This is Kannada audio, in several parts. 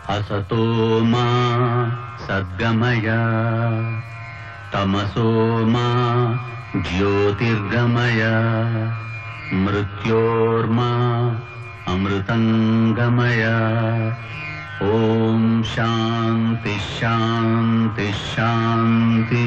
असतो मा सद्गमय तमसो मा ज्योतिर्गमय मृत्योर्मा अमृतंगमय। ओम शांति शांति शांति।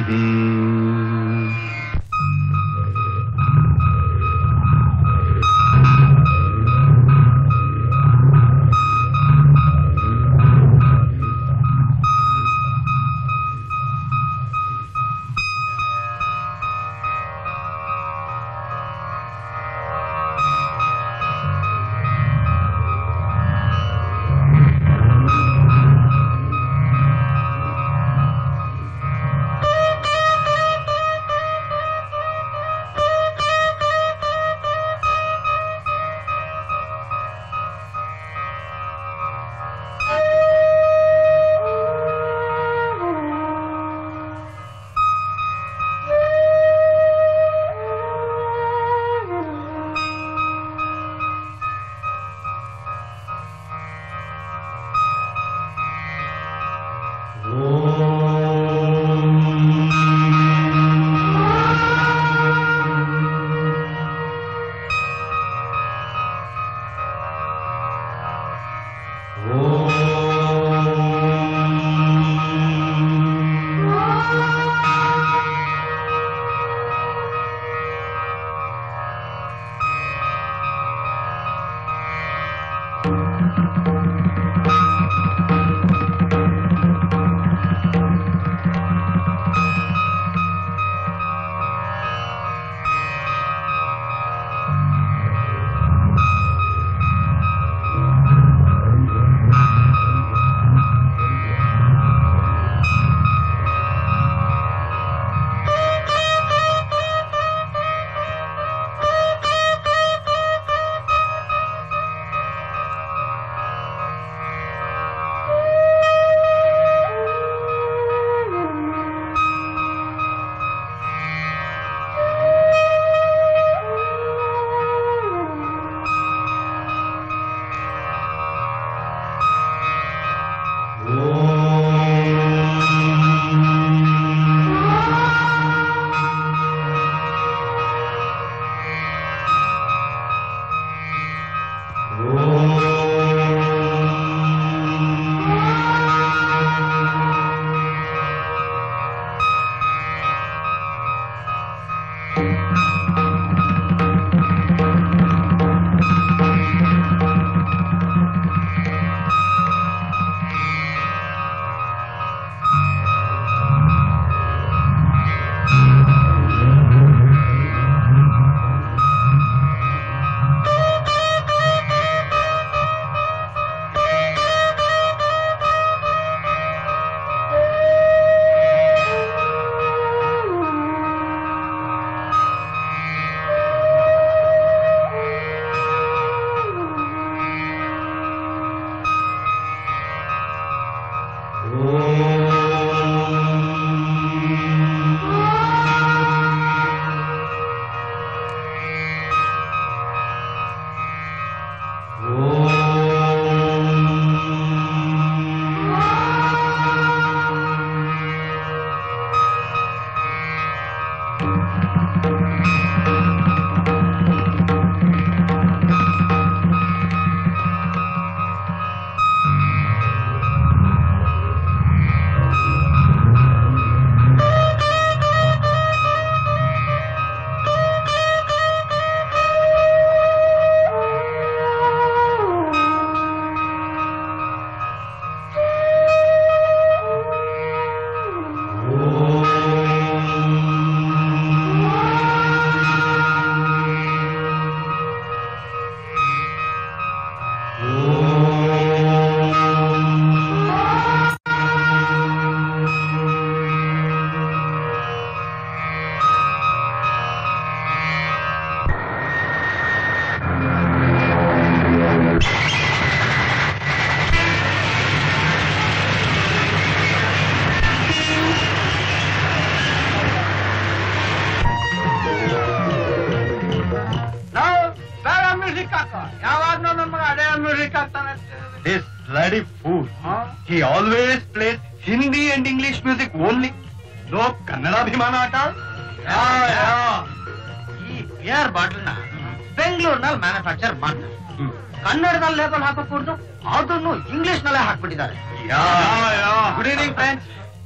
This bloody fool. Huh? He always plays Hindi and English music only. No ಕನ್ನಡಾಭಿಮಾನ ಆಟ. ಈ ಬಿಯರ್ ಬಾಟಲ್ ನ ಬೆಂಗಳೂರಿನಲ್ಲಿ ಮ್ಯಾನುಫ್ಯಾಕ್ಚರ್ ಮಾಡ್ತಾರೆ. ಕನ್ನಡದಲ್ಲಿ ಲೇಬಲ್ ಹಾಕಕೂಡ್ದು, ಅದನ್ನು ಇಂಗ್ಲಿಷ್ ನಲ್ಲೇ ಹಾಕ್ಬಿಟ್ಟಿದ್ದಾರೆ. Good evening friends.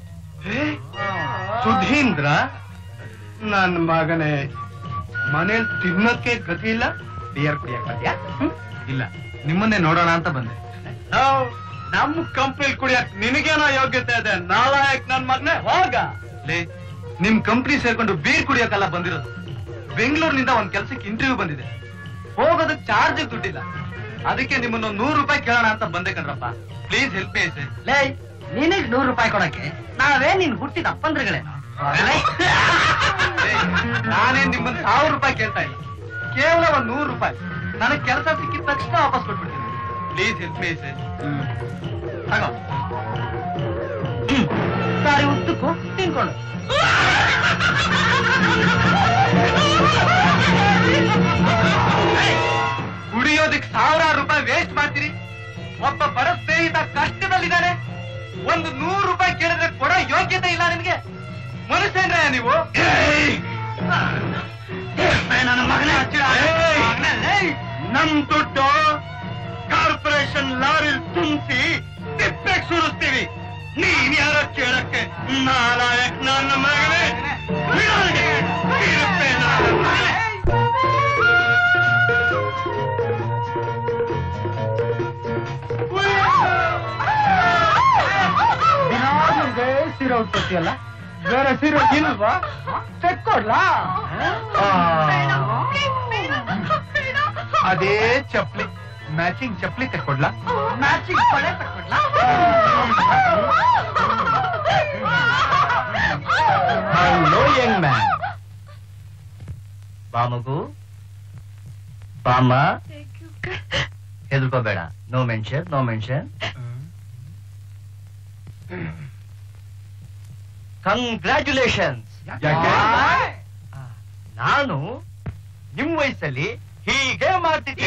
ಸುಧೀಂದ್ರ, ನನ್ನ ಮಗನೇ, ಮನೇಲಿ ತಿನ್ನಕ್ಕೆ ಗತಿ ಇಲ್ಲ, ಬಿಯರ್ ಕುಡಿಯಕ್ ಬಂದ್ಯಾ? ಇಲ್ಲ, ನಿಮ್ಮನ್ನೇ ನೋಡೋಣ ಅಂತ ಬಂದೆ. ನಮ್ಮ ಕಂಪ್ನಿಲಿ ಕುಡಿಯಕ್ ನಿನಗೇನೋ ಯೋಗ್ಯತೆ ಇದೆ, ನಾಲಾಯಕ್ ನನ್ ಮಗನೇ, ಹೋಗ. ನಿಮ್ ಕಂಪ್ನಿ ಸೇರ್ಕೊಂಡು ಬೀರ್ ಕುಡಿಯಕ್ಕಲ್ಲ ಬಂದಿರೋದು. ಬೆಂಗಳೂರಿನಿಂದ ಒಂದ್ ಕೆಲ್ಸಕ್ಕೆ ಇಂಟರ್ವ್ಯೂ ಬಂದಿದೆ, ಹೋಗೋದಕ್ಕೆ ಚಾರ್ಜ್ ದುಡ್ಡಿಲ್ಲ. ಅದಕ್ಕೆ ನಿಮ್ಮನ್ನು 100 ರೂಪಾಯಿ ಕೇಳೋಣ ಅಂತ ಬಂದೆ ಕಣ್ರಪ್ಪ. Please help me sir. ಲೇ, ನಿನಗ್ 100 ರೂಪಾಯಿ ಕೊಡಕ್ಕೆ ನಾವೇ ನೀನ್ ಹುಟ್ಟಿದ ಅಪ್ಪಂದ್ರಗಳೇನು? ನಾನೇನ್ ನಿಮ್ಮನ್ನ 1000 ರೂಪಾಯಿ ಕೇಳ್ತಾ ಇಲ್ಲ, ಕೇವಲ ಒಂದ್ 100 ರೂಪಾಯಿ. ನನಗ್ ಕೆಲಸ ಸಿಕ್ಕಿದ ತಕ್ಷಣ ವಾಪಸ್ ಕೊಟ್ಬಿಡ್ತೀನಿ. Please help me sir. ತಗೋ. ಸಾರಿ, ಉದ್ದಕ್ಕೂ ತಿನ್ಕೊಂಡು. ಕುಡಿಯೋದಕ್ಕೆ 1000 ರೂಪಾಯಿ ವೇಸ್ಟ್ ಮಾಡ್ತೀರಿ. ಒಬ್ಬ ಬಡ ಸ್ನೇಹಿತ ಕಷ್ಟದಲ್ಲಿದ್ದಾನೆ, ಒಂದು 100 ರೂಪಾಯಿ ಕೇಳಿದ್ರೆ ಕೊಡೋ ಯೋಗ್ಯತೆ ಇಲ್ಲ ನಿಮ್ಗೆ? ಮನುಷ್ಯನ್ರ ನೀವು? ನನ್ನ ಮಗನೇ ನಮ್ ದುಡ್ಡು ಕಾರ್ಪೊರೇಷನ್ ಲಾರಿ ತುಂಬಿಸಿ ತಿಪ್ಪೆಗೆ ಸುರಿಸ್ತೀವಿ. ನೀನ್ ಯಾರ ಕೇಳಕ್ಕೆ? ನಾಲಾಯಕ್ ನನ್ನ ಮಗನೇ. ಸೀರೆ ಉಟ್ಕೊಡ್ತೀಯಲ್ಲ, ಬೇರೆ ಸೀರೆ ಇಲ್ವಾ? ತೆಕ್ಕೊಡ್ಲಾ? ಅದೇ ಚಪ್ಲಿ, ಮ್ಯಾಚಿಂಗ್ ಚಪ್ಲಿ ತೆಕ್ಕೊಡ್ಲಾ? ಮ್ಯಾಚಿಂಗ್ ಕೊಳೆ ತಕ್ಕೊಡ್ಲಾ? Hello Young man. ಬಾ ಮಗು, ಬಾಮ್ಮ. ಹೆದರ್ಕೋಬೇಡ. No mention, no mention. Congratulations. ನಾನು ನಿಮ್ ವಯಸ್ಸಲ್ಲಿ ಹೀಗೆ ಮಾಡ್ತಿದ್ದೆ.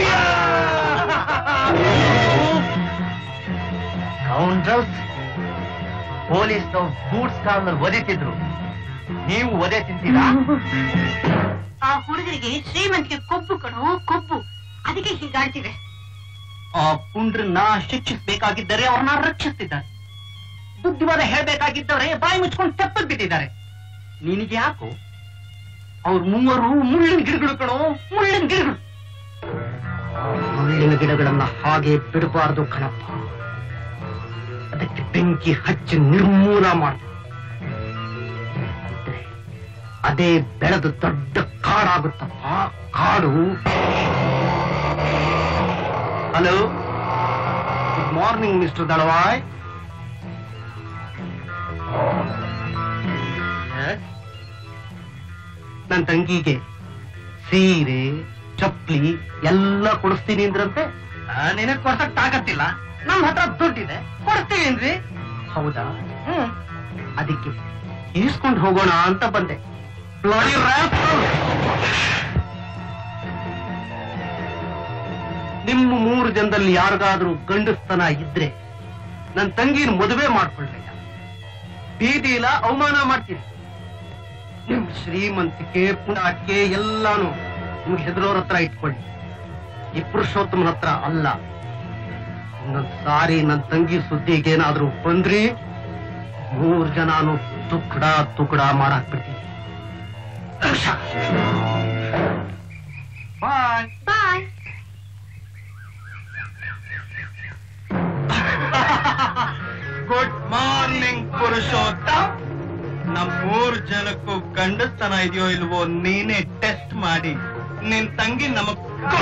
ಕೌಂಟರ್ಸ್ ಪೊಲೀಸ್ ಬೂಟ್ಸ್ ಕಾಲ್ನಲ್ಲಿ ಒದೆತಿದ್ರು, ನೀವು ಒದೆ ತಿಂತೀರಾ? ಆ ಹುಡುಗರಿಗೆ ಶ್ರೀಮಂತಿಗೆ ಕೊಬ್ಬು ಕಣೋ, ಕೊಬ್ಬು. ಅದಕ್ಕೆ ಹೀಗಾಡ್ತಿದೆ. ಆ ಪುಂಡ್ರನ್ನ ಶಿಕ್ಷಿಸಬೇಕಾಗಿದ್ದರೆ ಅವ್ರನ್ನ ರಕ್ಷಿಸ್ತಿದ್ದಾರೆ. ಬುದ್ಧಿವಾದ ಹೇಳ್ಬೇಕಾಗಿದ್ದವರೇ ಬಾಯಿ ಮುಚ್ಕೊಂಡು ತೆಪ್ಪಲ್ ಬಿದ್ದಿದ್ದಾರೆ. ನಿನಗೆ ಯಾಕೋ? ಅವ್ರ ಮೂವರು ಮುಳ್ಳಿನ ಗಿಡಗಳು ಕಣೋ, ಮುಳ್ಳಿನ ಗಿಡಗಳು. ಮುಳ್ಳಿನ ಗಿಡಗಳನ್ನ ಹಾಗೆ ಬಿಡಬಾರದು ಕಣಪ್ಪ. ಅದಕ್ಕೆ ಬೆಂಕಿ ಹಚ್ಚಿ ನಿರ್ಮೂಲ ಮಾಡ. ಅದೇ ಬೆಳೆದು ದೊಡ್ಡ ಕಾಡಾಗುತ್ತಪ್ಪ, ಕಾಡು. Hello, good morning mister Dalavai. ನನ್ನ ತಂಗಿಗೆ ಸೀರೆ ಚಪ್ಪಲಿ ಎಲ್ಲ ಕೊಡಿಸ್ತೀನಿ ಅಂದ್ರಂತೆ. ನಿನಗ್ ಕೊಡ್ಸಕ್ ತಾಕತ್ತಿಲ್ಲ, ನಮ್ಮ ಹತ್ರ ದುಡ್ಡಿದೆ, ಕೊಡ್ತೀವಿ ಅಂದ್ರಿ. ಹೌದಾ? ಅದಕ್ಕೆ ಈಸ್ಕೊಂಡು ಹೋಗೋಣ ಅಂತ ಬಂದೆ. ನಿಮ್ಮ 3 ಜನದಲ್ಲಿ ಯಾರಿಗಾದ್ರೂ ಗಂಡಸ್ತನ ಇದ್ರೆ ನನ್ನ ತಂಗಿನ ಮದುವೆ ಮಾಡ್ಕೊಳ್ಬೇಕ. ಬೀದಿಲ ಅವಮಾನ ಮಾಡ್ತೀರಿ. ನಿಮ್ ಶ್ರೀಮಂತಿಕೆ ಪುಣಾಟಿಕೆ ಎಲ್ಲಾನು ನಿಮ್ಗೆ ಹೆದರೋರ ಹತ್ರ ಇಟ್ಕೊಳ್ಳಿ, ಈ ಪುರುಷೋತ್ತಮನ ಹತ್ರ ಅಲ್ಲ. ಇನ್ನೊಂದ್ ಸಾರಿ ನನ್ನ ತಂಗಿ ಸುದ್ದಿಗೇನಾದ್ರೂ ಬಂದ್ರಿ 3 ಜನನು ತುಕಡ ಮಾಡಾಕ್ಬಿಡ್ತೀನಿ. Bye bye. Good morning Purushottam. ನಮ್ 3 ಜನಕ್ಕೂ ಗಂಡಸ್ತನ ಇದೆಯೋ ಇಲ್ವೋ ನೀನೇ ಟೆಸ್ಟ್ ಮಾಡಿ ನಿನ್ ತಂಗಿ ನಮಗ್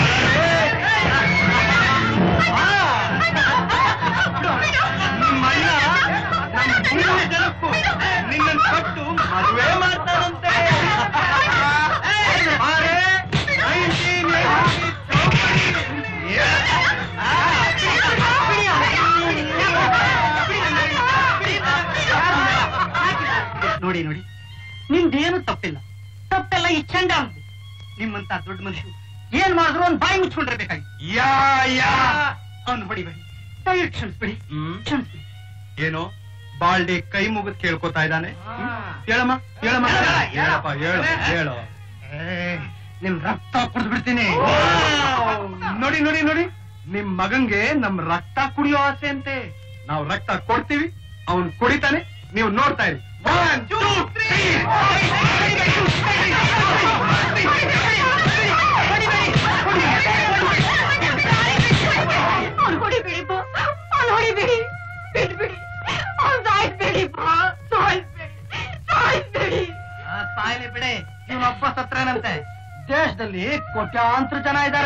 ಜನಕ್ಕೂ ನಿನ್ನ ಕೊಟ್ಟು ಮದುವೆ ಮಾಡ್ತಾರಂತೆ. ನೋಡಿ ನೋಡಿ, ನಿಮ್ದೇನು ತಪ್ಪಿಲ್ಲ, ತಪ್ಪೆಲ್ಲ ಈ ಚಂಡ ಅಂತೆ. ನಿಮ್ಮಂತ ದೊಡ್ಡ ಮನುಷ್ಯರು ಏನ್ ಮಾಡಿದ್ರು ಅವ್ನು ಬಾಯಿ ಮುಚ್ಕೊಂಡಿರ್ಬೇಕಾಗಿ. ಯಾ ಯಾ ಅವ್ನು ಹೊಡಿಬೇಡಿ, ದಯವಿಟ್ಟು ಕ್ಷಮಿಸ್ಬಿಡಿ, ಕ್ಷಮಿಸ್ಬಿಡಿ. ಏನೋ ಬಾಲ್ಡಿ ಕೈ ಮುಗಿದ್ ಕೇಳ್ಕೊತಾ ಇದ್ದಾನೆ. ಹೇಳಮ್ಮ ಹೇಳಮ್ಮ, ಹೇಳಪ್ಪ, ಹೇಳು ಹೇಳು. ನಿಮ್ ರಕ್ತ ಕುಡಿದು ಬಿಡ್ತೀನಿ. ನೋಡಿ ನೋಡಿ ನೋಡಿ, ನಿಮ್ ಮಗಂಗೆ ನಮ್ ರಕ್ತ ಕುಡಿಯೋ ಆಸೆ ಅಂತೆ. ನಾವು ರಕ್ತ ಕೊಡ್ತೀವಿ, ಅವನ್ ಕುಡಿತಾನೆ, ನೀವು ನೋಡ್ತಾ ಇರಿ. 1 2 3 ಅವ್ನು ಹೊಡಿಬೇಡಿ ಬಾ, ಅವ್ನು ಹೊಡಿಬೇಡಿ, ಬಿಡ್ಬಿಡಿ, ಅವ್ನು ಸಾಯಿಸ್ಬೇಡಿ ಬಾ, ಸಾಯಿಸ್ಬೇಡಿ. ಸಾಯ್ಲಿ ಬಿಡಿ, ಇವನೊಬ್ಬ ಸತ್ರೇನಂತೆ. ದೇಶದಲ್ಲಿ ಕೋಟ್ಯಾಂತರ ಜನ ಇದ್ದಾರೆ.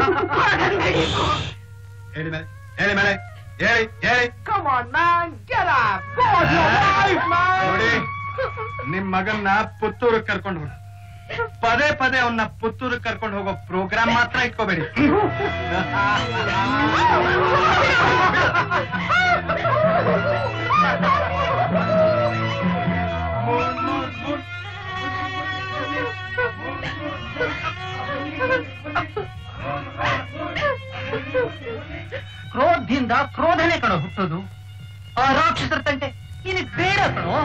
ಹೇಳಿ ಮೇಲೆ, ಹೇಳಿ ಮೇಲೆ, ಹೇಳಿ ಹೇಳಿ. Come on man, get up. Go on your life man. ನೋಡಿ, ನಿಮ್ ಮಗನ್ನ ಪುತ್ತೂರಿಗೆ ಕರ್ಕೊಂಡು ಹೋಗಿ ಪದೇ ಪದೇ ಅವನ್ನ ಪುತ್ತೂರಿಗೆ ಕರ್ಕೊಂಡು ಹೋಗೋ ಪ್ರೋಗ್ರಾಮ್ ಮಾತ್ರ ಇಟ್ಕೋಬೇಡಿ. ಕ್ರೋಧದಿಂದ ಕ್ರೋಧನೆ ಕಣೋ ಹುಟ್ಟೋದು. ಆ ರಾಕ್ಷಸರ ತಂಟೆ ನಿನಗೆ ಬೇಡ ಕಣೋ.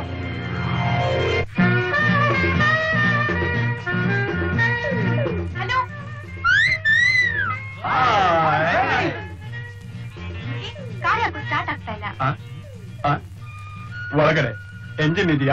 ಹಲೋ, ಕಾರ್ ಯಾಕೋ ಸ್ಟಾರ್ಟ್ ಆಗ್ತಾ ಇಲ್ಲ? ಒಳಗಡೆ ಎಂಜಿನ್ ಇದೆಯಾ?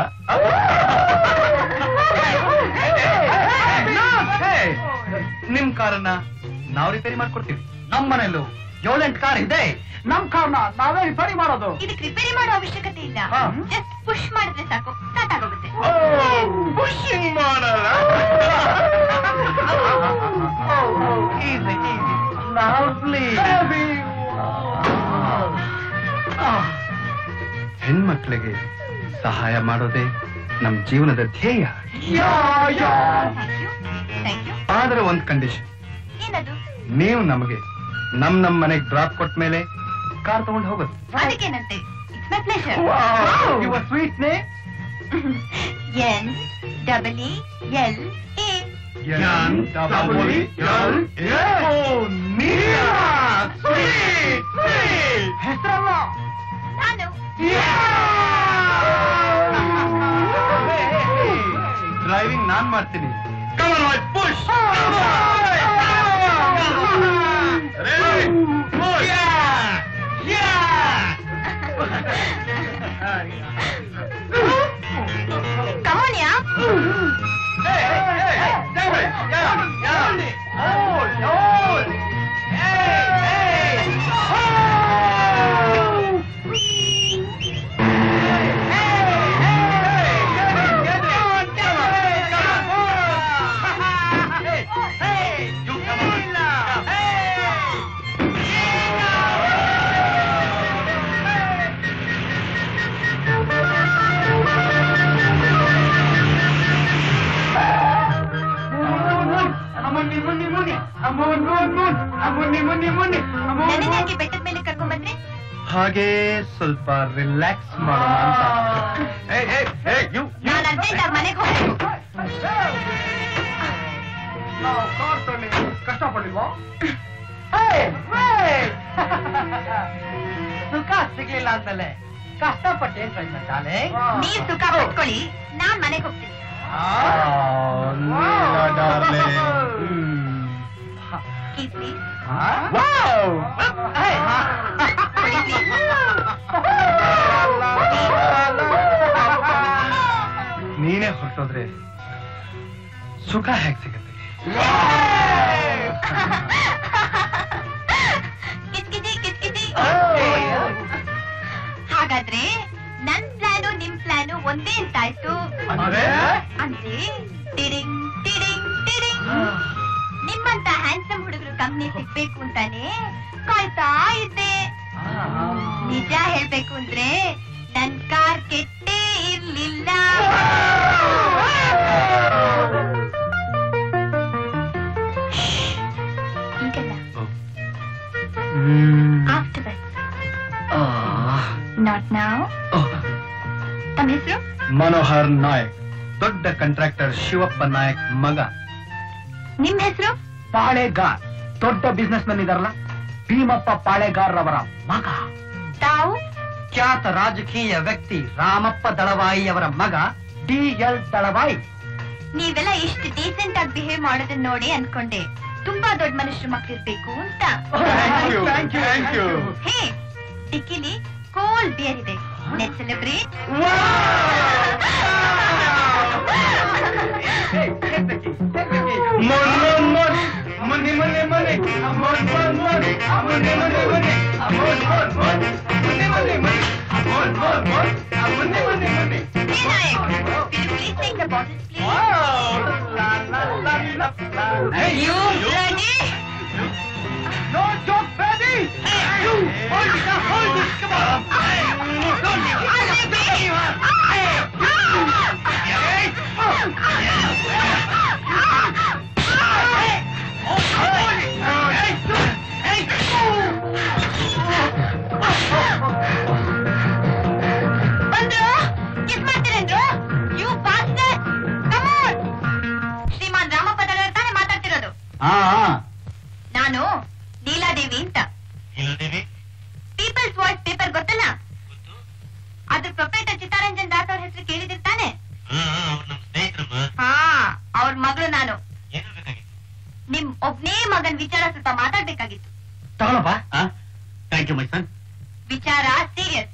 ನಿಮ್ ಕಾರನ್ನ ನಾವು ರಿಪೇರಿ ಮಾಡ್ಕೊಡ್ತೀವಿ. ನಮ್ಮನೇಲೂ 7-8 ಕಾರ್ ಇದೆ. ನಮ್ ಕಾರ್ನ ನಾವೇ ರಿಪೇರಿ ಮಾಡೋದು. ಇದಕ್ಕೆ ರಿಪೇರಿ ಮಾಡೋ ಅವಶ್ಯಕತೆ ಇಲ್ಲ, ಜಸ್ಟ್ ಪುಷ್ ಮಾಡಿದ್ರೆ ಸಾಕು, ಸ್ಟಾರ್ಟ್ ಆಗೋಗುತ್ತೆ. ಪುಷಿಂಗ್ ಮಾಡಲ್ಲ. ಹೆಣ್ಮಕ್ಳಿಗೆ ಸಹಾಯ ಮಾಡೋದೇ ನಮ್ ಜೀವನದ ಧ್ಯೇಯ. Thank you. ಆದ್ರೆ ಒಂದ್ ಕಂಡೀಷನ್, ಏನದು? ನೀವು ನಮಗೆ ನಮ್ ಮನೆಗ್ ಡ್ರಾಪ್ ಕೊಟ್ಟ ಮೇಲೆ ಕಾರ್ ತಗೊಂಡು ಹೋಗೋದು. ಅದಕ್ಕೇನಂತೆ, it's my pleasure. Your sweet name? NEELA. ಹೆಸರಲ್ಲ, ನಾನು ಡ್ರೈವಿಂಗ್ ನಾನ್ ಮಾಡ್ತೀನಿ. ಪುಷ್ ಕಮೋನಿಯಾ. ನನಗೆ ಬೆಟ್ಟದ ಮೇಲೆ ಕರ್ಕೊಂಡ್ ಬಂದ್ರೆ ಹಾಗೆ ಸ್ವಲ್ಪ ರಿಲ್ಯಾಕ್ಸ್ ಮಾಡೋಣ ಅಂತ. ನಾನು ಅರ್ಜೆಂಟ್ ಆಗಿ ಮನೆಗೆ ಹೋಗ್ಬೇಕು. ಕಷ್ಟಪಟ್ಟಿಲ್ವಾ? ಸುಖ ಸಿಗ್ಲಿಲ್ಲ ಅಂದ್ಮೇಲೆ ಕಷ್ಟಪಟ್ಟು ಏನ್ ಪ್ರಯತ್ನ ಶಾಲೆ? ನೀವ್ ಸುಖ ಪಟ್ಕೊಳ್ಳಿ, ನಾನ್ ಮನೆಗೆ ಹೋಗ್ತೀನಿ. Kiss me. ನೀನೇ ಹೊರಟೋದ್ರೆ ಸುಖ ಹೇಗ್ ಸಿಗುತ್ತೆ? ಕಿಚ್ಕಿಚಿ ಕಿಚ್ಕಿಚಿ. ಹಾಗಾದ್ರೆ ನನ್ ಪ್ಲಾನು ನಿಮ್ ಪ್ಲಾನು ಒಂದೇ ಅಂತಾಯ್ತು. ಅಂದ್ರೆ ಟಿಡಿಂಗ್ ಟಿಡಿಂಗ್ ಟಿಡಿಂಗ್. ನಿಮ್ಮಂತ ಹ್ಯಾಂಡ್ಸಮ್ ಹುಡುಗರು ಕಂಪ್ನಿ ಸಿಗ್ಬೇಕು ಅಂತಾನೆ ಕಾಯ್ತಾ ಇದ್ದೆ. ನಿಜ ಹೇಳ್ಬೇಕು ಅಂದ್ರೆ ನನ್ ಕಾರ್ ಕೆಟ್ಟೇ ಇರ್ಲಿಲ್ಲ. ಈಗಲ್ಲ, ಆಫ್ಟರ್ವರ್ಡ್ಸ್. Not now. ತಮ್ಮ ಹೆಸರು? ಮನೋಹರ್ ನಾಯಕ್, ದೊಡ್ಡ ಕಾಂಟ್ರಾಕ್ಟರ್ ಶಿವಪ್ಪ ನಾಯಕ್ ಮಗ. ನಿಮ್ ಹೆಸರು? ಪಾಳೆಗಾರ್, ದೊಡ್ಡ ಬಿಸ್ನೆಸ್ ಮ್ಯಾನ್ ಇದಾರಲ್ಲ ಭೀಮಪ್ಪ ಪಾಳೆಗಾರ್ ಅವರ ಮಗ. ತಾವು? ಖ್ಯಾತ ರಾಜಕೀಯ ವ್ಯಕ್ತಿ ರಾಮಪ್ಪ ದಳವಾಯಿ ಅವರ ಮಗ ಡಿ.ಎಲ್. ದಳವಾಯಿ. ನೀವೆಲ್ಲ ಇಷ್ಟು ಡೀಸೆಂಟ್ ಆಗಿ ಬಿಹೇವ್ ಮಾಡೋದನ್ನ ನೋಡಿ ಅನ್ಕೊಂಡೆ ತುಂಬಾ ದೊಡ್ಡ ಮನುಷ್ಯರು ಮಕ್ಳಿರ್ಬೇಕು ಅಂತ. ಹೇ, ಡಿಕ್ಕಿಲಿ ಕೋಲ್ಡ್ ಬಿಯರ್ ಇದೆ. Let's celebrate. Please take the bottles, please. You ready? No joke, baby. You hold it, come on. ಬಂದ್ರು ಕಿಸ್ ಮಾಡ್ತೀರೇನ್ರು? You bastard! Come on! Shriman Ramappa Dalavai ತಾನೇ ಮಾತಾಡ್ತಿರೋದು. ನಾನು ನೀಲಾದೇವಿ ಅಂತ. ಪೀಪಲ್ಸ್ ವಾಯ್ಸ್ ಪೇಪರ್ ಗೊತ್ತಲ್ಲ? ಅದ್ರ ಪ್ರೊಪರೇಟರ್ ಚಿತ್ತಾರಂಜನ್ ದಾಸ್ ಅವ್ರ ಹೆಸರು ಕೇಳಿದಿರ್ತಾನೆ. ಹಾ, ಅವ್ರ ಮಗಳು ನಾನು. ನಿಮ್ ಒಬ್ನೇ ಮಗನ್ ವಿಚಾರ ಸ್ವಲ್ಪ ಮಾತಾಡ್ಬೇಕಾಗಿತ್ತು. ತಗೊಳಪ್ಪ. ಥ್ಯಾಂಕ್ ಯು ಮೈ ಸನ್. ವಿಚಾರ ಸೀರಿಯಸ್.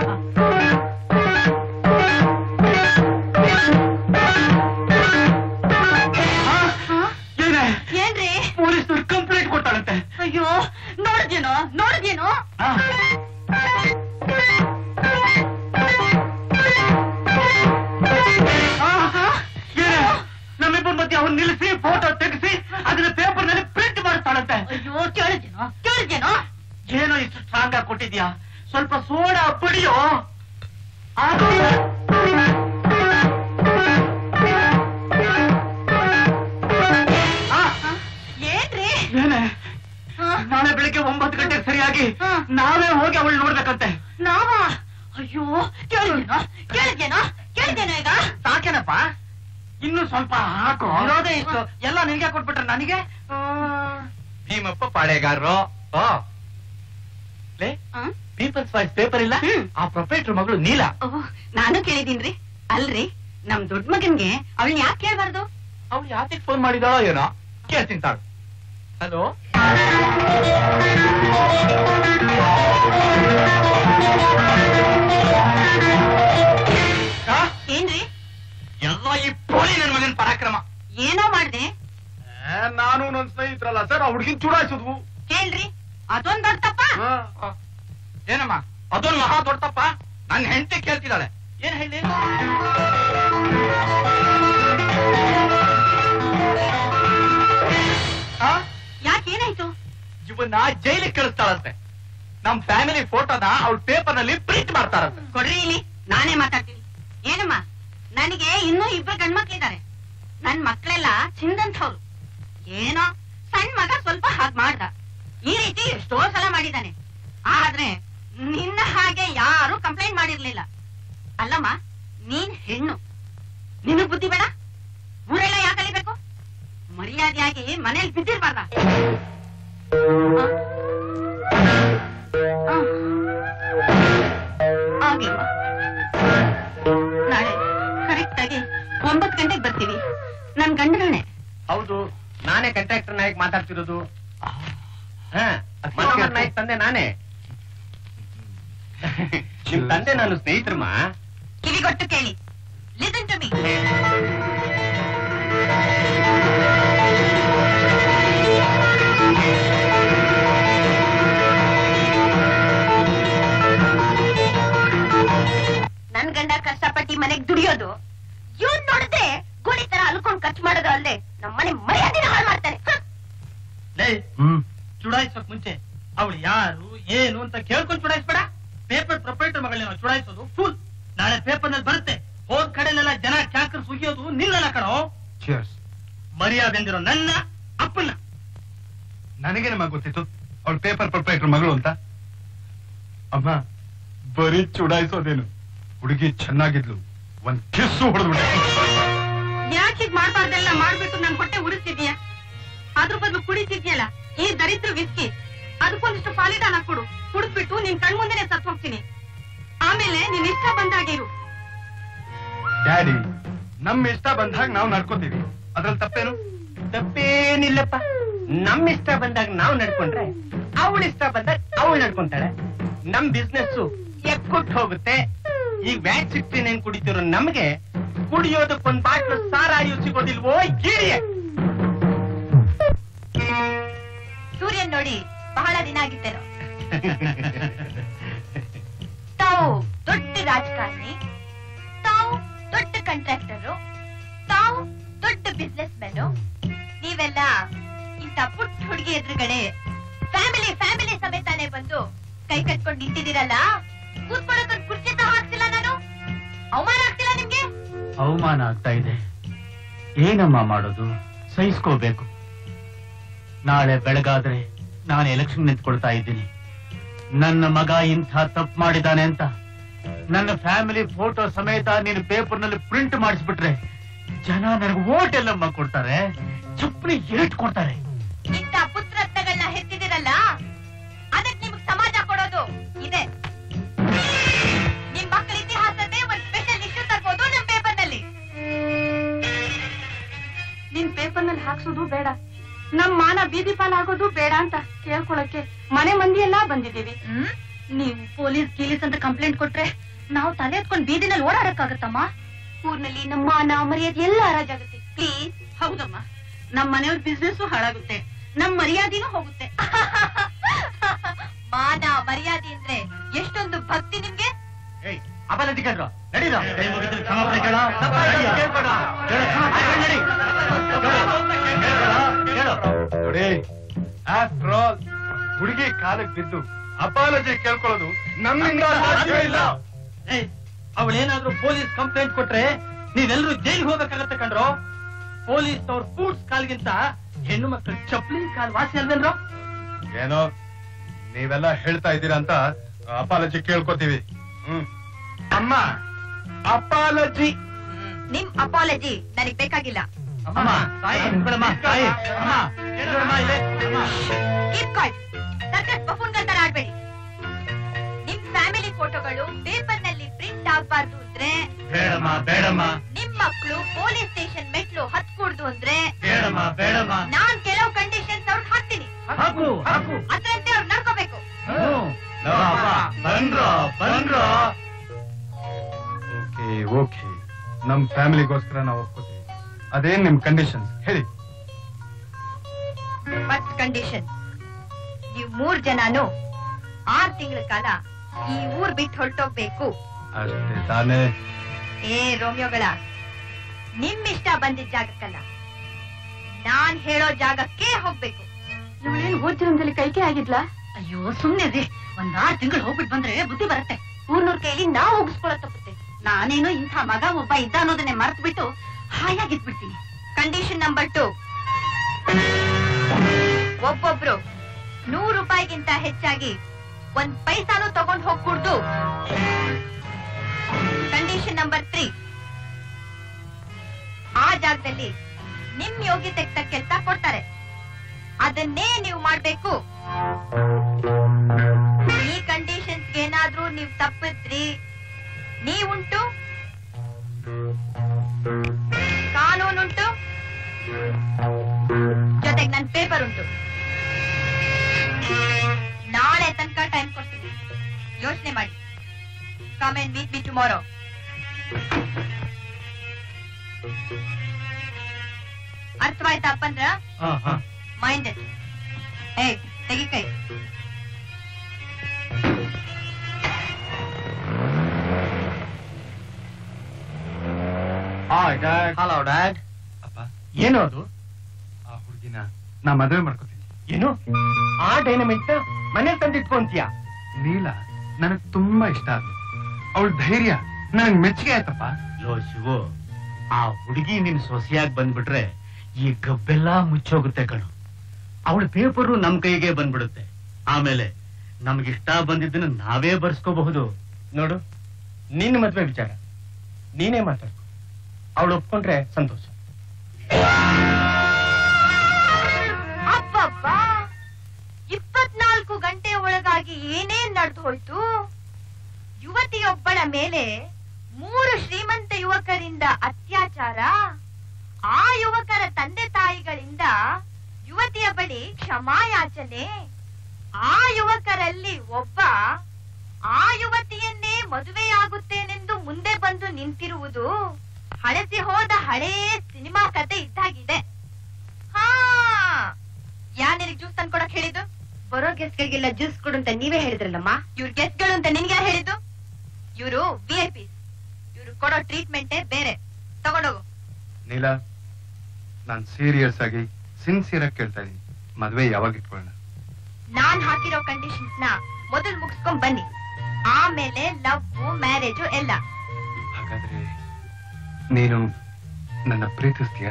ಏನ್ರಿ? ಪೊಲೀಸ್ನವ್ರು ಕಂಪ್ಲೇಂಟ್ ಕೊಡ್ತಾಳಂತೆ. ಅಯ್ಯೋ, ನೋಡಿದ್ಯೇನೋ? ನಮ್ಮಿಬ್ಬರ ಮಧ್ಯೆ ಅವ್ರು ನಿಲ್ಲಿಸಿ ಫೋಟೋ ತೆಗೆಸಿ ಅದನ್ನ ಪೇಪರ್ ನಲ್ಲಿ ಪ್ರಿಂಟ್ ಮಾಡ್ತಾಳಂತೆ. ಅಯ್ಯೋ, ಕೇಳಿದ್ಯೇನೋ? ಏನೋ ಇಷ್ಟು ಸ್ಟ್ರಾಂಗ್ ಆಗಿ ಕೊಟ್ಟಿದ್ಯಾ? ಸ್ವಲ್ಪ ಸೋಡಾ ಪುಡಿಯೋ. ಏನ್ರಿ? ಏನೇ, ನಾಳೆ ಬೆಳಿಗ್ಗೆ 9 ಗಂಟೆಗೆ ಸರಿಯಾಗಿ ನಾವೇ ಹೋಗಿ ಅವಳು ನೋಡ್ಬೇಕಂತೆ. ನಾವಾ? ಅಯ್ಯೋ, ಕೇಳಿದ್ಯೇನೋ ಈಗ? ಸಾಕೇನಪ್ಪ? ಇನ್ನು ಸ್ವಲ್ಪ ಹಾಕು. ಇರೋದೇ ಇಷ್ಟು ಎಲ್ಲ ನಿನ್ಗೆ ಕೊಟ್ಬಿಟ್ರೆ ನನಗೆ. ಭೀಮಪ್ಪ ಪಾಳೆಗಾರರು. ಪೀಪಲ್ಸ್ ವಾಯ್ಸ್ ಪೇಪರ್ ಇಲ್ಲ, ಆ ಪ್ರೊಪರೇಟರ್ ಮಗಳು ನೀಲಾ. ನಾನು ಕೇಳಿದೀನ್ರಿ. ಅಲ್ರಿ, ನಮ್ ದೊಡ್ಡ ಮಗನ್ಗೆ ಅವಳನ್ನ ಯಾಕೆ ಕೇಳ್ಬಾರ್ದು? ಅವ್ಳು ಯಾಕೆ ಫೋನ್ ಮಾಡಿದಾಳೋ ಏನೋ, ಕೇಳ್ತೀನಿ ತಾಳು. ಹಲೋ, ಏನ್ರಿ? ಎಲ್ಲ ಈ ಪೋಲಿ ನನ್ ಮಗನ್ ಪರಾಕ್ರಮ. ಏನೋ ಮಾಡ್ದೆ? ನಾನು ನನ್ ಸ್ನೇಹಿತರಲ್ಲ ಸರ್, ಆ ಹುಡುಗಿನ ಚೂಡಾಯಿಸಿದ್ವು. ಕೇಳ್ರಿ, ಅದೊಂದ್ ದೊಡ್ಡ ತಪ್ಪ. ಏನಮ್ಮ ಅದೊಂದು ಮಹಾ ದೊಡ್ಡ ತಪ್ಪ? ನನ್ನ ಹೆಂಡತಿ ಕೇಳ್ತಿದ್ದಾಳೆ. ಏನ್ ಹೇಳಿ? ಯಾಕೇನಾಯ್ತು? ಇವನ್ನ ಜೈಲಿಗೆ ಕಳಿಸ್ತಾಳಂತೆ. ನಮ್ ಫ್ಯಾಮಿಲಿ ಫೋಟೋನ ಅವ್ಳ ಪೇಪರ್ ನಲ್ಲಿ ಪ್ರಿಂಟ್ ಮಾಡ್ತಾರಂತೆ. ಕೊಡ್ರಿ ಇಲ್ಲಿ, ನಾನೇ ಮಾತಾಡ್ತೀನಿ. ಏನಮ್ಮ, ನನಗೆ ಇನ್ನೂ 2 ಗಂಡ್ಮಕ್ಳಿದ್ದಾರೆ. ನನ್ ಮಕ್ಳೆಲ್ಲ ಚಿಂದಂಥವ್ರು. ಏನೋ ಸಣ್ಣ ಮಗ ಸ್ವಲ್ಪ ಹಾಗೆ ಮಾಡ್ದ. ಈ ರೀತಿ ಎಷ್ಟೋ ಸಲ ಮಾಡಿದ್ದಾನೆ. ಆದ್ರೆ ನಿನ್ನ ಹಾಗೆ ಯಾರು ಕಂಪ್ಲೇಂಟ್ ಮಾಡಿರ್ಲಿಲ್ಲ. ಅಲ್ಲಮ್ಮ, ನೀನ್ ಹೆಣ್ಣು, ನಿನಗ್ ಬುದ್ಧಿ ಬೇಡ? ಊರೆಲ್ಲ ಯಾಕೆ ಕಲಿಬೇಕು? ಮರ್ಯಾದೆಯಾಗಿ ಮನೇಲಿ ಬಿದ್ದಿರ್ಬಾರ್ದ? ಆಗ್ಲಿಮ್ಮ, ನಾಳೆ ಕರೆಕ್ಟ್ ಆಗಿ 9 ಗಂಟೆಗೆ ಬರ್ತೀವಿ. ನನ್ ಗಂಡನೇ. ಹೌದು, ನಾನೇ ಕಾಂಟ್ರಾಕ್ಟರ್ ನಾಯಕ್ ಮಾತಾಡ್ತಿರೋದು. ಮನೋಹರ್ ನಾಯಕ್ ತಂದೆ ನಾನೇ. ನಿಮ್ ತಂದೆ ನಾನು ಸ್ನೇಹಿತರಮ್ಮ. ಕಿವಿಗೊಟ್ಟು ಕೇಳಿ. Listen to me. ನನ್ ಗಂಡ ಕಷ್ಟಪಟ್ಟಿ ಮನೆಗ್ ದುಡಿಯೋದು, ಇವನ್ ನೋಡಿದ್ರೆ ಗೋಳಿ ತರ ಅಲ್ಕೊಂಡ್ ಖರ್ಚು ಮಾಡೋದು ಅಲ್ಲದೆ ನಮ್ಮನೆ ಮರ್ಯಾದೆನ ಹಾಳು ಮಾಡ್ತಾನೆ. ಚುಡಾಯಿಸೋಕ್ ಮುಂಚೆ ಅವಳು ಯಾರು ಏನು ಅಂತ ಕೇಳ್ಕೊಂಡ್ ಚುಡಾಯಿಸ್ಬೇಡ. ಪೇಪರ್ ಪ್ರೊಪರೇಟರ್ ಮಗಳನ್ನ ಚುಡಾಯಿಸೋದು ಫುಲ್. ನಾಳೆ ಪೇಪರ್ ನಲ್ಲಿ ಬರುತ್ತೆ. ಹೋದ್ ಕಡೆಲೆಲ್ಲ ಜನ ಟ್ಯಾಂಕರ್ ಸುಗಿಯೋದು ನಿಲ್ಲಲ್ಲ ಕಣೋ. ಮರ್ಯಾದೆ ಅಂದಿರೋ ನನ್ನ ಅಪ್ಪನ. ನನಗೆ ನಮಗ್ ಗೊತ್ತಿತ್ತು ಅವ್ಳ ಪೇಪರ್ ಪ್ರೊಪರೇಟರ್ ಮಗಳು ಅಂತ. ಅಮ್ಮ, ಬರೀ ಚುಡಾಯಿಸೋದೇನು, ಹುಡುಗಿ ಚೆನ್ನಾಗಿದ್ಲು, ಒಂದ್ ಕಿಸ್ಸು ಹೊಡೆದ್ಬಿಟ್ಟೆ. ಯಾಕೆ ಹೀಗ್ ಮಾಡ್ಬಾರ್ದೆಲ್ಲ ಮಾಡ್ಬಿಟ್ಟು ನನ್ ಹೊಟ್ಟೆ ಉಡಿಸ್ತಿದ್ಯಾ? ಅದ್ರ ಬದಲು ಕುಡಿತಿದ್ಯಲ್ಲ ಈ ದರಿದ್ರ ವಿಸ್ಕಿ, ಅದಕ್ಕೊಂದಿಷ್ಟು ಪಾಲಿದಾನ ಕೊಡು. ಕುಡಿದ್ಬಿಟ್ಟು ನಿನ್ ಕಣ್ಮುಂದೆನೆ ಸತ್ ಹೋಗ್ತೀನಿ. ಆಮೇಲೆ ನಿನ್ ಇಷ್ಟ ಬಂದಾಗಿರು. ಡ್ಯಾಡಿ, ನಮ್ ಇಷ್ಟ ಬಂದಾಗ ನಾವು ನಡ್ಕೋತೀವಿ, ಅದ್ರಲ್ಲಿ ತಪ್ಪೇನು? ತಪ್ಪೇನಿಲ್ಲಪ್ಪ. ನಮ್ ಇಷ್ಟ ಬಂದಾಗ ನಾವು ನಡ್ಕೊಂಡ್ರೆ ಅವಳ ಇಷ್ಟ ಬಂದಾಗ ಅವಳು ನಡ್ಕೊಂತಾಳೆ. ನಮ್ ಬಿಸ್ನೆಸ್ ಎಕ್ಕುಟ್ಟು ಹೋಗುತ್ತೆ. ಈಗ ವ್ಯಾಟ್ 69 ಕುಡಿತಿರೋ ನಮ್ಗೆ ಕುಡಿಯೋದಕ್ಕೊಂದ್ ಬಾಟ್ಲು ಸಾರಾಯು ಸಿಗೋದಿಲ್ವೋ ಗೀಳಿಯೇ? ಸೂರ್ಯನ್ ನೋಡಿ ಬಹಳ ದಿನ ಆಗಿತ್ತೇನೋ. ತಾವು ದೊಡ್ಡ ರಾಜಕಾರಣಿ, ತಾವು ದೊಡ್ಡ ಕಾಂಟ್ರಾಕ್ಟರು, ತಾವು ದೊಡ್ಡ ಬಿಸ್ನೆಸ್ ಮ್ಯಾನು. ನೀವೆಲ್ಲ ಇಂಥ ಪುಟ್ಟ ಹುಡುಗಿ ಎದುರುಗಡೆ ಫ್ಯಾಮಿಲಿ ಸಮೇತಾನೆ ಬಂದು ಕೈ ಕಟ್ಕೊಂಡು ನಿಂತಿದ್ದೀರಲ್ಲ, ಕೂತ್ಕೊಳ್ಳೋಕೆ ಕುರ್ಚಿ ಸಹ ಹಾಕ್ತಿಲ್ಲ ನಾನು. ಅವಮಾನ ಆಗ್ತಿಲ್ಲ ನಿಮ್ಗೆ? ಅವಮಾನ ಆಗ್ತಾ ಇದೆ. ಏನಮ್ಮ ಮಾಡೋದು? ಸಹಿಸ್ಕೋಬೇಕು. ನಾಳೆ ಬೆಳಗಾದ್ರೆ ನಾನು ಎಲೆಕ್ಷನ್ ನಿಂತ್ಕೊಳ್ತಾ ಇದ್ದೀನಿ. ನನ್ನ ಮಗ ಇಂಥ ತಪ್ಪು ಮಾಡಿದಾನೆ ಅಂತ ನನ್ನ ಫ್ಯಾಮಿಲಿ ಫೋಟೋ ಸಮೇತ ನೀನು ಪೇಪರ್ನಲ್ಲಿ ಪ್ರಿಂಟ್ ಮಾಡಿಸ್ಬಿಟ್ರೆ ಜನ ನನಗೆ ವೋಟ್ ಎಲ್ಲಮ್ಮ ಕೊಡ್ತಾರೆ, ಚಪ್ಪಲಿ ಏಟ್ ಕೊಡ್ತಾರೆ. ಇಂಥ ಪುತ್ರರತ್ನಗಳನ್ನ ಹೆತ್ತಿದಿರಲ್ಲ, ಅದಕ್ಕೆ ನಿಮ್ಗೆ ಸಮಾಜ ಕೊಡೋದು ಇದೆ. ನಿಮ್ ಮಕ್ಕಳ ಇತಿಹಾಸದೇ ಒಂದು ಸ್ಪೆಷಲ್ ಇಶ್ಯೂ ತರ್ಬೋದು ನಮ್ ಪೇಪರ್ನಲ್ಲಿ. ನಿನ್ ಪೇಪರ್ನಲ್ಲಿ ಹಾಕ್ಸೋದು ಬೇಡ, ನಮ್ ಮಾನ ಬೀದಿ ಪಾಲಾಗೋದು ಬೇಡ ಅಂತ ಕೇಳ್ಕೊಳಕ್ಕೆ ಮನೆ ಮಂದಿ ಎಲ್ಲಾ ಬಂದಿದ್ದೀವಿ. ನೀವು ಪೊಲೀಸ್ ಅಂತ ಕಂಪ್ಲೇಂಟ್ ಕೊಟ್ರೆ ನಾವು ತಲೆ ಎತ್ಕೊಂಡು ಬೀದಿನಲ್ಲಿ ಓಡಾಡಕ್ಕಾಗತ್ತಮ್ಮ? ಊರ್ನಲ್ಲಿ ನಮ್ಮ ಮಾನ ಮರ್ಯಾದೆ ಎಲ್ಲ ಹರಾಜಾಗುತ್ತೆ. ಪ್ಲೀಸ್. ಹೌದಮ್ಮ, ನಮ್ ಮನೆಯವ್ರ ಬಿಸ್ನೆಸ್ ಹಾಳಾಗುತ್ತೆ, ನಮ್ ಮರ್ಯಾದೆನೂ ಹೋಗುತ್ತೆ. ಮಾನ ಮರ್ಯಾದೆ ಅಂದ್ರೆ ಎಷ್ಟೊಂದು ಭಕ್ತಿ ನಿಮ್ಗೆ. ಅಪರಾಧಿಕರು ನಡೀರೋ. ನೋಡಿ, ಆಫ್ಟರ್ ಆಲ್ ಹುಡುಗಿ ಕಾಲಕ್ಕೆ ಬಿದ್ದು ಅಪಾಲಜಿ ಕೇಳ್ಕೊಳ್ಳೋದು ನಮ್ಮಿಂದ ಸಾಧ್ಯ ಇಲ್ಲ. ಅವಳೇನಾದ್ರೂ ಪೊಲೀಸ್ ಕಂಪ್ಲೇಂಟ್ ಕೊಟ್ರೆ ನೀವೆಲ್ಲರೂ ಜೈಲಿಗೆ ಹೋಗಬೇಕಾಗತ್ತೆ ಕಣ್ರೋ. ಪೊಲೀಸ್ ಅವ್ರ ಬೂಟ್ಸ್ ಕಾಲ್ಗಿಂತ ಹೆಣ್ಣು ಮಕ್ಕಳು ಚಪ್ಪಲಿ ಕಾಲ್ ವಾಸಿ ಅಲ್ವೇನ್ರೋ? ಏನೋ ನೀವೆಲ್ಲ ಹೇಳ್ತಾ ಇದ್ದೀರಾ ಅಂತ ಅಪಾಲಜಿ ಕೇಳ್ಕೊತೀವಿ. ಅಮ್ಮ, ಅಪಾಲಜಿ. ನಿಮ್ ಅಪಾಲಜಿ ನನಗ್ ಬೇಕಾಗಿಲ್ಲ. ಅಮ್ಮ, ತಾಯಿ, ಬಿಡಮ್ಮ, ತಾಯಿ, ಅಮ್ಮ, ನೋಡಮ್ಮ ಇಲ್ಲಿ, ಅಮ್ಮ. Keep quiet. ಸರ್ಕಸ್ ಬಫೂನ್ಗಳ ತರ ಆಡ್ಬೇಡಿ. ನಿಮ್ ಫ್ಯಾಮಿಲಿ ಫೋಟೋಗಳು ಪೇಪರ್ ನಲ್ಲಿ ಪ್ರಿಂಟ್ ಆಗ್ಬಾರ್ದು ಅಂದ್ರೆ ಬೇಡಮ್ಮ, ಬೇಡಮ್ಮ, ನಿಮ್ ಮಕ್ಕಳು ಪೊಲೀಸ್ ಸ್ಟೇಷನ್ ಮೆಟ್ಲು ಹತ್ಕೂಡ್ದು ಅಂದ್ರೆ ಬೇಡಮ್ಮ, ಬೇಡಮ್ಮ. ನಾನ್ ಕೆಲವು ಕಂಡೀಷನ್ಸ್ ಅವ್ರಿಗೆ ಹಾಕ್ತೀನಿ. ಹಾಕು, ಹಾಕು. ಅದ್ರಂತೆ ಅವ್ರು ನಡ್ಕೋಬೇಕು. ಬಂದ್ರೋ, ಬಂದ್ರೋ. ಓಕೆ, ನಮ್ ಫ್ಯಾಮಿಲಿಗೋಸ್ಕರ ನಾವು ಒಪ್ಕೋತೀವಿ. ಅದೇನ್ ನಿಮ್ ಕಂಡೀಷನ್ಸ್ ಹೇಳಿ. ಫಸ್ಟ್ ಕಂಡೀಷನ್, ನೀವು 3 ಜನನು 6 ತಿಂಗಳ ಕಾಲ ಈ ಊರ್ ಬಿಟ್ಟು ಹೊರಟೋಗ್ಬೇಕು. ಅಷ್ಟೇ ತಾನೇ? ಏ ರೋಮಿಯೋಗಳ, ನಿಮ್ಮಿಷ್ಟ ಬಂದಿದ್ದ ಜಾಗಕ್ಕಲ್ಲ, ನಾನ್ ಹೇಳೋ ಜಾಗಕ್ಕೆ ಹೋಗ್ಬೇಕು. ಇವಳೇನು ಓದ್ತಿರೋದ್ರಲ್ಲಿ ಕೈಕೆ ಆಗಿದ್ಲಾ? ಅಯ್ಯೋ ಸುಮ್ನೆ ರೀ, 6 ತಿಂಗಳು ಹೋಗ್ಬಿಟ್ಟು ಬಂದ್ರೆ ಬುದ್ಧಿ ಬರುತ್ತೆ. ಊರ್ನವ್ರ ಕೈಲಿ ನಾವು ಹೋಗಿಸ್ಕೊಳ್ಳೋ ತಪ್ಪುತ್ತೆ. ನಾನೇನೋ ಇಂಥ ಮಗ ಒಬ್ಬ ಇದ್ದ ಅನ್ನೋದನ್ನೇ ಮರ್ತು ಬಿಟ್ಟು ಹಾಯಾಗಿದ್ಬಿಡ್ತೀನಿ. ಕಂಡೀಷನ್ ನಂಬರ್ 2, ಒಬ್ಬೊಬ್ರು 100 ರೂಪಾಯಿಗಿಂತ ಹೆಚ್ಚಾಗಿ 1 ಪೈಸಾನು ತಗೊಂಡು ಹೋಗ್ಕೂಡ್ದು. ಕಂಡೀಷನ್ ನಂಬರ್ 3, ಆ ಜಾಗದಲ್ಲಿ ನಿಮ್ ಯೋಗ್ಯತೆ ತಕ್ಕ ಕೆಲಸ ಕೊಡ್ತಾರೆ, ಅದನ್ನೇ ನೀವು ಮಾಡ್ಬೇಕು. ಈ ಕಂಡೀಷನ್ಸ್ ಏನಾದ್ರೂ ನೀವು ತಪ್ಪಿದ್ರಿ, ನೀವುಂಟು, ಕಾನೂನುಂಟು, ಜೊತೆಗೆ ನನ್ ಪೇಪರ್ ಉಂಟು. ನಾಳೆ ತನಕ ಟೈಮ್ ಕೊಡ್ತೀನಿ, ಯೋಚನೆ ಮಾಡಿ. Come and meet me tomorrow. ಅರ್ಥವಾಯ್ತಾ ಅಪ್ಪಂದ್ರ? Mind it. ಏ ತೆಗಿ ಕೈ. Hello dad. ಅಪ್ಪ, ಏನು ಅದು? ಆ ಹುಡುಗಿನ ನಾ ಮದುವೆ ಮಾಡ್ಕೋತೀನಿ. ಏನು ಆ ಡೈನಮಿಟ್ ಮನೆ ತಂದಿಟ್ಕೊಂತೀಯ? ನೀಲ ನನಗ್ ತುಂಬಾ ಇಷ್ಟ ಆದ್ಲು. ಅವಳ ಧೈರ್ಯ ನನಗ್ ಮೆಚ್ಚುಗೆ ಆಯ್ತಪ್ಪ. ಲೋ ಶಿವು, ಆ ಹುಡುಗಿ ನಿನ್ ಸೊಸೆಯಾಗಿ ಬಂದ್ಬಿಟ್ರೆ ಈ ಗಬ್ಬೆಲ್ಲ ಮುಚ್ಚೋಗುತ್ತೆ ಕಣು. ಅವಳ ಪೇಪರು ನಮ್ ಕೈಗೆ ಬಂದ್ಬಿಡುತ್ತೆ. ಆಮೇಲೆ ನಮ್ಗಿಷ್ಟ ಬಂದಿದ್ದನ್ನ ನಾವೇ ಬರ್ಸ್ಕೋಬಹುದು. ನೋಡು, ನಿನ್ನ ಮದ್ವೆ ವಿಚಾರ ನೀನೇ ಮಾತಾಡ್ಕೊ. ಅವಳು ಒಪ್ಕೊಂಡ್ರೆ ಸಂತೋಷ. ಅಬ್ಬಬ್ಬಾ, 24 ಗಂಟೆ ಒಳಗಾಗಿ ಏನೇನ್ ನಡೆದು ಹೋಯ್ತು. ಯುವತಿಯೊಬ್ಬಳ ಮೇಲೆ 3 ಶ್ರೀಮಂತ ಯುವಕರಿಂದ ಅತ್ಯಾಚಾರ. ಆ ಯುವಕರ ತಂದೆ ತಾಯಿಗಳಿಂದ ಯುವತಿಯ ಬಳಿ ಕ್ಷಮಾಯಾಚನೆ. ಆ ಯುವಕರಲ್ಲಿ ಒಬ್ಬ ಆ ಯುವತಿಯನ್ನೇ ಮದುವೆಯಾಗುತ್ತೇನೆಂದು ಮುಂದೆ ಬಂದು ನಿಂತಿರುವುದು ಹಳಸಿ ಹೋದ ಹಳೇ ಸಿನಿಮಾ ಕತೆ ಇದ್ದಾಗಿದೆ. ಹಾ, ನಿನಗೆ ಜ್ಯೂಸ್ ತಂದ್ಕೊಡಕ್ ಹೇಳಿದ್ದು? ಬರೋ ಗೆಸ್ಟ್ಗಳಿಗೆಲ್ಲ ಜ್ಯೂಸ್ ಕೊಡು ಅಂತ ನೀವೇ ಹೇಳಿದ್ರಲ್ಲಮ್ಮ. ಇವ್ರ ಗೆಸ್ಟ್ಗಳು ಅಂತ ನಿನ್ಗೆ ಯಾರು ಹೇಳಿದ್ದು? ಇವರು VIP. ಇವ್ರು ಕೊಡೋ ಟ್ರೀಟ್ಮೆಂಟೇ ಬೇರೆ. ತಗೊಂಡೋಗು. ನೀಲಾ, ನಾನ್ ಸೀರಿಯಸ್ ಆಗಿ ಸಿನ್ಸಿಯರ್ ಆಗಿ ಕೇಳ್ತಾ ಇದೀನಿ, ಮದ್ವೆ ಯಾವಾಗ ಇಟ್ಕೊಳ್ಳೋಣ? ನಾನ್ ಹಾಕಿರೋ ಕಂಡೀಷನ್ಸ್ ನ ಮೊದಲು ಮುಗಿಸ್ಕೊಂಡ್ ಬನ್ನಿ, ಆಮೇಲೆ ಲವ್ ಮ್ಯಾರೇಜು ಎಲ್ಲ. ಹಾಗಾದ್ರೆ ನೀನು ನನ್ನ ಪ್ರೀತಿಸ್ತೀಯಾ?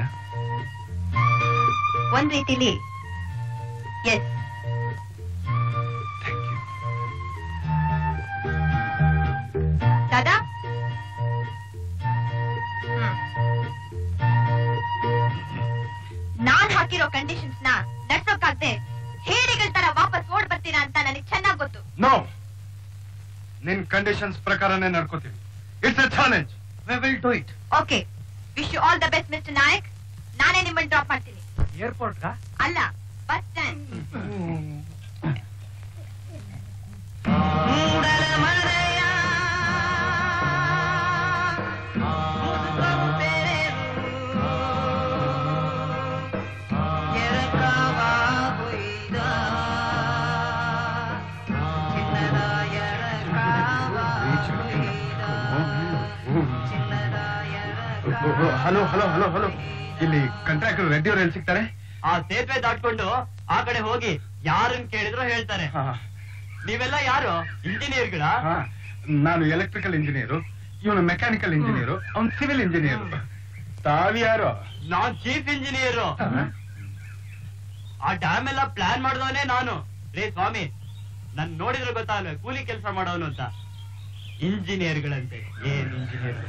ಒಂದ್ ರೀತಿಲಿ ಎಸ್. Thank you. ದಾದಾ, ನಾನ್ ಹಾಕಿರೋ ಕಂಡೀಷನ್ಸ್ ನ ನಡ್ಸೋಕಾಗ್ದೆ ಹೇಡಿಗಳ ತರ ವಾಪಸ್ ಓಡ್ ಬರ್ತೀರಾ ಅಂತ ನನಗೆ ಚೆನ್ನಾಗ್ ಗೊತ್ತು. ನೋ, ನಿನ್ ಕಂಡೀಷನ್ಸ್ ಪ್ರಕಾರನೇ ನಡ್ಕೋತೀವಿ. It's a challenge. We will do it. Okay, wish you all the best mister Nayak. ನಾನೇ ನಿಮ್ಮನ್ನ ಡ್ರಾಪ್ ಮಾಡ್ತೀನಿ. ಏರ್ಪೋರ್ಟ್ ಕಾ? ಅಲ್ಲ, bus stand. Hello hello hello hello, ಇಲ್ಲಿ ಕಾಂಟ್ರಾಕ್ಟರ್ ರೆಡ್ಡಿ ಅವ್ರು ಎಲ್ಲಿ ಸಿಗ್ತಾರೆ? ಆ ಸೇತುವೆ ದಾಟ್ಕೊಂಡು ಆ ಕಡೆ ಹೋಗಿ ಯಾರನ್ನ ಕೇಳಿದ್ರು ಹೇಳ್ತಾರೆ. ನೀವೆಲ್ಲ ಯಾರು? ಇಂಜಿನಿಯರ್ಗಳ? ನಾನು ಎಲೆಕ್ಟ್ರಿಕಲ್ ಇಂಜಿನಿಯರು, ಇವನು ಮೆಕ್ಯಾನಿಕಲ್ ಇಂಜಿನಿಯರು, ಅವ್ನು ಸಿವಿಲ್ ಇಂಜಿನಿಯರು. ತಾವ್ಯಾರು? ನಾನ್ ಚೀಫ್ ಇಂಜಿನಿಯರು. ಆ ಡ್ಯಾಮ್ ಎಲ್ಲ ಪ್ಲಾನ್ ಮಾಡಿದವನೇ ನಾನು. ರೇ ಸ್ವಾಮಿ, ನನ್ ನೋಡಿದ್ರೆ ಗೊತ್ತಾಗಲ್ಲ ಕೂಲಿ ಕೆಲಸ ಮಾಡೋನು ಅಂತ. ಇಂಜಿನಿಯರ್ಗಳಂತೆ. ಏನ್ ಇಂಜಿನಿಯರ್ಗಳು?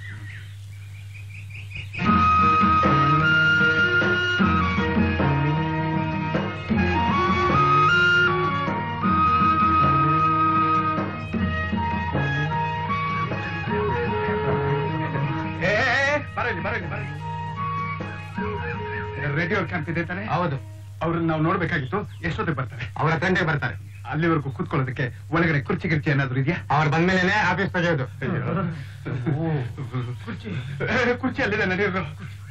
ಬರಲಿ ಬರಲಿ ಬರಲಿ. ರೆಡ್ಡಿ ಅವ್ರ ಕ್ಯಾಂಪ್ ಇದೆ ತಾನೆ? ಹೌದು. ಅವ್ರನ್ನ ನಾವು ನೋಡ್ಬೇಕಾಗಿತ್ತು. ಎಷ್ಟೊತ್ತಿಗೆ ಬರ್ತಾರೆ? ಅವರ ತಂದೆ ಬರ್ತಾರೆ. ಅಲ್ಲಿವರೆಗೂ ಕೂತ್ಕೊಳ್ಳೋದಕ್ಕೆ ಒಳಗಡೆ ಕುರ್ಚಿ ಗಿರ್ಚಿ ಏನಾದ್ರು ಇದೆಯಾ? ಅವ್ರು ಬಂದ್ಮೇಲೆ ಆಫೀಸ್ ತೆಗೆಯೋದು. ಕುರ್ಚಿ ಅಲ್ಲಿದೆ, ನಡೆಯೋದು.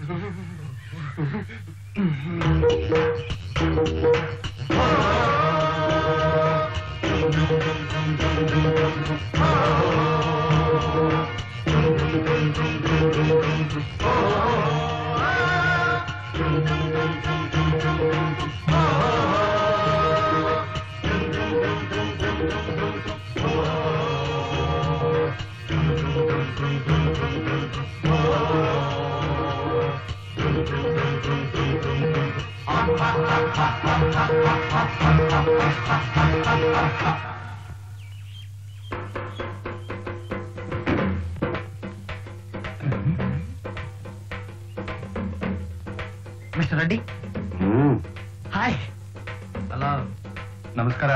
ಮಿಸ್ಟರ್ ರೆಡ್ಡಿ. ಹಾಯ್. ಹಲೋ, ನಮಸ್ಕಾರ.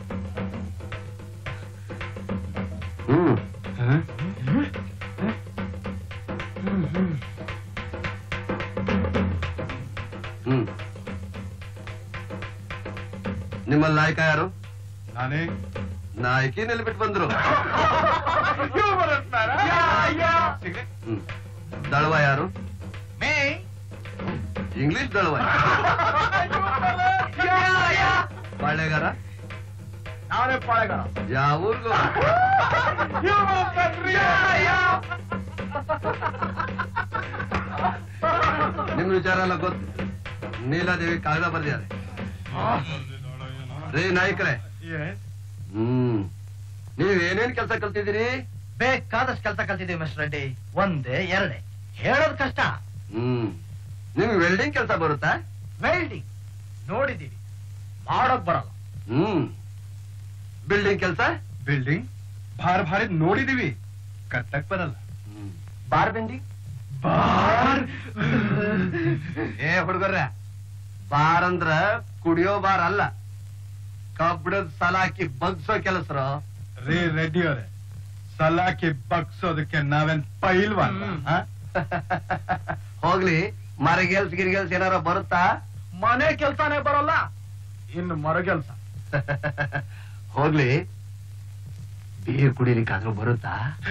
ನಿಮ್ಮಲ್ಲಿ ನಾಯಕ ಯಾರು? ನಾನೇ. ನಾಯಕಿ ನಿಲ್ಬಿಟ್ಟು ಬಂದ್ರು. ದಳವ ಯಾರು? ಇಂಗ್ಲಿಷ್ ದಳವ. ಪಾಳೆಗಾರ? ನಾನೇ ಪಾಳೆಗಾರ. ಯಾವ ಊರ್ಗು? ನಿಮ್ ವಿಚಾರ ಎಲ್ಲ ಗೊತ್ತು. ನೀಲಾದೇವಿ ಕಾಗದ ಬರ್ದಿದ್ದಾರೆ. ರೇ ನಾಯಕರೇ, ನೀವೇನೇನ್ ಕೆಲಸ ಕಲ್ತಿದ್ದೀರಿ? ಬೇಕಾದಷ್ಟು ಕೆಲಸ ಕಲ್ತಿದ್ದೀವಿ ಮಿಸ್ಟರ್ ರೆಡ್ಡಿ. ಒಂದೇ ಎರಡೇ ಹೇಳೋದ್ ಕಷ್ಟ. ನಿಮ್ಗೆ ವೆಲ್ಡಿಂಗ್ ಕೆಲಸ ಬರುತ್ತಾ? ವೆಲ್ಡಿಂಗ್ ನೋಡಿದ್ದೀವಿ, ಮಾಡೋಕ್ ಬರಲ್ಲ. ಬಿಲ್ಡಿಂಗ್ ಕೆಲಸ? ಬಿಲ್ಡಿಂಗ್ ಭಾರಿ ನೋಡಿದೀವಿ, ಕಟ್ಟಕ್ ಬರಲ್ಲ. Bar bending? ಬಾರ್? ಏ ಹುಡುಗರ್ರ, ಬಾರ್ ಅಂದ್ರ ಕುಡಿಯೋ ಬಾರ್ ಅಲ್ಲ, ಕಬ್ಬಣದ ಸಾಲ ಹಾಕಿ ಬಗ್ಸೋ ಕೆಲಸ. ರೇ ರೆಡ್ಡಿ ಅವರೇ, ಸಲಾಕಿ ಬಗ್ಸೋದಕ್ಕೆ ನಾವೇನ್ ಪೈಲ್ವಾನ್ ಹೋಗ್ಲಿ ಮರಗೆಲ್ಸ್ ಗಿರಿಗೆಲ್ಸ್ ಏನಾರ ಬರುತ್ತಾ? ಮನೆ ಕೆಲ್ಸಾನೇ ಬರಲ್ಲ, ಇನ್ನು ಮರಗೆಲ್ಸ. ಹೋಗ್ಲಿ ಬೀರ್ ಕುಡಿಲಿಕ್ಕಾದ್ರೂ ಬರುತ್ತಾ?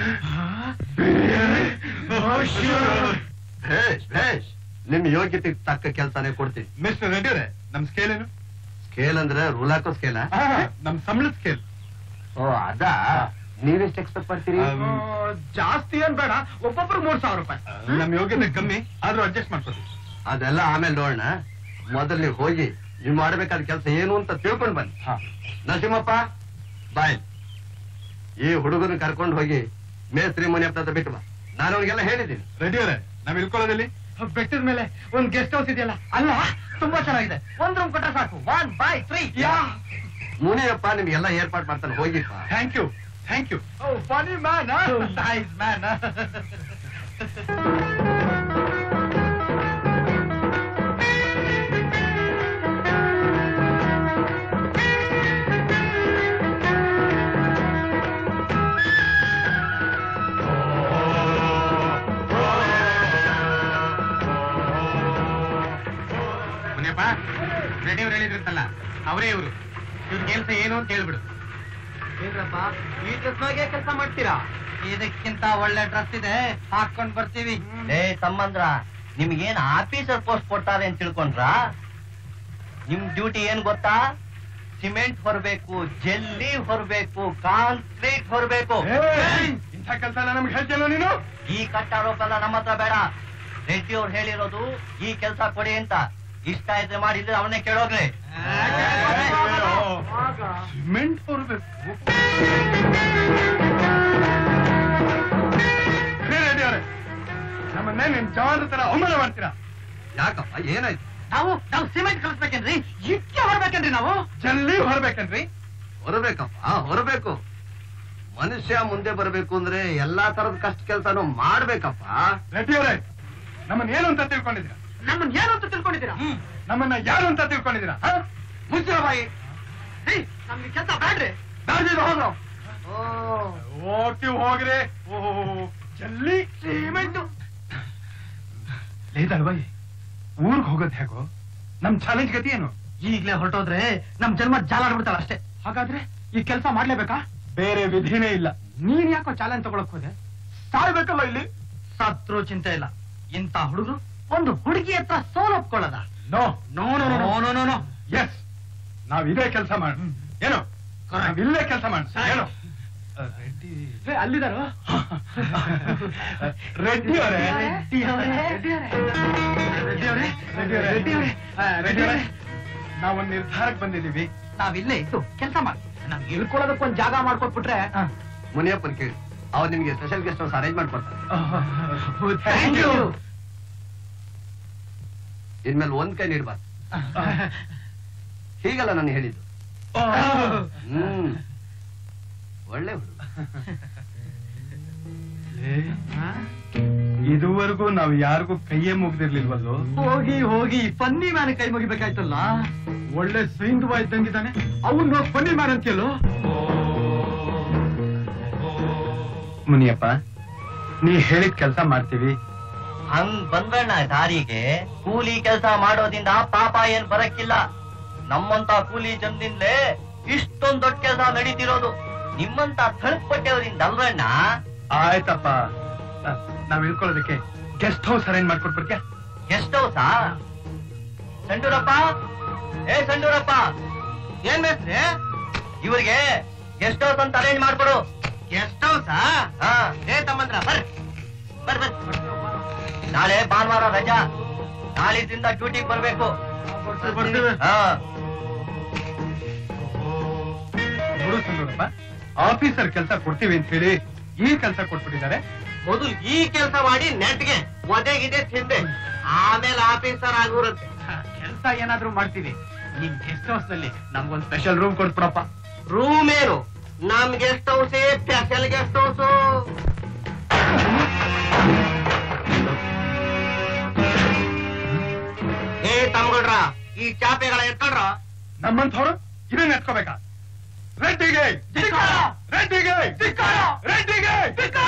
ಭೇಷ್ ಭೇಷ್, ನಿಮ್ ಯೋಗ್ಯತೆಗೆ ತಕ್ಕ ಕೆಲ್ಸಾನೇ ಕೊಡ್ತೀನಿ. ಮಿಸ್ಟರ್ ರೆಡ್ಡಿ ಅವರೇ, ನಮ್ ಸ್ಕೇಲ್ ಏನು? ಸ್ಕೇಲ್ ಅಂದ್ರೆ ರೂಲ್ ಹಾಕೋ ಸ್ಕೇಲ? ನಮ್ ಸಂಬಳ ಸ್ಕೇಲ್. ಓ ಅದಾ, ನೀವೆಷ್ಟು ಎಕ್ಸ್ಪೆಕ್ಟ್ ಮಾಡ್ತೀರಿ? ಜಾಸ್ತಿ ಏನ್ ಬೇಡ, ಒಬ್ಬೊಬ್ರು 3000 ರೂಪಾಯಿ. ನಮ್ ಯೋಗ್ಯತೆ ಕಮ್ಮಿ ಆದ್ರೂ ಅಡ್ಜಸ್ಟ್ ಮಾಡ್ಕೊತೀವಿ. ಅದೆಲ್ಲ ಆಮೇಲೆ ನೋಡೋಣ. ಮೊದಲು ನೀವು ಹೋಗಿ ನೀವು ಮಾಡ್ಬೇಕಾದ ಕೆಲಸ ಏನು ಅಂತ ತಿಳ್ಕೊಂಡ್ ಬನ್ನಿ. ನರಸಿಂಹಪ್ಪ ಬಾಯ್, ಈ ಹುಡುಗನ ಕರ್ಕೊಂಡು ಹೋಗಿ ಮೇಸ್ತ್ರಿ ಮನೆ ಹತ್ರ ಬಿಟ್ಟು ಬಾ. ನಾನು ಅವ್ರಿಗೆಲ್ಲ ಹೇಳಿದ್ದೀನಿ. ರೆಡ್ಡಿ ಅವರೇ, ನಾವ್ ಇಳ್ಕೊಳ್ಳೋದಲ್ಲಿ ಬೆಟ್ಟದ ಮೇಲೆ ಒಂದ್ ಗೆಸ್ಟ್ ಹೌಸ್ ಇದೆಯಲ್ಲ, ಅಲ್ಲ ತುಂಬಾ ಚೆನ್ನಾಗಿದೆ. 1 ರೂಮ್ ಕೊಟ್ಟ ಸಾಕು. 1 by 3. ಮುನಿಯಪ್ಪ ನಿಮ್ಗೆಲ್ಲ ಏರ್ಪಾಟ್ ಮಾಡ್ತಾನೆ, ಹೋಗಿಪ್ಪ. Thank you, thank you. Funny man, nice man. Muniyappa, Reddy ಅವ್ರು ಹೇಳಿದ್ರಂತಲ್ಲ, ಅವರೇ ಇವರು. ಇವ್ರ ಕೆಲಸ ಏನು ಅಂತ ಹೇಳ್ಬಿಡು. ಏನ್ರಪ್ಪ, ಈ ಡ್ರೆಸ್ ನಾಗೆ ಕೆಲಸ ಮಾಡ್ತೀರಾ? ಇದಕ್ಕಿಂತ ಒಳ್ಳೆ ಡ್ರೆಸ್ ಇದೆ, ಹಾಕೊಂಡ್ ಬರ್ತೀವಿ. ಸಂಬಂಧ್ರ, ನಿಮ್ಗೇನ್ ಆಫೀಸರ್ ಪೋಸ್ಟ್ ಕೊಡ್ತಾರೆ ಅಂತ ತಿಳ್ಕೊಂಡ್ರ? ನಿಮ್ ಡ್ಯೂಟಿ ಏನ್ ಗೊತ್ತಾ? ಸಿಮೆಂಟ್ ಹೊರಬೇಕು, ಜಲ್ಲಿ ಹೊರಬೇಕು, ಕಾಂಕ್ರೀಟ್ ಹೊರಬೇಕು. ಇಂಥ ಕೆಲಸ ನಮ್ಗೆ ಹೇಳ್ತೇನೋ ನೀನು? ಈ ಕಟ್ಟಾರೋಪೆಲ್ಲ ನಮ್ಮ ಹತ್ರ ಬೇಡ. ರೆಡ್ಡಿ ಅವ್ರು ಹೇಳಿರೋದು ಈ ಕೆಲಸ ಕೊಡಿ ಅಂತ. ಇಷ್ಟ ಇದ್ರೆ ಮಾಡಿದ್ರೆ ಅವನ್ನೇ ಕೇಳೋಗ್ರಿ. ಸಿಮೆಂಟ್ ಹೊರಬೇಕು. ರೆಡ್ಡಿ ಅವರೇ, ನಮ್ಮನ್ನೇ ನಿಮ್ ಜವಾನ್ರ ತರ ಅವಮಾನ ಮಾಡ್ತೀರಾ? ಯಾಕಪ್ಪ, ಏನಾಯ್ತು? ನಾವು ಸಿಮೆಂಟ್ ಕಳಿಸ್ಬೇಕೇನ್ರಿ? ಇಟ್ಕೆ ಹೊರಬೇಕೇನ್ರಿ? ನಾವು ಜಲ್ಲಿ ಹೊರಬೇಕನ್ರಿ? ಹೊರಬೇಕಪ್ಪ, ಹೊರಬೇಕು. ಮನುಷ್ಯ ಮುಂದೆ ಬರ್ಬೇಕು ಅಂದ್ರೆ ಎಲ್ಲಾ ತರದ ಕಷ್ಟ ಕೆಲ್ಸನೂ ಮಾಡ್ಬೇಕಪ್ಪ. ರೆಡ್ಡಿ ಅವರೇ, ನಮ್ಮನ್ನ ಏನು ಅಂತ ತಿಳ್ಕೊಂಡಿದ್ದೀರಾ? ನಮ್ಮನ್ನ ಏನು ಅಂತ ತಿಳ್ಕೊಂಡಿದ್ದೀರಾ? ನಮ್ಮನ್ನ ಯಾರು ಅಂತ ತಿಳ್ಕೊಂಡಿದ್ದೀರಾ? ಮುಚ್ಚಿರ ಬಾಯಿ. ನಮ್ಗೆ ಕೆಲಸ ಬೇಡ್ರಿ. ಹೋಗ್ರು. ಹೋಗ್ತೀವಿ, ಹೋಗ್ರಿ. ಜಲ್ಲಿ ಸಿಮೆಂಟು ಲೇದಲ್ವೈ, ಊರ್ಗ್ ಹೋಗೋದ್ ಹೇಗೋ? ನಮ್ ಚಾಲೆಂಜ್ ಗತಿ ಏನು? ಈಗ್ಲೇ ಹೊರಟೋದ್ರೆ ನಮ್ ಜನ್ಮ ಜಾಲಾಡ್ಬಿಡ್ತಾರ ಅಷ್ಟೇ. ಹಾಗಾದ್ರೆ ಈ ಕೆಲಸ ಮಾಡ್ಲೇಬೇಕಾ? ಬೇರೆ ವಿಧಿನೇ ಇಲ್ಲ. ನೀನ್ ಯಾಕೋ ಚಾಲೆಂಜ್ ತಗೊಳಕ್ ಹೋದೆ? ಸಾಯ್ಬೇಕಲ್ಲ ಇಲ್ಲಿ. ಸತ್ರು ಚಿಂತೆ ಇಲ್ಲ. ಇಂಥ ಹುಡುಗರು ಒಂದು ಹುಡುಗಿ ಹತ್ರ ಸೋಲೊಪ್ಕೊಳ್ಳದ? No no no no no no no. Yes, ನಾವ್ ಇದೇ ಕೆಲಸ ಮಾಡ. ಏನು, ನಾವಿಲ್ಲೇ ಕೆಲಸ ಮಾಡ. ಏನು ಅಲ್ಲಿದಾರು? ರೆಡ್ಡಿ ಅವರೇ, ನಾವೊಂದು ನಿರ್ಧಾರಕ್ಕೆ ಬಂದಿದ್ದೀವಿ. ನಾವಿಲ್ಲೇ ಇತ್ತು ಕೆಲಸ ಮಾಡ್ತೀವಿ. ನಮ್ಗೆ ಇಳ್ಕೊಳ್ಳೋದಕ್ಕೊಂದು ಜಾಗ ಮಾಡ್ಕೊಟ್ಬಿಟ್ರೆ. ಮುನಿಯಪ್ಪನ್ ಕೇಳಿ, ಅವ್ರು ನಿಮ್ಗೆ ಸ್ಪೆಷಲ್ ಗೆಸ್ಟ್ ಹೌಸ್ ಅರೇಂಜ್ ಮಾಡ್ಕೊಡ್ತಾರೆ. Thank you. ಇನ್ಮೇಲೆ ಒಂದ್ ಕೈ ನೀಡ್ಬಾರ್ದು. ಹೀಗಲ್ಲ ನಾನು ಹೇಳಿದ್ದು. ಒಳ್ಳೆ ಹುಡುಗ. ಇದುವರೆಗೂ ನಾವ್ ಯಾರಿಗೂ ಕೈಯೇ ಮುಗ್ದಿರ್ಲಿಲ್ವಲ್ಲೋ? ಹೋಗಿ ಹೋಗಿ ಪನ್ನಿ ಮ್ಯಾನ ಕೈ ಮುಗಿಬೇಕಾಯ್ತಲ್ಲ. ಒಳ್ಳೆ ಸೈಂಧವ ಇದ್ದಂಗಿದ್ದಾನೆ, ಅವನು ಪನ್ನಿ ಮ್ಯಾನ್ ಅಂತೇಳು. ಮುನಿಯಪ್ಪ, ನೀ ಹೇಳಿದ ಕೆಲಸ ಮಾಡ್ತೀವಿ. ಹಂಗ್ ಬಂದ್ರಣ್ಣ ದಾರಿಗೆ. ಕೂಲಿ ಕೆಲಸ ಮಾಡೋದ್ರಿಂದ ಪಾಪ ಏನ್ ಬರಕ್ಕಿಲ್ಲ. ನಮ್ಮಂತ ಕೂಲಿ ಜನದಿಂದಲೇ ಇಷ್ಟೊಂದ್ ದೊಡ್ಡ ಕೆಲಸ ನಡೀತಿರೋದು. ನಿಮ್ಮಂತ ಥಳಪಟ್ಟೆಯವರಿಂದ ಅಲ್ವಣ್ಣ. ಆಯ್ತಪ್ಪ, ನಾವ್ ಇಳ್ಕೊಳ್ಳೋದಕ್ಕೆ ಗೆಸ್ಟ್ ಹೌಸ್ ಅರೇಂಜ್ ಮಾಡ್ಕೊಟ್ಬಿಡ್ತೀಯ? ಗೆಸ್ಟ್ ಹೌಸಾ? ಸಂಡೂರಪ್ಪ, ಸಂಡೂರಪ್ಪ, ಏನ್ ಮೇಸ್ತ್ರಿ, ಇವ್ರಿಗೆ ಗೆಸ್ಟ್ ಹೌಸ್ ಅಂತ ಅರೇಂಜ್ ಮಾಡ್ಕೊಡು. ಗೆಸ್ಟ್ ಹೌಸಾ? ಹಾ. ತಮ್ಮಂದ್ರ ಬರ್ರಿ ಬರ್ರಿ. ನಾಳೆ ಭಾನುವಾರ ರಜಾ. ನಾಳಿದ್ರಿಂದ ಡ್ಯೂಟಿಗೆ ಬರ್ಬೇಕು. ನೋಡು ಸಂದೂರಪ್ಪ, ಆಫೀಸರ್ ಕೆಲಸ ಕೊಡ್ತೀವಿ ಅಂತ ಹೇಳಿ ಈ ಕೆಲಸ ಕೊಟ್ಬಿಟ್ಟಿದ್ದಾರೆ. ಮೊದಲು ಈ ಕೆಲಸ ಮಾಡಿ ನೆಟ್ಗೆ ಒದೆಗಿದೆ ತಿಂದೆ, ಆಮೇಲೆ ಆಫೀಸರ್ ಆಗೋರಂತೆ. ಕೆಲಸ ಏನಾದ್ರೂ ಮಾಡ್ತೀವಿ. ನಿಮ್ ಗೆಸ್ಟ್ ಹೌಸ್ ನಲ್ಲಿ ನಮ್ಗೊಂದ್ ಸ್ಪೆಷಲ್ ರೂಮ್ ಕೊಟ್ಬಿಡಪ್ಪ. ರೂಮ್ ಏನು? ನಮ್ ಗೆಸ್ಟ್ ಹೌಸೇ ಸ್ಪೆಷಲ್ ಗೆಸ್ಟ್ ಹೌಸು. ತಮ್ಗಳ್ರ, ಈ ಚಾಪೆಗಳ ಎತ್ಕೊಳ್ರ. ನಮ್ಮಂಥವ್ರು ಇದನ್ನ ಎತ್ಕೋಬೇಕಾ? ರೆಡ್ಡಿಗೆ ರೆಡ್ಡಿಗೆ ರೆಡ್ಡಿಗೆ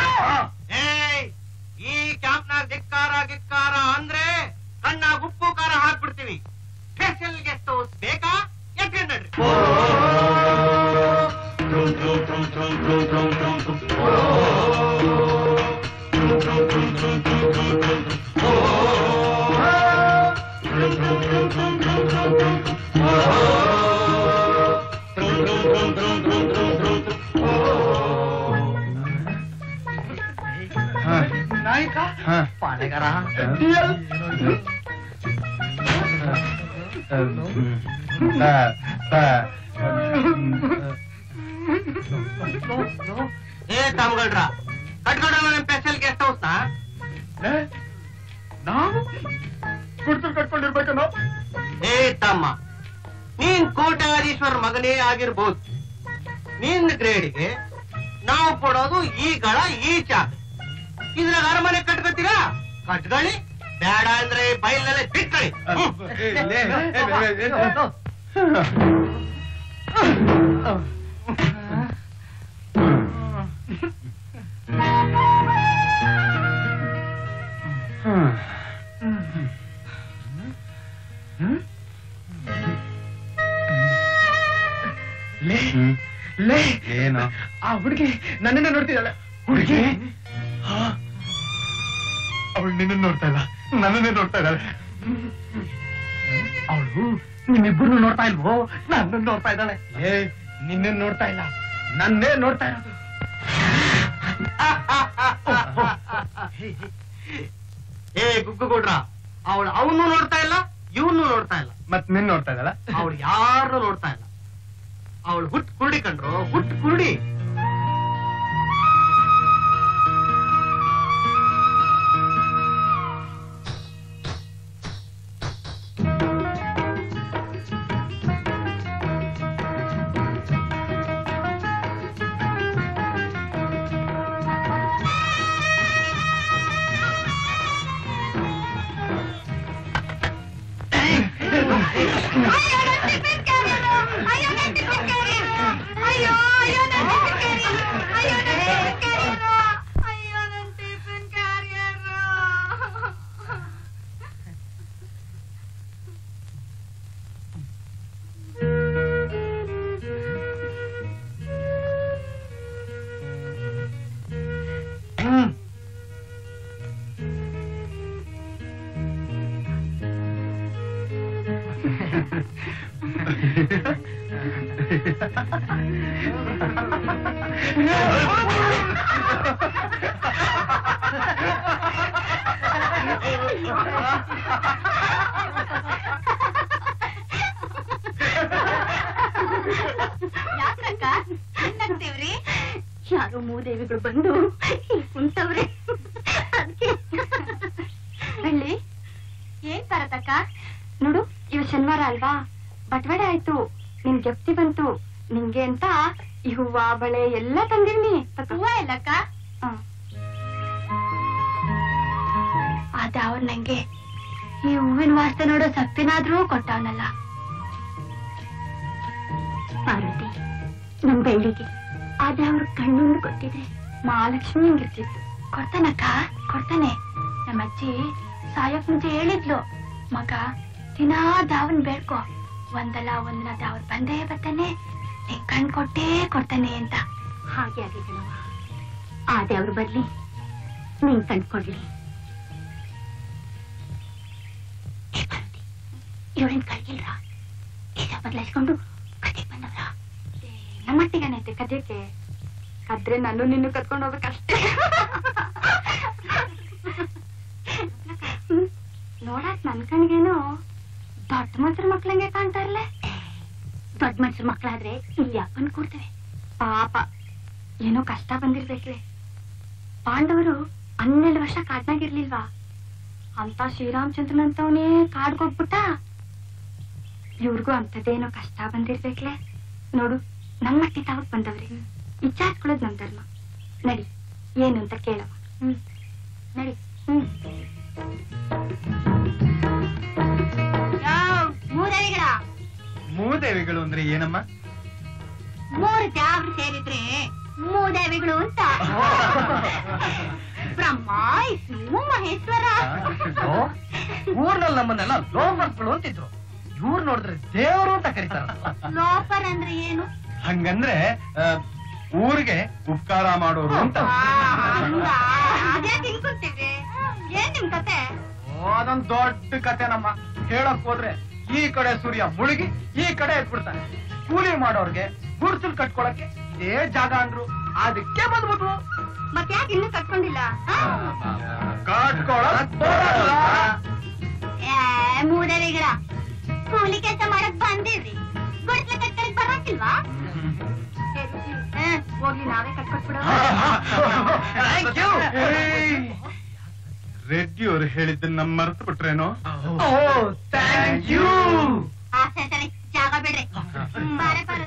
ಈ ಕ್ಯಾಂಪ್ನಾಗ ಧಿಕ್ಕಾರ ಗಿಕ್ಕಾರ ಅಂದ್ರೆ ಕಣ್ಣಾಗ ಉಪ್ಪು ಖಾರ ಹಾಕ್ಬಿಡ್ತೀವಿ. ಸ್ಪೆಷಲ್ ಗೆಸ್ಟ್ ಹೌಸ್ ಬೇಕಾ? ಯಾಕೆ ನಡ್ರಿ. ನಾಯಕ ಪಾಳೆಗಾರ ತಮ್ಗಳ್ರ ಕಟ್ಕೊಂಡ ಸ್ಪೆಷಲ್ ಗೆಸ್ಟ್ ಹೌಸ್ ನಾವು ಕುಡ್ತು ಕಟ್ಕೊಂಡಿರ್ಬೇಕನ್ನೋ. ತಮ್ಮ, ನೀನ್ ಕೋಟ್ಯಾಧೀಶ್ವರ ಮಗನೇ ಆಗಿರ್ಬೋದು. ನಿನ್ ಗ್ರೇಡ್ಗೆ ನಾವು ಕೊಡೋದು ಈ ಗಳ ಈ ಚಾಕ್. ಇದ್ರಾಗ ಅರಮನೆ ಕಟ್ಕೊತೀರಾ? ಕಟ್ಕೊಳ್ಳಿ, ಬೇಡ ಅಂದ್ರೆ ಬೈಲಲ್ಲೇ ಬಿಟ್ಕೊಳ್ಳಿ. ಏನು ಆ ಹುಡುಗಿ ನನ್ನನ್ನೇ ನೋಡ್ತಿದ್ದಾಳೆ. ಹುಡುಗಿ ಅವಳು ನಿನ್ನ ನೋಡ್ತಾ ಇಲ್ಲ, ನನ್ನನ್ನೇ ನೋಡ್ತಾ ಇದ್ದಾಳೆ. ಅವಳು ನಿಮ್ಮಿಬ್ಬರನ್ನು ನೋಡ್ತಾ ಇಲ್ವೋ? ನನ್ನನ್ನು ನೋಡ್ತಾ ಇದ್ದಾಳೆ. ನಿನ್ನ ನೋಡ್ತಾ ಇಲ್ಲ, ನನ್ನೇ ನೋಡ್ತಾ ಇರೋದು. ಗುಗ್ಗುಗೌಡ್ರ, ಅವಳು ಅವನು ನೋಡ್ತಾ ಇಲ್ಲ, ಇವನು ನೋಡ್ತಾ ಇಲ್ಲ. ಮತ್ ನಿನ್ ನೋಡ್ತಾ ಇದ್ದಾಳ? ಅವಳು ಯಾರು ನೋಡ್ತಾ ಇಲ್ಲ. ಅವಳು ಹುಟ್ಟು ಕುರುಡಿ ಕಂಡ್ರು, ಹುಟ್ಟು ಕುರುಡಿ. ಯಾಕಕ್ಕ ನಗ್ತೇವ್ರಿ? ಯಾರೋ ಮೂದೇವಿಗಳು ಬಂದು ಕುಂತವ್ರೆ. ಅದಕ್ಕೆ ಬೆಳ್ಳಿ ಏನ್ ಬರತಕ್ಕ? ನೋಡು, ಇವ ಶನಿವಾರ ಅಲ್ವಾ, ಬಟ್ವಾಡೆ ಆಯ್ತು, ನಿನ್ ಗೆಪ್ತಿ ಬಂತು. ನಿಂಗೆ ಅಂತ ಈ ಹೂವ ಬಳೆ ಎಲ್ಲ ತಂದಿರ್ನಿ. ಹೂವ ಎಲ್ಲಕ್ಕ? ಅದ ಅವ್ರ ನಂಗೆ ಈ ಹೂವಿನ ವಾಸ್ತೆ ನೋಡೋ ಶಕ್ತಿನಾದ್ರೂ ಕೊಟ್ಟವನಲ್ಲ. ಪಾರ್ವತಿ, ನಮ್ ಬೆಳ್ಳಿಗೆ ಆದ್ರೆ ಅವ್ರ ಕಣ್ಣೊಂದು ಕೊಟ್ಟಿದ್ರೆ ಮಹಾಲಕ್ಷ್ಮಿ ಹಿಂಗಿರ್ತಿತ್ತು. ಕೊಡ್ತಾನಕ್ಕ, ಕೊಡ್ತಾನೆ. ನಮ್ಮ ಅಜ್ಜಿ ಸಾಯಕ್ ಮುಂಚೆ ಹೇಳಿದ್ಲು, ಮಗ ದಿನಾ ದಾವನ್ ಬೇಡ್ಕೊ, ಒಂದಲ್ಲ ಒಂದಿನ ದಾವನ್ ಬಂದೇ ಬರ್ತಾನೆ, ನಿನ್ ಕಣ್ ಕೊಟ್ಟೇ ಕೊಡ್ತಾನೆ ಅಂತ. ಹಾಗೆ ಆಗಿದ್ದನವ. ಆ ದೇವ್ರು ಬರ್ಲಿ, ನಿನ್ ಕಣ್ಕೊಡ್ಲಿ. ಇವಳಿನ ಕಳ್ಗಿಲ್ರ, ಈಗ ಬದಲಾಯಿಸ್ಕೊಂಡು ಕತೆಗೆ ಬಂದವ್ರ. ನಮ್ಮಟ್ಟಿಗನೈತೆ ಕತೆಗೆ. ಕದ್ರೆ ನಾನು ನಿನ್ನ ಕತ್ಕೊಂಡು ಹೋಗ್ಬೇಕಷ್ಟೇ. ನೋಡಕ್ ನನ್ ಕಣ್ಗೇನೋ ದೊಡ್ಡ ಮನ್ಸರ ಮಕ್ಳಂಗೆ ಕಾಣ್ತಾರಲ್ಲ. ದೊಡ್ಡ ಮನ್ಸರ ಮಕ್ಳಾದ್ರೆ ಇಲ್ಲಿ ಯಾಕಂದ್ ಕೂಡ್ತೇವೆ. ಪಾಪ ಏನೋ ಕಷ್ಟ ಬಂದಿರ್ಬೇಕ್ರೆ. ಪಾಂಡವರು 12 ವರ್ಷ ಕಾಡ್ನಾಗಿರ್ಲಿಲ್ವಾ? ಅಂತ ಶ್ರೀರಾಮಚಂದ್ರನಂತವನೇ ಕಾಡ್ಗೋಗ್ಬಿಟ್ಟ. ಇವ್ರಿಗೂ ಅಂತದೇನೋ ಕಷ್ಟ ಬಂದಿರ್ಬೇಕ್ಲೆ. ನೋಡು, ನಮ್ಮ ಮಟ್ಟಿ ತಾವಕ್ ಬಂದವ್ರಿ. ವಿಚಾರಿಸ್ಕೊಳ್ಳೋದು ನಮ್ ಧರ್ಮ. ನಡಿ, ಏನು ಅಂತ ಕೇಳವ. ನಡಿ. ಮೂದೇವಿಗಳು ಅಂದ್ರೆ ಏನಮ್ಮ? ಮೂರು ದ್ಯಾವ್ರು ಸೇರಿದ್ರೆ ಮೂದೇವಿಗಳು ಅಂತ. ಬ್ರಹ್ಮ ವಿಷ್ಣು ಮಹೇಶ್ವರ. ಊರ್ನಲ್ಲಿ ನಮ್ಮನ್ನೆಲ್ಲ ಲೋಫರ್ಸ್ಗಳು ಅಂತಿದ್ರು. ಇವ್ರು ನೋಡಿದ್ರೆ ದೇವರು ಅಂತ ಕರೀತಾರ. ಲೋಫರ್ ಅಂದ್ರೆ ಏನು? ಹಂಗಂದ್ರೆ ಊರಿಗೆ ಉಪಕಾರ ಮಾಡೋರು ಅಂತ. ಅದೇ ತಿಳ್ಕೊಂತೀವಿ. ಏನ್ ನಿಮ್ ಕತೆ? ಅದೊಂದ್ ದೊಡ್ಡ ಕತೆ ನಮ್ಮ. ಹೇಳಕ್ ಹೋದ್ರೆ ಈ ಕಡೆ ಸೂರ್ಯ ಮುಳುಗಿ ಈ ಕಡೆ ಎದ್ಬಿಡ್ತಾನೆ. ಕೂಲಿ ಮಾಡೋರ್ಗೆ ಗುಡ್ಸಲ್ ಕಟ್ಕೊಳಕ್ಕೆ ಇದೇ ಜಾಗ ಅಂದ್ರು, ಅದಕ್ಕೆ ಬಂದ್ಬಿಟ್ರು. ಮತ್ತೆ ಯಾಕೆ ಇನ್ನೂ ಕಟ್ಕೊಂಡಿಲ್ಲ? ಮೂದೇವಿಗಳ ಕೂಲಿ ಕೆಲಸ ಮಾಡಕ್ ಬಂದಿದ್ರಿ, ಗುಡ್ಸ್ಲ ಕಟ್ಕೊಳಕ್ ಬರಕಿಲ್ವಾ? ಹೋಗ್ಲಿ ನಾವೇ ಕಟ್ಕೊಟ್ಬಿಡೋ. ರೆಡ್ಡಿ ಅವರು ಹೇಳಿದ್ದನ್ನ ಮರ್ತು ಬಿಟ್ರೇನೋ? ಸರಿ ಜಾಗ ಬಿಡ್ರಿ. ಬಾರೆ ಬಾರ.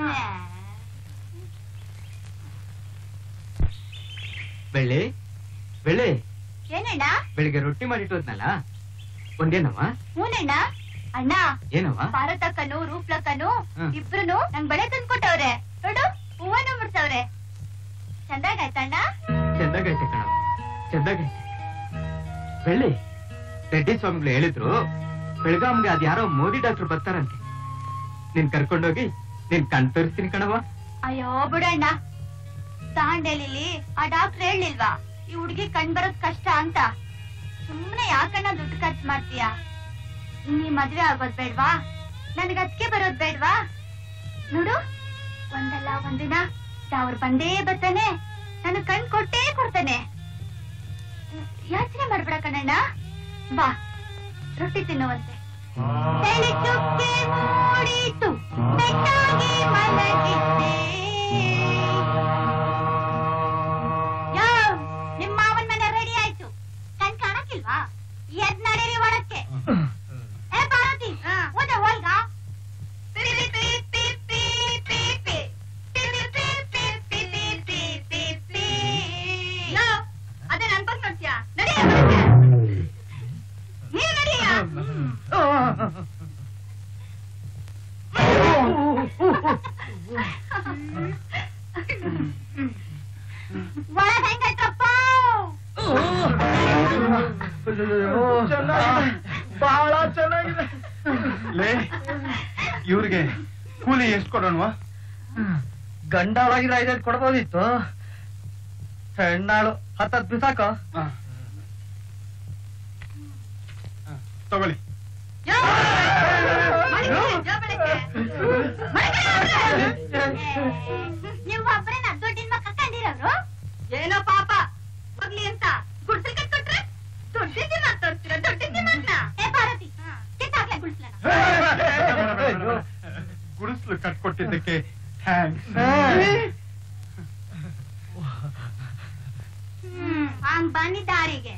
ಬೆಳ್ಳಿ ಬೆಳ್ಳಿ, ಏನಣ್ಣ? ಬೆಳಿಗ್ಗೆ ರೊಟ್ಟಿ ಮಾಡಿಟ್ಟೋದ್ನಲ್ಲ, ಒಂದೇನವ? ಹೂನಣ್ಣ. ಅಣ್ಣ, ಏನವ? ಭಾರತಕ್ಕನು ರೂಪ್ಲಕ್ಕನು ಇಬ್ರು ನಂಗ್ ಬಳೆ ತಂದ್ಕೊಟ್ಟವ್ರೆ. ನೋಡು, ಹೂವನು ಮುಡ್ಸವ್ರೆ. ಚಂದಾಗಾಯ್ತಣ್ಣ? ಚೆಂದಾಗೈತೆ ಕಣ, ಚೆಂದಾಗೈತೆ. ಬೆಳ್ಳಿ, ರೆಡ್ಡಿ ಸ್ವಾಮಿಗಳು ಹೇಳಿದ್ರು ಬೆಳಗಾಮ್ಗೆ ಅದ್ಯಾರೋ ಮೋದಿ ಡಾಕ್ಟರ್ ಬರ್ತಾರಂತೆ. ನೀನ್ ಕರ್ಕೊಂಡೋಗಿ ನೀನ್ ಕಣ್ ತೋರಿಸ್ತೀನಿ ಕಣವ. ಅಯ್ಯೋ ಬಿಡಣ್ಣ, ದಾಂಡೇಲಿಲಿ ಆ ಡಾಕ್ಟರ್ ಹೇಳಿಲ್ವಾ ಈ ಹುಡ್ಗಿ ಕಣ್ ಬರೋದ್ ಕಷ್ಟ ಅಂತ? ಸುಮ್ನೆ ಯಾಕಣ್ಣ ದುಡ್ಡು ಖರ್ಚು ಮಾಡ್ತೀಯ? ನೀ ಮದ್ವೆ ಆಗೋದ್ ಬೇಡ್ವಾ? ನನ್ಗ ಅದಕ್ಕೆ ಬರೋದ್ ಬೇಡ್ವಾ? ನೋಡು, ಒಂದಲ್ಲ ಒಂದಿನ ಅವ್ರು ಬಂದೇ ಬರ್ತಾನೆ, ನಾನು ಕಣ್ ಕೊಟ್ಟೇ ಕೊಡ್ತಾನೆ. ಯೋಚನೆ ಮಾಡ್ಬೇಡ ಕಣಣ್ಣ, ಬಾ ರೊಟ್ಟಿ ತಿನ್ನುವಂತೆ. ತಲೆ ಚುಕ್ಕೆ ಮೂಡಿತು, ಬೆಟ್ಟಾಗಿ ಮಲಗಿದ್ದೆ. ನಿಮ್ಮ ಮಾವನ್ ಮನೆ ರೆಡಿ ಆಯ್ತು, ಕಣ್ ಕಾಣಕ್ಕಿಲ್ವಾ? ಎದ್ ನಡೀರಿ ಒಳಕ್ಕೆ. ಏ ಪಾರ್ವತಿ, ಹೋದ ಹೊಲ್ಗ? ಅದೇ ನನ್ ಬಂದ್ ನೋಡ್ತೀಯ? ನಡಿಯ ನೀವ್ ನಡಿಯ. ಒಳಗ್ ಹೆಂಗೈತ್ರಪ್ಪ? ಬಹಳ ಚೆನ್ನಾಗಿದೆ. ಲೇ, ಇವ್ರಿಗೆ ಕೂಲಿ ಎಷ್ಟು ಕೊಡೋಣವಾ? ಗಂಡಾಳಾಗಿದ್ರೆ 5 ಕೊಡ್ಬೋದಿತ್ತು. ಹೆಣ್ಣಾಳು 10 ಬಿಸಾಕ. ತಗೊಳ್ಳಿ. ನೀವು ಒಬ್ಬರೇ ದುಡ್ಡಿನ ಮಕ್ಕ ಕಂಡಿರೋರು? ಏನೋ ಪಾಪ ಹೋಗ್ಲಿ ಅಂತ ಗುಡ್ಸಲ್ ಕಟ್ಕೊಟ್ರೆ ದುಡ್ಡಿನ ಮಾತಾಡ್ತೀರ, ದುಡ್ಡಿನ ಮಾತ್ರ. ಏ ಪಾರ್ವತಿ, ಕಿತ್ತಾಕ್ಲೆ ಗುಡ್ಸ್ಲನ. ಗುಡಿಸ್ಲು ಕಟ್ಕೊಟ್ಟಿದ್ದಕ್ಕೆ ಥ್ಯಾಂಕ್ಸ್. ಹಂಗ್ ಬಂದಿದ್ದಾರಿಗೆ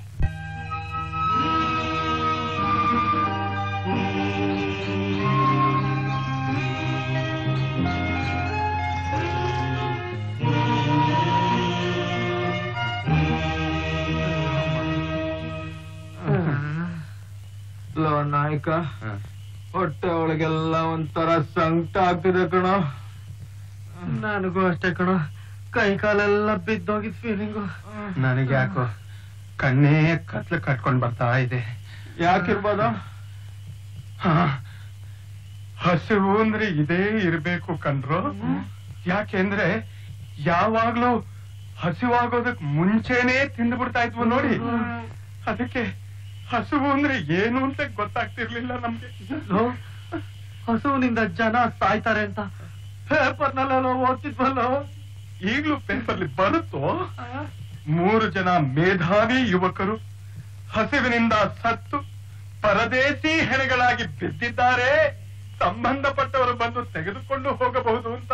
ನಾಯಕ, ಹೊಟ್ಟೆ ಒಳಗೆಲ್ಲ ಒಂಥರ ಸಂಕಟ ಆಗ್ತಿದೆ ಕಣೋ. ನನಗೂ ಅಷ್ಟೇ ಕಣೋ, ಕೈ ಕಾಲೆಲ್ಲ ಬಿದ್ದೋಗಿದ್ ಫೀಲಿಂಗು. ನನಗೆ ಯಾಕೋ ಕಣ್ಣೇ ಕತ್ಲು ಕಟ್ಕೊಂಡ್ ಬರ್ತಾ ಇದೆ. ಯಾಕಿರ್ಬೋದು? ಹಸಿವು ಅಂದ್ರೆ ಇದೇ ಇರ್ಬೇಕು ಕಣ್ರು. ಯಾಕೆಂದ್ರೆ ಯಾವಾಗ್ಲೂ ಹಸಿವಾಗೋದಕ್ ಮುಂಚೆನೆ ತಿಂದ್ಬಿಡ್ತಾ ಇದ್ವು ನೋಡಿ. ಅದಕ್ಕೆ ಹಸುವು ಅಂದ್ರೆ ಏನು ಅಂತ ಗೊತ್ತಾಗ್ತಿರ್ಲಿಲ್ಲ ನಮ್ಗೆ. ಹಸುವಿನಿಂದ ಜನ ಸಾಯ್ತಾರೆ ಅಂತ ಪೇಪರ್ನಲ್ಲೆಲ್ಲ ಓದ್ತಿದ್ವಲ್ಲೋ. ಈಗ್ಲೂ ಪೇಪರ್ಲಿ ಬರುತ್ತೋ? 3 ಜನ ಮೇಧಾವಿ ಯುವಕರು ಹಸಿವಿನಿಂದ ಸತ್ತು ಪರದೇಶಿ ಹೆಣಗಳಾಗಿ ಬಿದ್ದಿದ್ದಾರೆ, ಸಂಬಂಧಪಟ್ಟವರು ಬಂದು ತೆಗೆದುಕೊಂಡು ಹೋಗಬಹುದು ಅಂತ.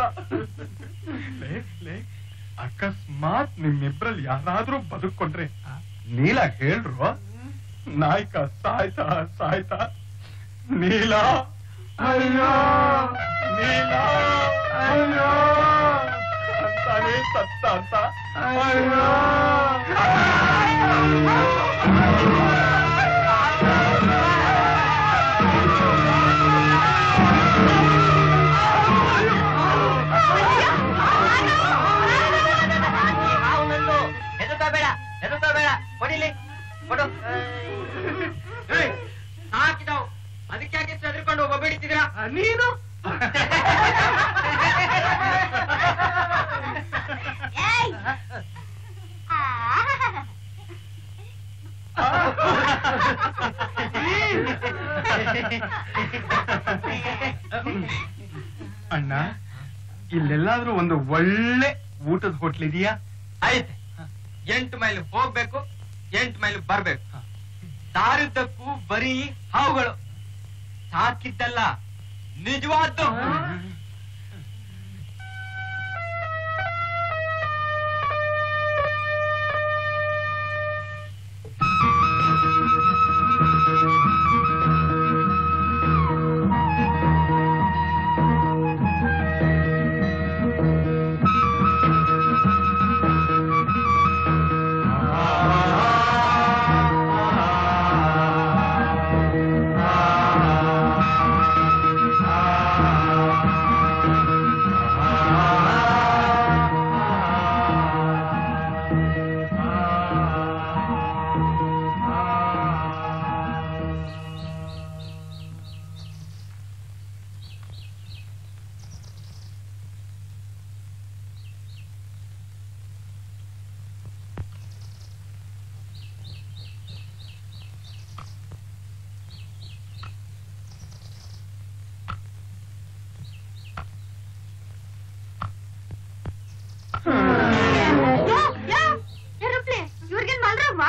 ಅಕಸ್ಮಾತ್ ನಿಮ್ಮಿಬ್ರಲ್ಲಿ ಯಾರಾದ್ರೂ ಬದುಕೊಂಡ್ರೆ ನೀಲ ಹೇಳ್ರು. ನಾಯಕ ಸಾಯ್ತಾ ಸಾಯ್ತಾ ನೀಲ ಅಯ್ಯೋ ನೀಲ ಅಯ್ಯೋ ಅಂತಾನೆ ಸತ್ತ ಅಂತ. ಅಯ್ಯೋ ಅಯ್ಯೋ ನೀನು ಏಯ್! ಆ. ಅಣ್ಣ ಇಲ್ಲೆಲ್ಲಾದ್ರೂ ಒಂದು ಒಳ್ಳೆ ಊಟದ ಹೋಟ್ಲ್ ಇದೆಯಾ? ಐತೆ 8 ಮೈಲ್ ಹೋಗ್ಬೇಕು 8 ಮೈಲ್ ಬರ್ಬೇಕು. ದಾರಿದ್ದಕ್ಕೂ ಬರೀ ಹಾವುಗಳು. ಸಾಕಿದ್ದಲ್ಲ ನಿಜವಾದ್ದು. ಇವ್ರಿಗೇನ್ ಮಲ್ರವ್ವ?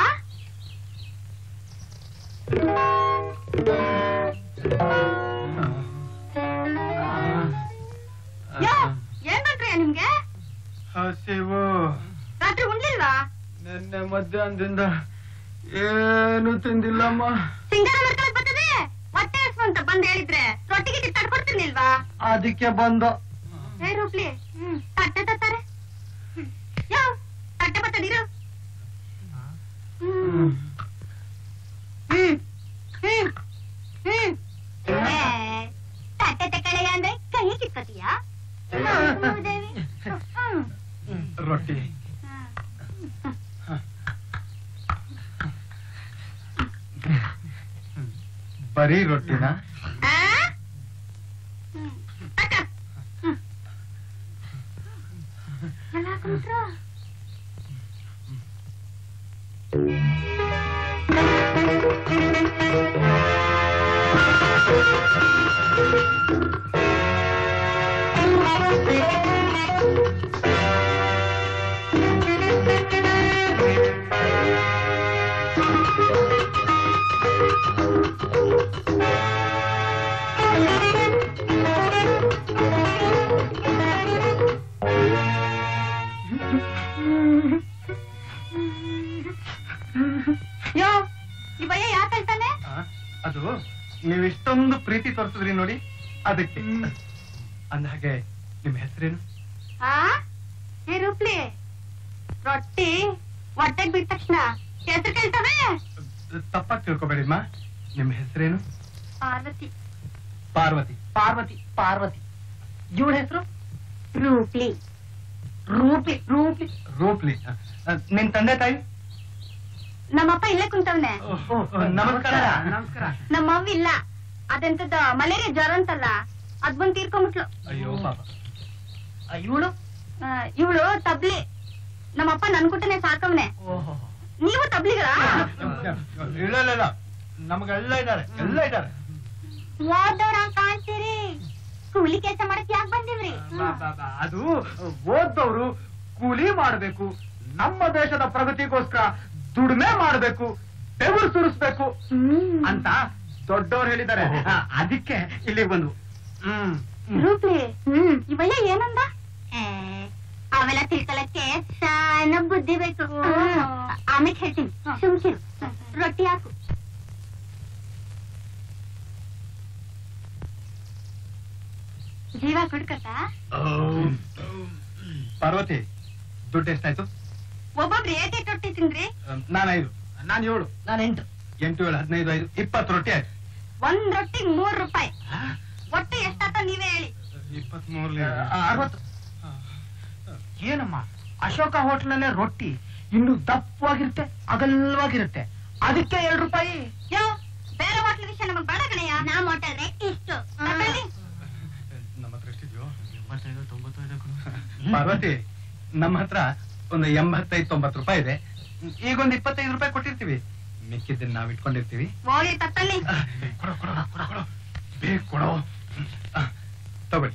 ಏನ್ ಮಾಡ್ರಿ ನಿಮ್ಗೆ? ಹಸಿವು. ರಾತ್ರಿ ಉಣ್ಲಿಲ್ವಾ? ನಿನ್ನೆ ಮಧ್ಯಾಹ್ನದಿಂದ ಏನು ತಿಂದಿಲ್ಲಮ್ಮ. ಸಿಂಗಾರ ಮಾಡ್ಕೊಳಕ್ ಬರ್ತದೆ ಹೊಟ್ಟೆ ಹಸ್ವು ಅಂತ ಬಂದ್ ಹೇಳಿದ್ರೆ ರೊಟ್ಟಿಗೆ ತಡ್ಕೊಡ್ತೀನಿಲ್ವಾ? ಅದಕ್ಕೆ ಬಂದ. ಏ ರೂಪ್ಲಿ ತಟ್ಟೆ ತತ್ತಾರೆ ಯಾವ ತಟ್ಟೆ ಬರ್ತದಿರು. ತಟ್ಟೆ ತಕ್ಕಳೆಯ ಅಂದ್ರೆ ಕೈ ಕಿತ್ಕೊತೀಯಾ? ರೊಟ್ಟಿ ಬರೀ ರೊಟ್ಟಿನ? ಅದು ನೀವು ಇಷ್ಟೊಂದು ಪ್ರೀತಿ ತೋರಿಸಿದ್ರಿ ನೋಡಿ ಅದಕ್ಕೆ. ಅಂದಹಾಗೆ ನಿಮ್ಮ ಹೆಸರೇನು? ಏ ರೂಪ್ಲಿ ರೊಟ್ಟಿ ಹೊಟ್ಟೆಗ್ ಬಿಟ್ಟ ತಕ್ಷಣ ಹೆಸರು ಕೇಳ್ತವೆ. ತಪ್ಪಾಗಿ ತಿಳ್ಕೊಬೇಡಿಮ್ಮ. ನಿಮ್ಮ ಹೆಸರೇನು? ಪಾರ್ವತಿ. ಪಾರ್ವತಿ. ಪಾರ್ವತಿ ಪಾರ್ವತಿ. ಇವಳ ಹೆಸರು ರೂಪ್ಲಿ. Rupee rupee. ರೂಪ್ಲಿ. ನಿನ್ ತಂದೆ ತಾಯಿ? ನಮ್ಮಪ್ಪ ಇಲ್ಲೇ ಕುಂತವ್ನೆ. ನಮಸ್ಕಾರ. ನಮಸ್ಕಾರ. ನಮ್ಮವ್ವ ಇಲ್ಲ, ಅದೆಂತದ ಮಲೇರಿಯಾ ಜ್ವರ ಅಂತಲ್ಲ ಅದ್ ಬಂದ್ ತೀರ್ಕೊಂಬಿಟ್ಲು. ಅಯ್ಯೋ ಪಾಪ. ಇವಳು ಇವಳು ತಬ್ಲಿ. ನಮ್ಮಪ್ಪ ನನ್ ಕುಟನೆ ಸಾಕವ್ನೆ. ನೀವು ತಬ್ಲಿಗಳ? ಇಲ್ಲ ಇಲ್ಲ ಇಲ್ಲ, ನಮಗೆಲ್ಲ ಇದ್ದಾರೆ, ಎಲ್ಲ ಇದ್ದಾರೆ. ಓದೋರ ಕಾಣ್ತೀರಿ, ಕೂಲಿ ಕೆಲಸ ಮಾಡಕ್ ಯಾಕೆ ಬಂದಿವ್ರಿ? ಅದು ಓದ್ದವ್ರು ಕೂಲಿ ಮಾಡ್ಬೇಕು, ನಮ್ಮ ದೇಶದ ಪ್ರಗತಿಗೋಸ್ಕರ ದುಡಿಮೆ ಮಾಡ್ಬೇಕು, ಬೆವರು ಸುರಿಸ್ಬೇಕು ಅಂತ ದೊಡ್ಡವ್ರು ಹೇಳಿದ್ದಾರೆ. ಅದಕ್ಕೆ ಇಲ್ಲಿಗೆ ಬಂದ್ವು. ರೂಪ್ಲಿ ಇವಯ್ಯ ಏನಂದ? ಅವೆಲ್ಲ ತಿಳ್ಕೊಳಕ್ಕೆ ಸಣ್ಣ ಬುದ್ಧಿ ಬೇಕು. ಆಮೇಲೆ ಹೇಳ್ತೀನಿ, ಸುಮ್ಕಿರು. ರೊಟ್ಟಿ ಹಾಕು. ಜೀವ ಕುಡ್ಕತ್ತ? ಪಾರ್ವತಿ, ದುಡ್ಡು ಎಷ್ಟಾಯ್ತು? ಒಬ್ಬೊಬ್ರು ಏಟೇಟ್ ರೊಟ್ಟಿ ತಿಂದ್ರಿ? ನಾನು 5, ನಾನು 7, ನಾನು 8. 8, 7, 15, 5, 20 ರೊಟ್ಟಿ ಆಯ್ತು. ಒಂದ್ ರೊಟ್ಟಿಗೆ 3 ರೂಪಾಯಿ. ಒಟ್ಟು ಎಷ್ಟಾತ ನೀವೇ ಹೇಳಿ. 23, 60. ಏನಮ್ಮ, ಅಶೋಕ ಹೋಟ್ಲಲ್ಲೇ ರೊಟ್ಟಿ ಇನ್ನು ದಪ್ಪವಾಗಿರುತ್ತೆ, ಅಗಲವಾಗಿರುತ್ತೆ, ಅದಕ್ಕೆ 2 ರೂಪಾಯಿ. ಯೋ, ಬೇರೆ ಹೋಟ್ಲ್ ವಿಷಯ ನಮಗ್ ಬೇಡ ಕಣಯ್ಯ. ನಮ್ ಹೋಟೆಲ್ ರೇಟ್ ಇಷ್ಟು. ಪಾರ್ವತಿ, ನಮ್ಮ ಹತ್ರ ಒಂದು 85-90 ರೂಪಾಯಿ ಇದೆ. ಈಗೊಂದು 25 ರೂಪಾಯಿ ಕೊಟ್ಟಿರ್ತೀವಿ. ಮಿಕ್ಕಿದ್ದನ್ನ ನಾವ್ ಇಟ್ಕೊಂಡಿರ್ತೀವಿ. ಓಲಿ ತತ್ತಲ್ಲಿ ಕೊಡೋ ಕೊಡೋ ಕೊಡೋ ಕೊಡೋ, ಬೇಗ ಕೊಡೋ. ತಗೊಳ್ಳಿ.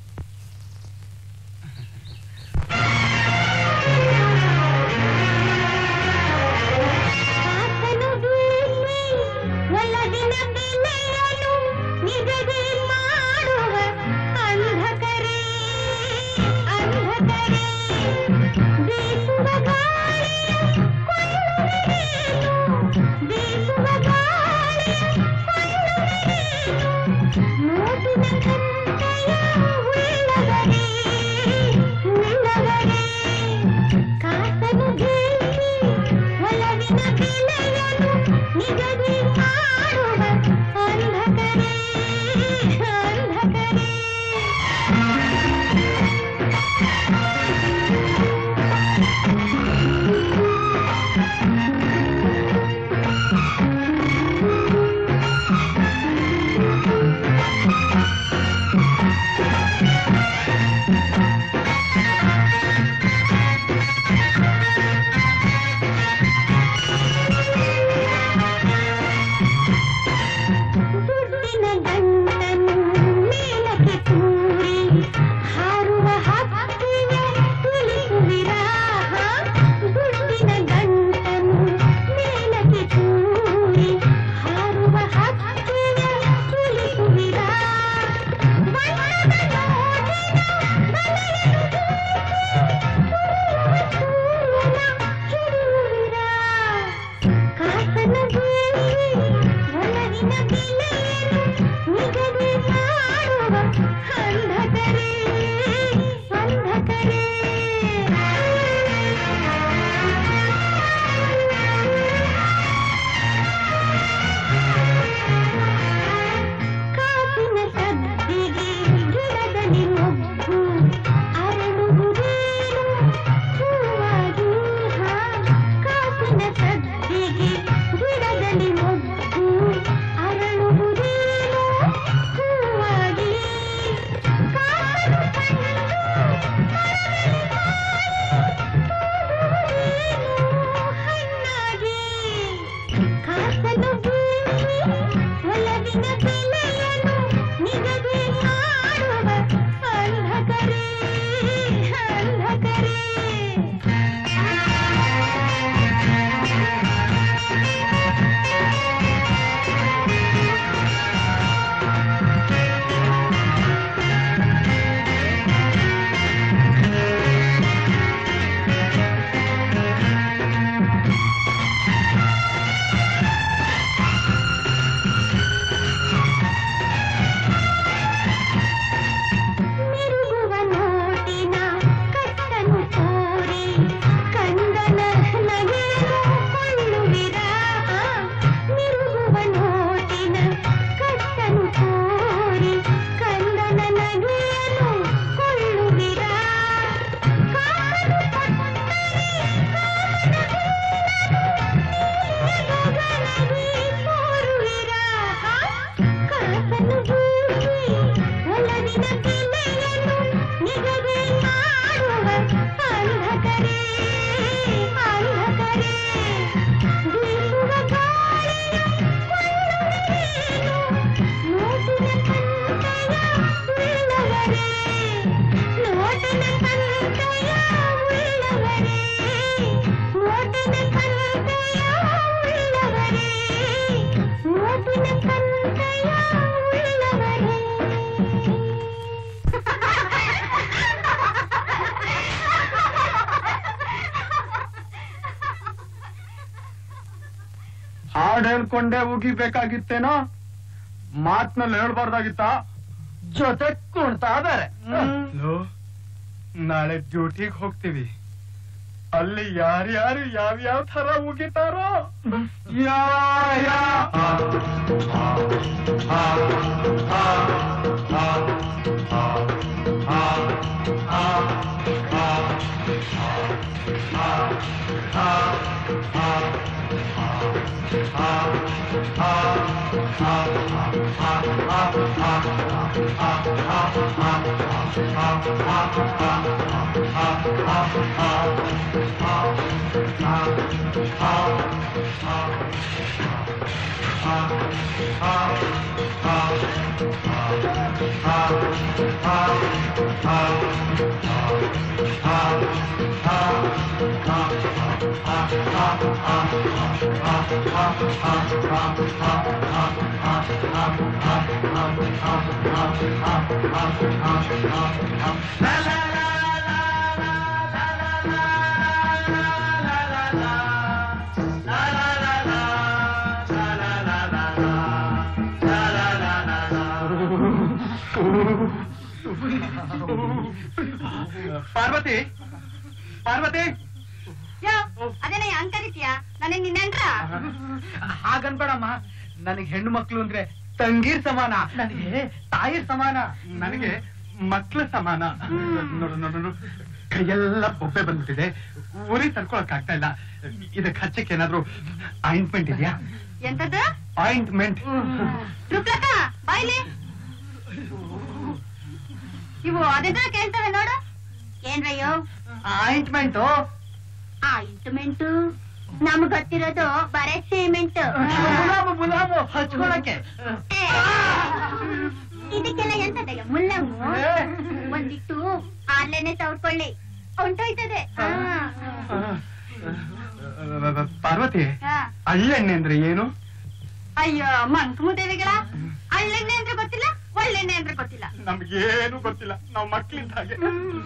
ಹಾಡ್ ಹೇಳ್ಕೊಂಡೆ ಉಗಿಬೇಕಾಗಿತ್ತೇನೋ, ಮಾತ್ನಲ್ಲಿ ಹೇಳ್ಬಾರ್ದಾಗಿತ್ತ. ಜೊತೆ ಕುಣ್ತಾ ಇದಾರೆ. ನಾಳೆ ಡ್ಯೂಟಿಗೆ ಹೋಗ್ತೀವಿ. ಅಲ್ಲಿ ಯಾರ್ಯಾರು ಯಾವ್ಯಾವ ತರ ಉಗಿತಾರೋ. ಪಾರ್ವತಿ ಪಾರ್ವತಿ ಅದೇನ ಹಂಗ್ ಕರಿತೀಯ ನನಗೆ ನಿನ್ನೆಂಡ್ರ ಹಾಗನ್ಬೇಡಮ್ಮ ನನಗೆ ಹೆಣ್ಣು ಮಕ್ಳು ಅಂದ್ರೆ ತಂಗೀರ್ ಸಮಾನ ನನಗೆ ತಾಯಿರ್ ಸಮಾನ ನನಗೆ ಮಕ್ಳ ಸಮಾನ ನೋಡು ನೋಡು ನೋಡು ಕೈಯೆಲ್ಲ ಬೊಬ್ಬೆ ಬಂದ್ಬಿಟ್ಟಿದೆ ಉರಿ ತಡ್ಕೊಳಕ್ ಆಗ್ತಾ ಇಲ್ಲ ಇದಕ್ಕೆ ಹಚ್ಚಕ್ಕೆ ಏನಾದ್ರು ಆಯಿಂಟ್ಮೆಂಟ್ ಇದೆಯಾ ಎಂತದ್ದು ಆಯಿಂಟ್ಮೆಂಟ್ ರುಕ್ಲಕ್ಕ ಬಾಯ್ಲಿ ಇವು ಅದೆಂತ ಕೇಳ್ತವೆ ನೋಡು ಏನ್ರಯ್ಯೋ ಆಯಿಂಟ್ಮೆಂಟ್ ಇಂಟುಮೆಂಟು ನಮ್ಗ್ ಗೊತ್ತಿರೋದು ಬರೇ ಸಿಮೆಂಟ್ ಮುಲಾಮು ಹಚ್ಕೊಳಕ್ಕೆ ಇದಕ್ಕೆಲ್ಲ ಎಂತದಯ್ಯ ಮುಲ್ಲಮ್ಮು ಒಂದಿಟ್ಟು ಆರ್ಲೇನೆ ತವ್ಕೊಳ್ಳಿ ಹೊಂಟೋಯ್ತದೆ ಪಾರ್ವತಿ ಅಳ್ಳೆಣ್ಣೆ ಅಂದ್ರೆ ಏನು ಅಯ್ಯೋ ಮಂಕುಮುದೇವಿಗಳ ಅಳ್ಳೆಣ್ಣೆ ಅಂದ್ರೆ ಗೊತ್ತಿಲ್ಲ ಒಳ್ಳೆಣ್ಣೆ ಅಂದ್ರೆ ಗೊತ್ತಿಲ್ಲ ನಮ್ಗೇನು ಗೊತ್ತಿಲ್ಲ ನಾವು ಮಕ್ಳಿಂದ ಹಾಗೆ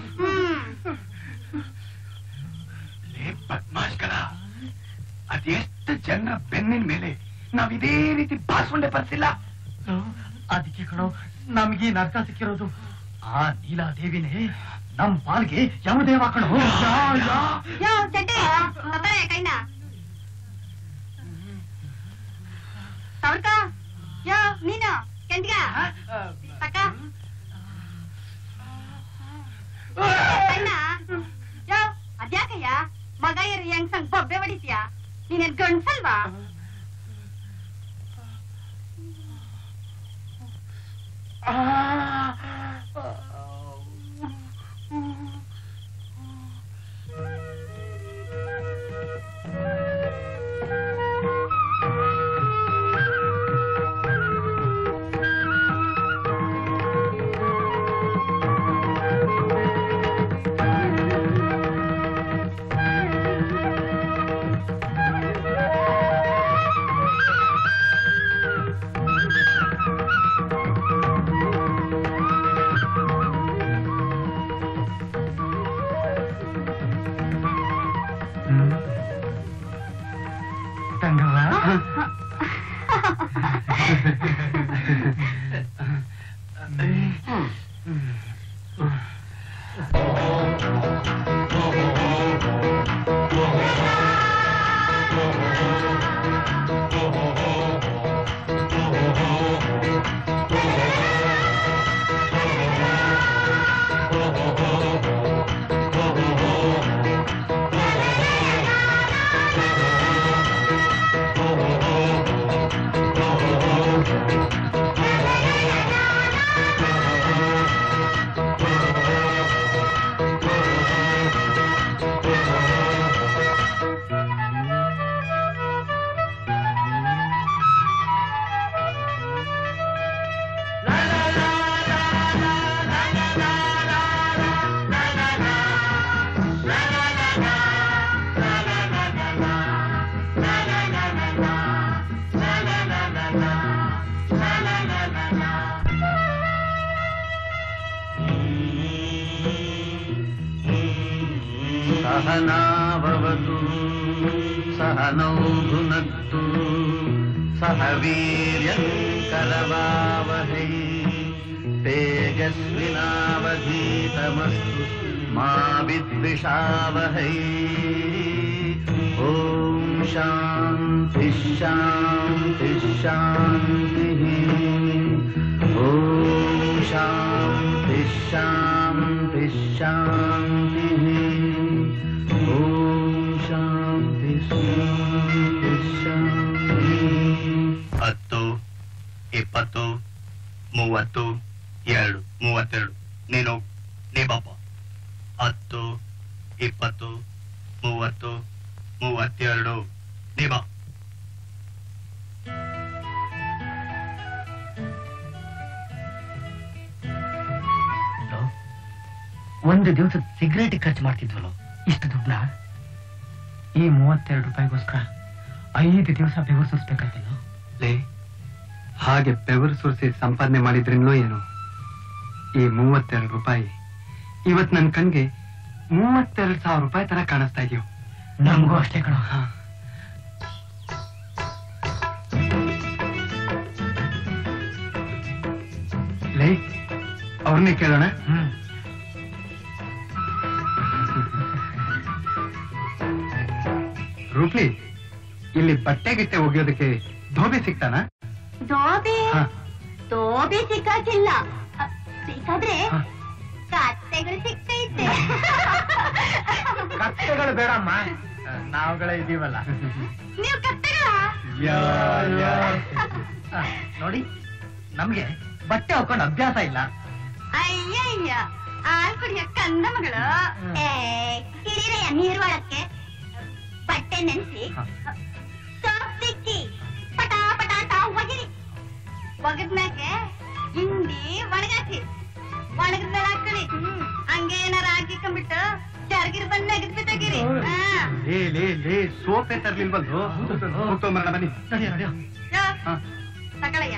ಬದ್ಮಾಷ್ಗಳ ಅದೆಷ್ಟು ಜನರ ಬೆನ್ನಿನ ಮೇಲೆ ನಾವ್ ಇದೇ ರೀತಿ ಬಾಸ್ಕೊಂಡೆ ಬರ್ತಿಲ್ಲ ಅದಕ್ಕೆ ಕಣೋ ನಮ್ಗೆ ನರ್ಕ ಸಿಕ್ಕಿರೋದು ಆ ನೀಲಾದೇವಿನೇ ನಮ್ ಪಾಲ್ಗೆ ಯಮದೇವ ಕಣೋ ಯೋ ಚಡ್ಡಿ ಕೈನ ತವರ್ಕ ಯೋ ನೀನು ಕೆಂಡ್ಗ ತಕ್ಕ ಕೈನ ಯೋ ಅದ್ಯಾಕಯ್ಯ ಮಗ ಇರು ಹೆಂಗ್ ಸಂಗ್ ಬೊಬ್ಬೆ ಹೊಡಿತೀಯ ನೀನೇನ್ ಗಂಡ್ಸಲ್ವಾ सहनावतु सहनौ भुनक्तु सह वीर्यं करवावहै तेजस्विनावधीतमस्तु मा विद्विषावहै ॐ शान्ति शान्ति शान्तिः ॐ शान्ति शान्ति शान्तिः शांति शांति शांति 10 20 30 2 32 ನೀನು ನೀ ಬಾಪ 10, 20, 30, 32 ನೀ ಬಾ. ಒಂದು ದಿವಸದ ಸಿಗರೇಟ್ ಖರ್ಚು ಮಾಡ್ತಿದ್ವಲ್ಲ, ಇಷ್ಟು ದುಡ್ಡನ್ನ ಈ 32 ರೂಪಾಯಿಗೋಸ್ಕರ 5 ದಿವಸ ಬೆವರು ಸುರಿಸ್ಬೇಕಾಯ್ತೇನೋ. ಲೇ, ಹಾಗೆ ಬೆವರು ಸುರಿಸಿ ಸಂಪಾದನೆ ಮಾಡಿದ್ರಿಂದಲೋ ಏನೋ ಈ 32 ರೂಪಾಯಿ ಇವತ್ ನನ್ ಕಣ್ಗೆ 32,000 ರೂಪಾಯಿ ತರ ಕಾಣಿಸ್ತಾ ಇದೆಯೋ. ನಮಗೂ ಅಷ್ಟೇ ಕಣೋ. ಲೇ, ಅವ್ರನ್ನೇ ಕೇಳೋಣ. ರೂಪ್ಲಿ, ಇಲ್ಲಿ ಬಟ್ಟೆ ಗಿಟ್ಟೆ ಒಗೆಯೋದಕ್ಕೆ ಧೋಬಿ ಸಿಗ್ತಾನ? ದೋಬಿ ಸಿಕ್ಕಾಕಿಲ್ಲ, ಬೇಕಾದ್ರೆ ಕತ್ತೆಗಳು ಸಿಕ್ತೈತೆ. ಕತ್ತೆಗಳು ಬೇಡಮ್ಮ, ನಾವುಗಳೇ ಇದೀವಲ್ಲ. ನೀವು ಕತ್ತೆಗಳ? ನೋಡಿ, ನಮ್ಗೆ ಬಟ್ಟೆ ಹಾಕೊಂಡು ಅಭ್ಯಾಸ ಇಲ್ಲ. ಅಯ್ಯಯ್ಯ, ಹಾಲ್ ಕುಡಿಯ ಕಂದ ಮಗಳು. ಹಿರಿಯ ನೀರ್ ಒಳಕ್ಕೆ ಬಟ್ಟೆ ನೆನ್ಸಿ ಸೋಪ್ ತಿಕ್ಕಿ ಪಟ ಪಟ ಅಂತ ಒಗಿರಿ. ಒಗದ್ಮ್ಯಾಕೆ ಹಿಂಡಿ ಒಣಗಾಕಿ, ಒಣಗದ್ಮೇಲೆ ಹಾಕೊಳ್ಳಿ. ಹಂಗೇನಾರ ಹಾಕಿಕೊಂಡ್ಬಿಟ್ಟು ಜರ್ಗಿರ್ ಬಂದ್ ನೆಗದ್ ಬಿದ್ದಾಗಿರಿ. ಸೋಪೆ ತರ್ಲಿಲ್ವಲ್ದು? ಬನ್ನಿ. ತಕಳಯ್ಯ.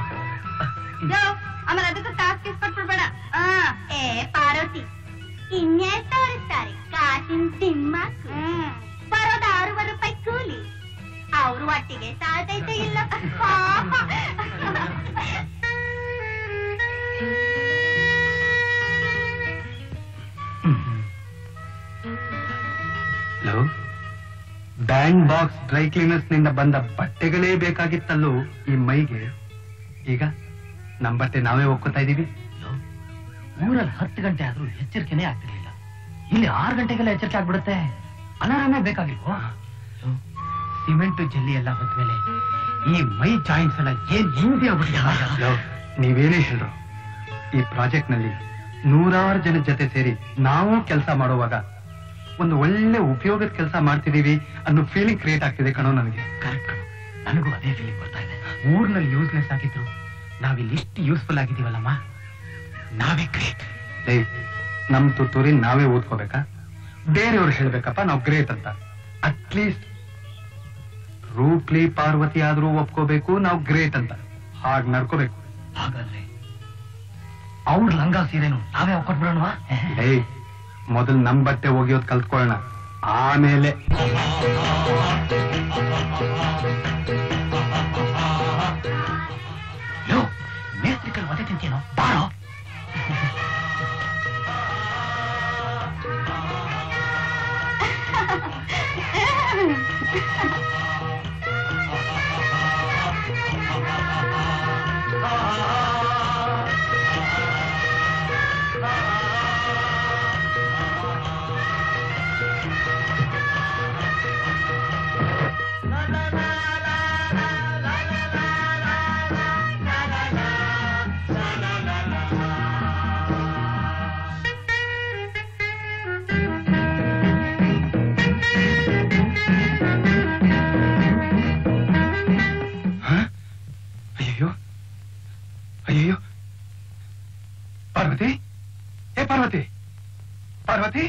ಆಮೇಲೆ ಅದಕ್ಕೂ ಕಾಸು ಕಿಸ್ಕೊಟ್ಬಿಡ್ಬೇಡ. ಪಾರ್ವತಿ, ಇನ್ನೇ ತೋರಿಸ್ತಾರೆ ಕಾಸಿನ ತಿಮ್ಮಕ್. ಬರೋದ 6 ರೂಪಾಯಿ ಕೂಲಿ. ಅವ್ರು ಒಟ್ಟಿಗೆ ಸಾಲ್ತೈತೆ ಇಲ್ಲ. ಬ್ಯಾಂಡ್ ಬಾಕ್ಸ್ ಡ್ರೈ ಕ್ಲೀನರ್ಸ್ ನಿಂದ ಬಂದ ಬಟ್ಟೆಗಳೇ ಬೇಕಾಗಿತ್ತಲ್ಲೂ ಈ ಮೈಗೆ. ಈಗ ನಮ್ ಬಟ್ಟೆ ನಾವೇ ಒಕ್ಕೋತಾ ಇದೀವಿ. ಊರಲ್ಲಿ 10 ಗಂಟೆ ಆದ್ರೂ ಎಚ್ಚರಿಕೆನೇ ಆಗ್ತಿರ್ಲಿಲ್ಲ. ಇಲ್ಲಿ 6 ಗಂಟೆಗೆಲ್ಲ ಎಚ್ಚರಿಕೆ ಆಗ್ಬಿಡುತ್ತೆ. ಅಲಾರಾಮೇ ಬೇಕಾಗಿಲ್ವೋ? ಸಿಮೆಂಟ್ ಜಲ್ಲಿ ಎಲ್ಲ ಹೊತ್ಮೇಲೆ ಈ ಮೈ ಜಾಯಿಂಟ್ಸ್ ಎಲ್ಲ ಏನ್ ಹಿಂದೆ ಆಗ್ಬಿಟ್ಟಿದೆ. ನೀವೇನೇ ಹೇಳ್ರು, ಈ ಪ್ರಾಜೆಕ್ಟ್ ನಲ್ಲಿ 100 ಜನ ಜೊತೆ ಸೇರಿ ನಾವು ಕೆಲಸ ಮಾಡುವಾಗ ಒಂದು ಒಳ್ಳೆ ಉಪಯೋಗದ ಕೆಲಸ ಮಾಡ್ತಿದೀವಿ ಅನ್ನೋ ಫೀಲಿಂಗ್ ಕ್ರಿಯೇಟ್ ಆಗ್ತಿದೆ ಕಣೋ ನನಗೆ. ಕರೆಕ್ಟ್, ನನಗೂ ಅದೇ ಫೀಲಿಂಗ್ ಬರ್ತಾ ಇದೆ. ಊರ್ನಲ್ಲಿ ಯೂಸ್ಲೆಸ್ ಆಗಿದ್ರು ನಾವಿಲ್ಲಿ ಇಷ್ಟು ಯೂಸ್ಫುಲ್ ಆಗಿದ್ದೀವಲ್ಲಮ್ಮ, ನಾವೇ ಗ್ರೇಟ್. ನಮ್ ತುತ್ತೂರಿ ನಾವೇ ಓದ್ಕೋಬೇಕಾ? ಬೇರೆಯವ್ರು ಹೇಳ್ಬೇಕಪ್ಪ ನಾವು ಗ್ರೇಟ್ ಅಂತ. ಅಟ್ಲೀಸ್ಟ್ ರೂಪ್ಲಿ ಪಾರ್ವತಿ ಆದ್ರೂ ಒಪ್ಕೋಬೇಕು ನಾವು ಗ್ರೇಟ್ ಅಂತ. ಹಾಗ್ ನಡ್ಕೋಬೇಕು. ಹಾಗಾದ್ರೆ ಅವ್ರ ಲಂಗ ಸೀರೆನು ನಾವೇ ಹಾಕೊಟ್ಬಿಡೋಣವಾ? ಮೊದಲು ನಮ್ ಬಟ್ಟೆ ಒಗೆಯೋದ್ ಕಲ್ತ್ಕೊಳ್ಳೋಣ, ಆಮೇಲೆ ಮೇಸ್ತ್ರಿಕಲ್ ಒದೆ ತಿಂತೇನೋ ಬಾರೋ. ಅಯ್ಯೋ, ಪಾರ್ವತಿ, ಏ ಪಾರ್ವತಿ, ಪಾರ್ವತಿ,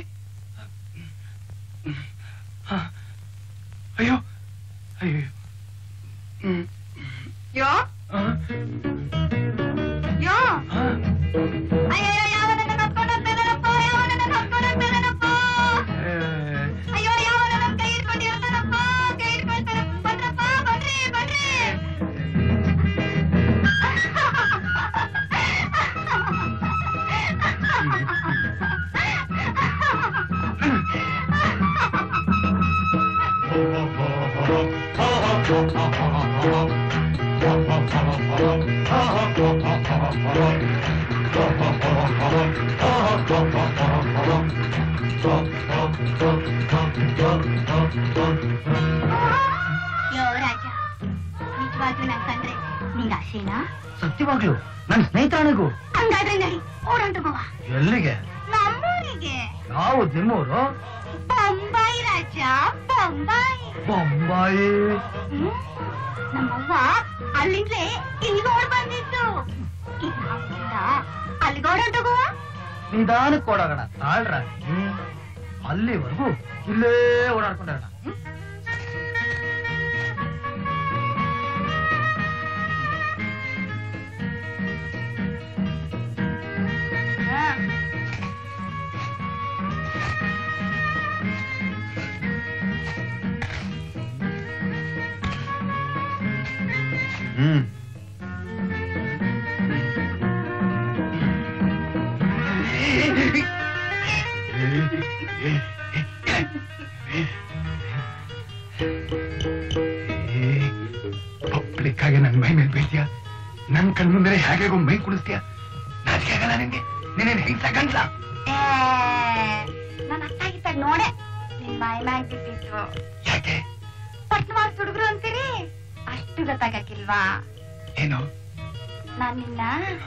ಅಯ್ಯೋ ಅಯ್ಯೋ, ಯೋ ಯೋ, ಅಯ್ಯೋ ಯಾವನನ್ನ ಕರ್ಕೊಂಡು ಹೋಗ್ತಿದ್ದಾನಪ್ಪ, ಯಾವನನ್ನ ಕರ್ಕೊಂಡು ಹೋಗ್ತಿದ್ದಾನಪ್ಪ, ಅಯ್ಯೋ ಯಾವನನ್ನ ಕೈ ಹಿಡ್ಕೊಂಡಿರ್ತಾನಪ್ಪ, ಕೈ ಹಿಡ್ಕೊಳ್ತಾನೆ. ಬಂದ್ರಪ್ಪ, ಬನ್ರಿ ಬನ್ರಿ. ಯೋ ರಾಜ, ನಿಜವಾಗ್ಲೂ ನನ್ ಕಂಡ್ರೆ ನಿಂಗೆ ನಿಂಗೆ ಆಸೆನಾ? ಸತ್ಯವಾಗ್ಲು ನನ್ ಸ್ನೇಹಿತನಿಗೂ. ಹಂಗಾದ್ರೆ ನಡಿ ಓಡೋಣ ಮವ. ಎಲ್ಲಿಗೆ? ನಮ್ಮೂರಿಗೆ. ನಾವು ನಿಮ್ಮೂರು? ಬೊಂಬಾಯಿ ರಾಜ, ಬೊಂಬಾಯಿ. ಬೊಂಬಾಯಿ? ನಮ್ಮವ್ವ ಅಲ್ಲಿಂದಲೇ ಇಲ್ಲಿಗೆ ಓಡ್ ಬಂದಿತ್ತು. ಅಲ್ಲಿಗೆ ಓಡೋಣ ತಗೋವ. ನಿಧಾನಕ್ಕೆ ಓಡಾಗೋಣ ತಾಳ್ರ. ಅಲ್ಲಿವರೆಗೂ ಇಲ್ಲೇ ಓಡಾಡ್ಕೊಂಡೋಣ. ಪಬ್ಲಿಕ್ಕಾಗಿ ನನ್ ಮೈ ಮೇಲೆ ಬೀಳ್ತೀಯ, ನನ್ ಕಣ್ ಮುಂದೆ ಹೇಗೆ ಮೈ ಕುಡಿಸ್ತೀಯ? ನಾಚಿಕೆ ಆಗಲ್ಲ ನಿನ್ಗೆ? ನೀನೇನ್ ಹಿಂಸ ಗಂಟ್ಲ? ನಾನು ಅತ್ತಾಗಿತ್ತಾಗ ನೋಡೆ ನಿನ್ ಮೈ ಮ್ಯಾಗ ಬಿದ್ದಿತ್ತು. ಯಾಕೆ? ಪಟ್ನವಾಸ್ ಹುಡುಗರು ಅಂತೀರಿ, ಅಷ್ಟು ಗೊತ್ತಾಗಕ್ಕಿಲ್ವಾ? ಏನು? ನಾನಿನ್ನ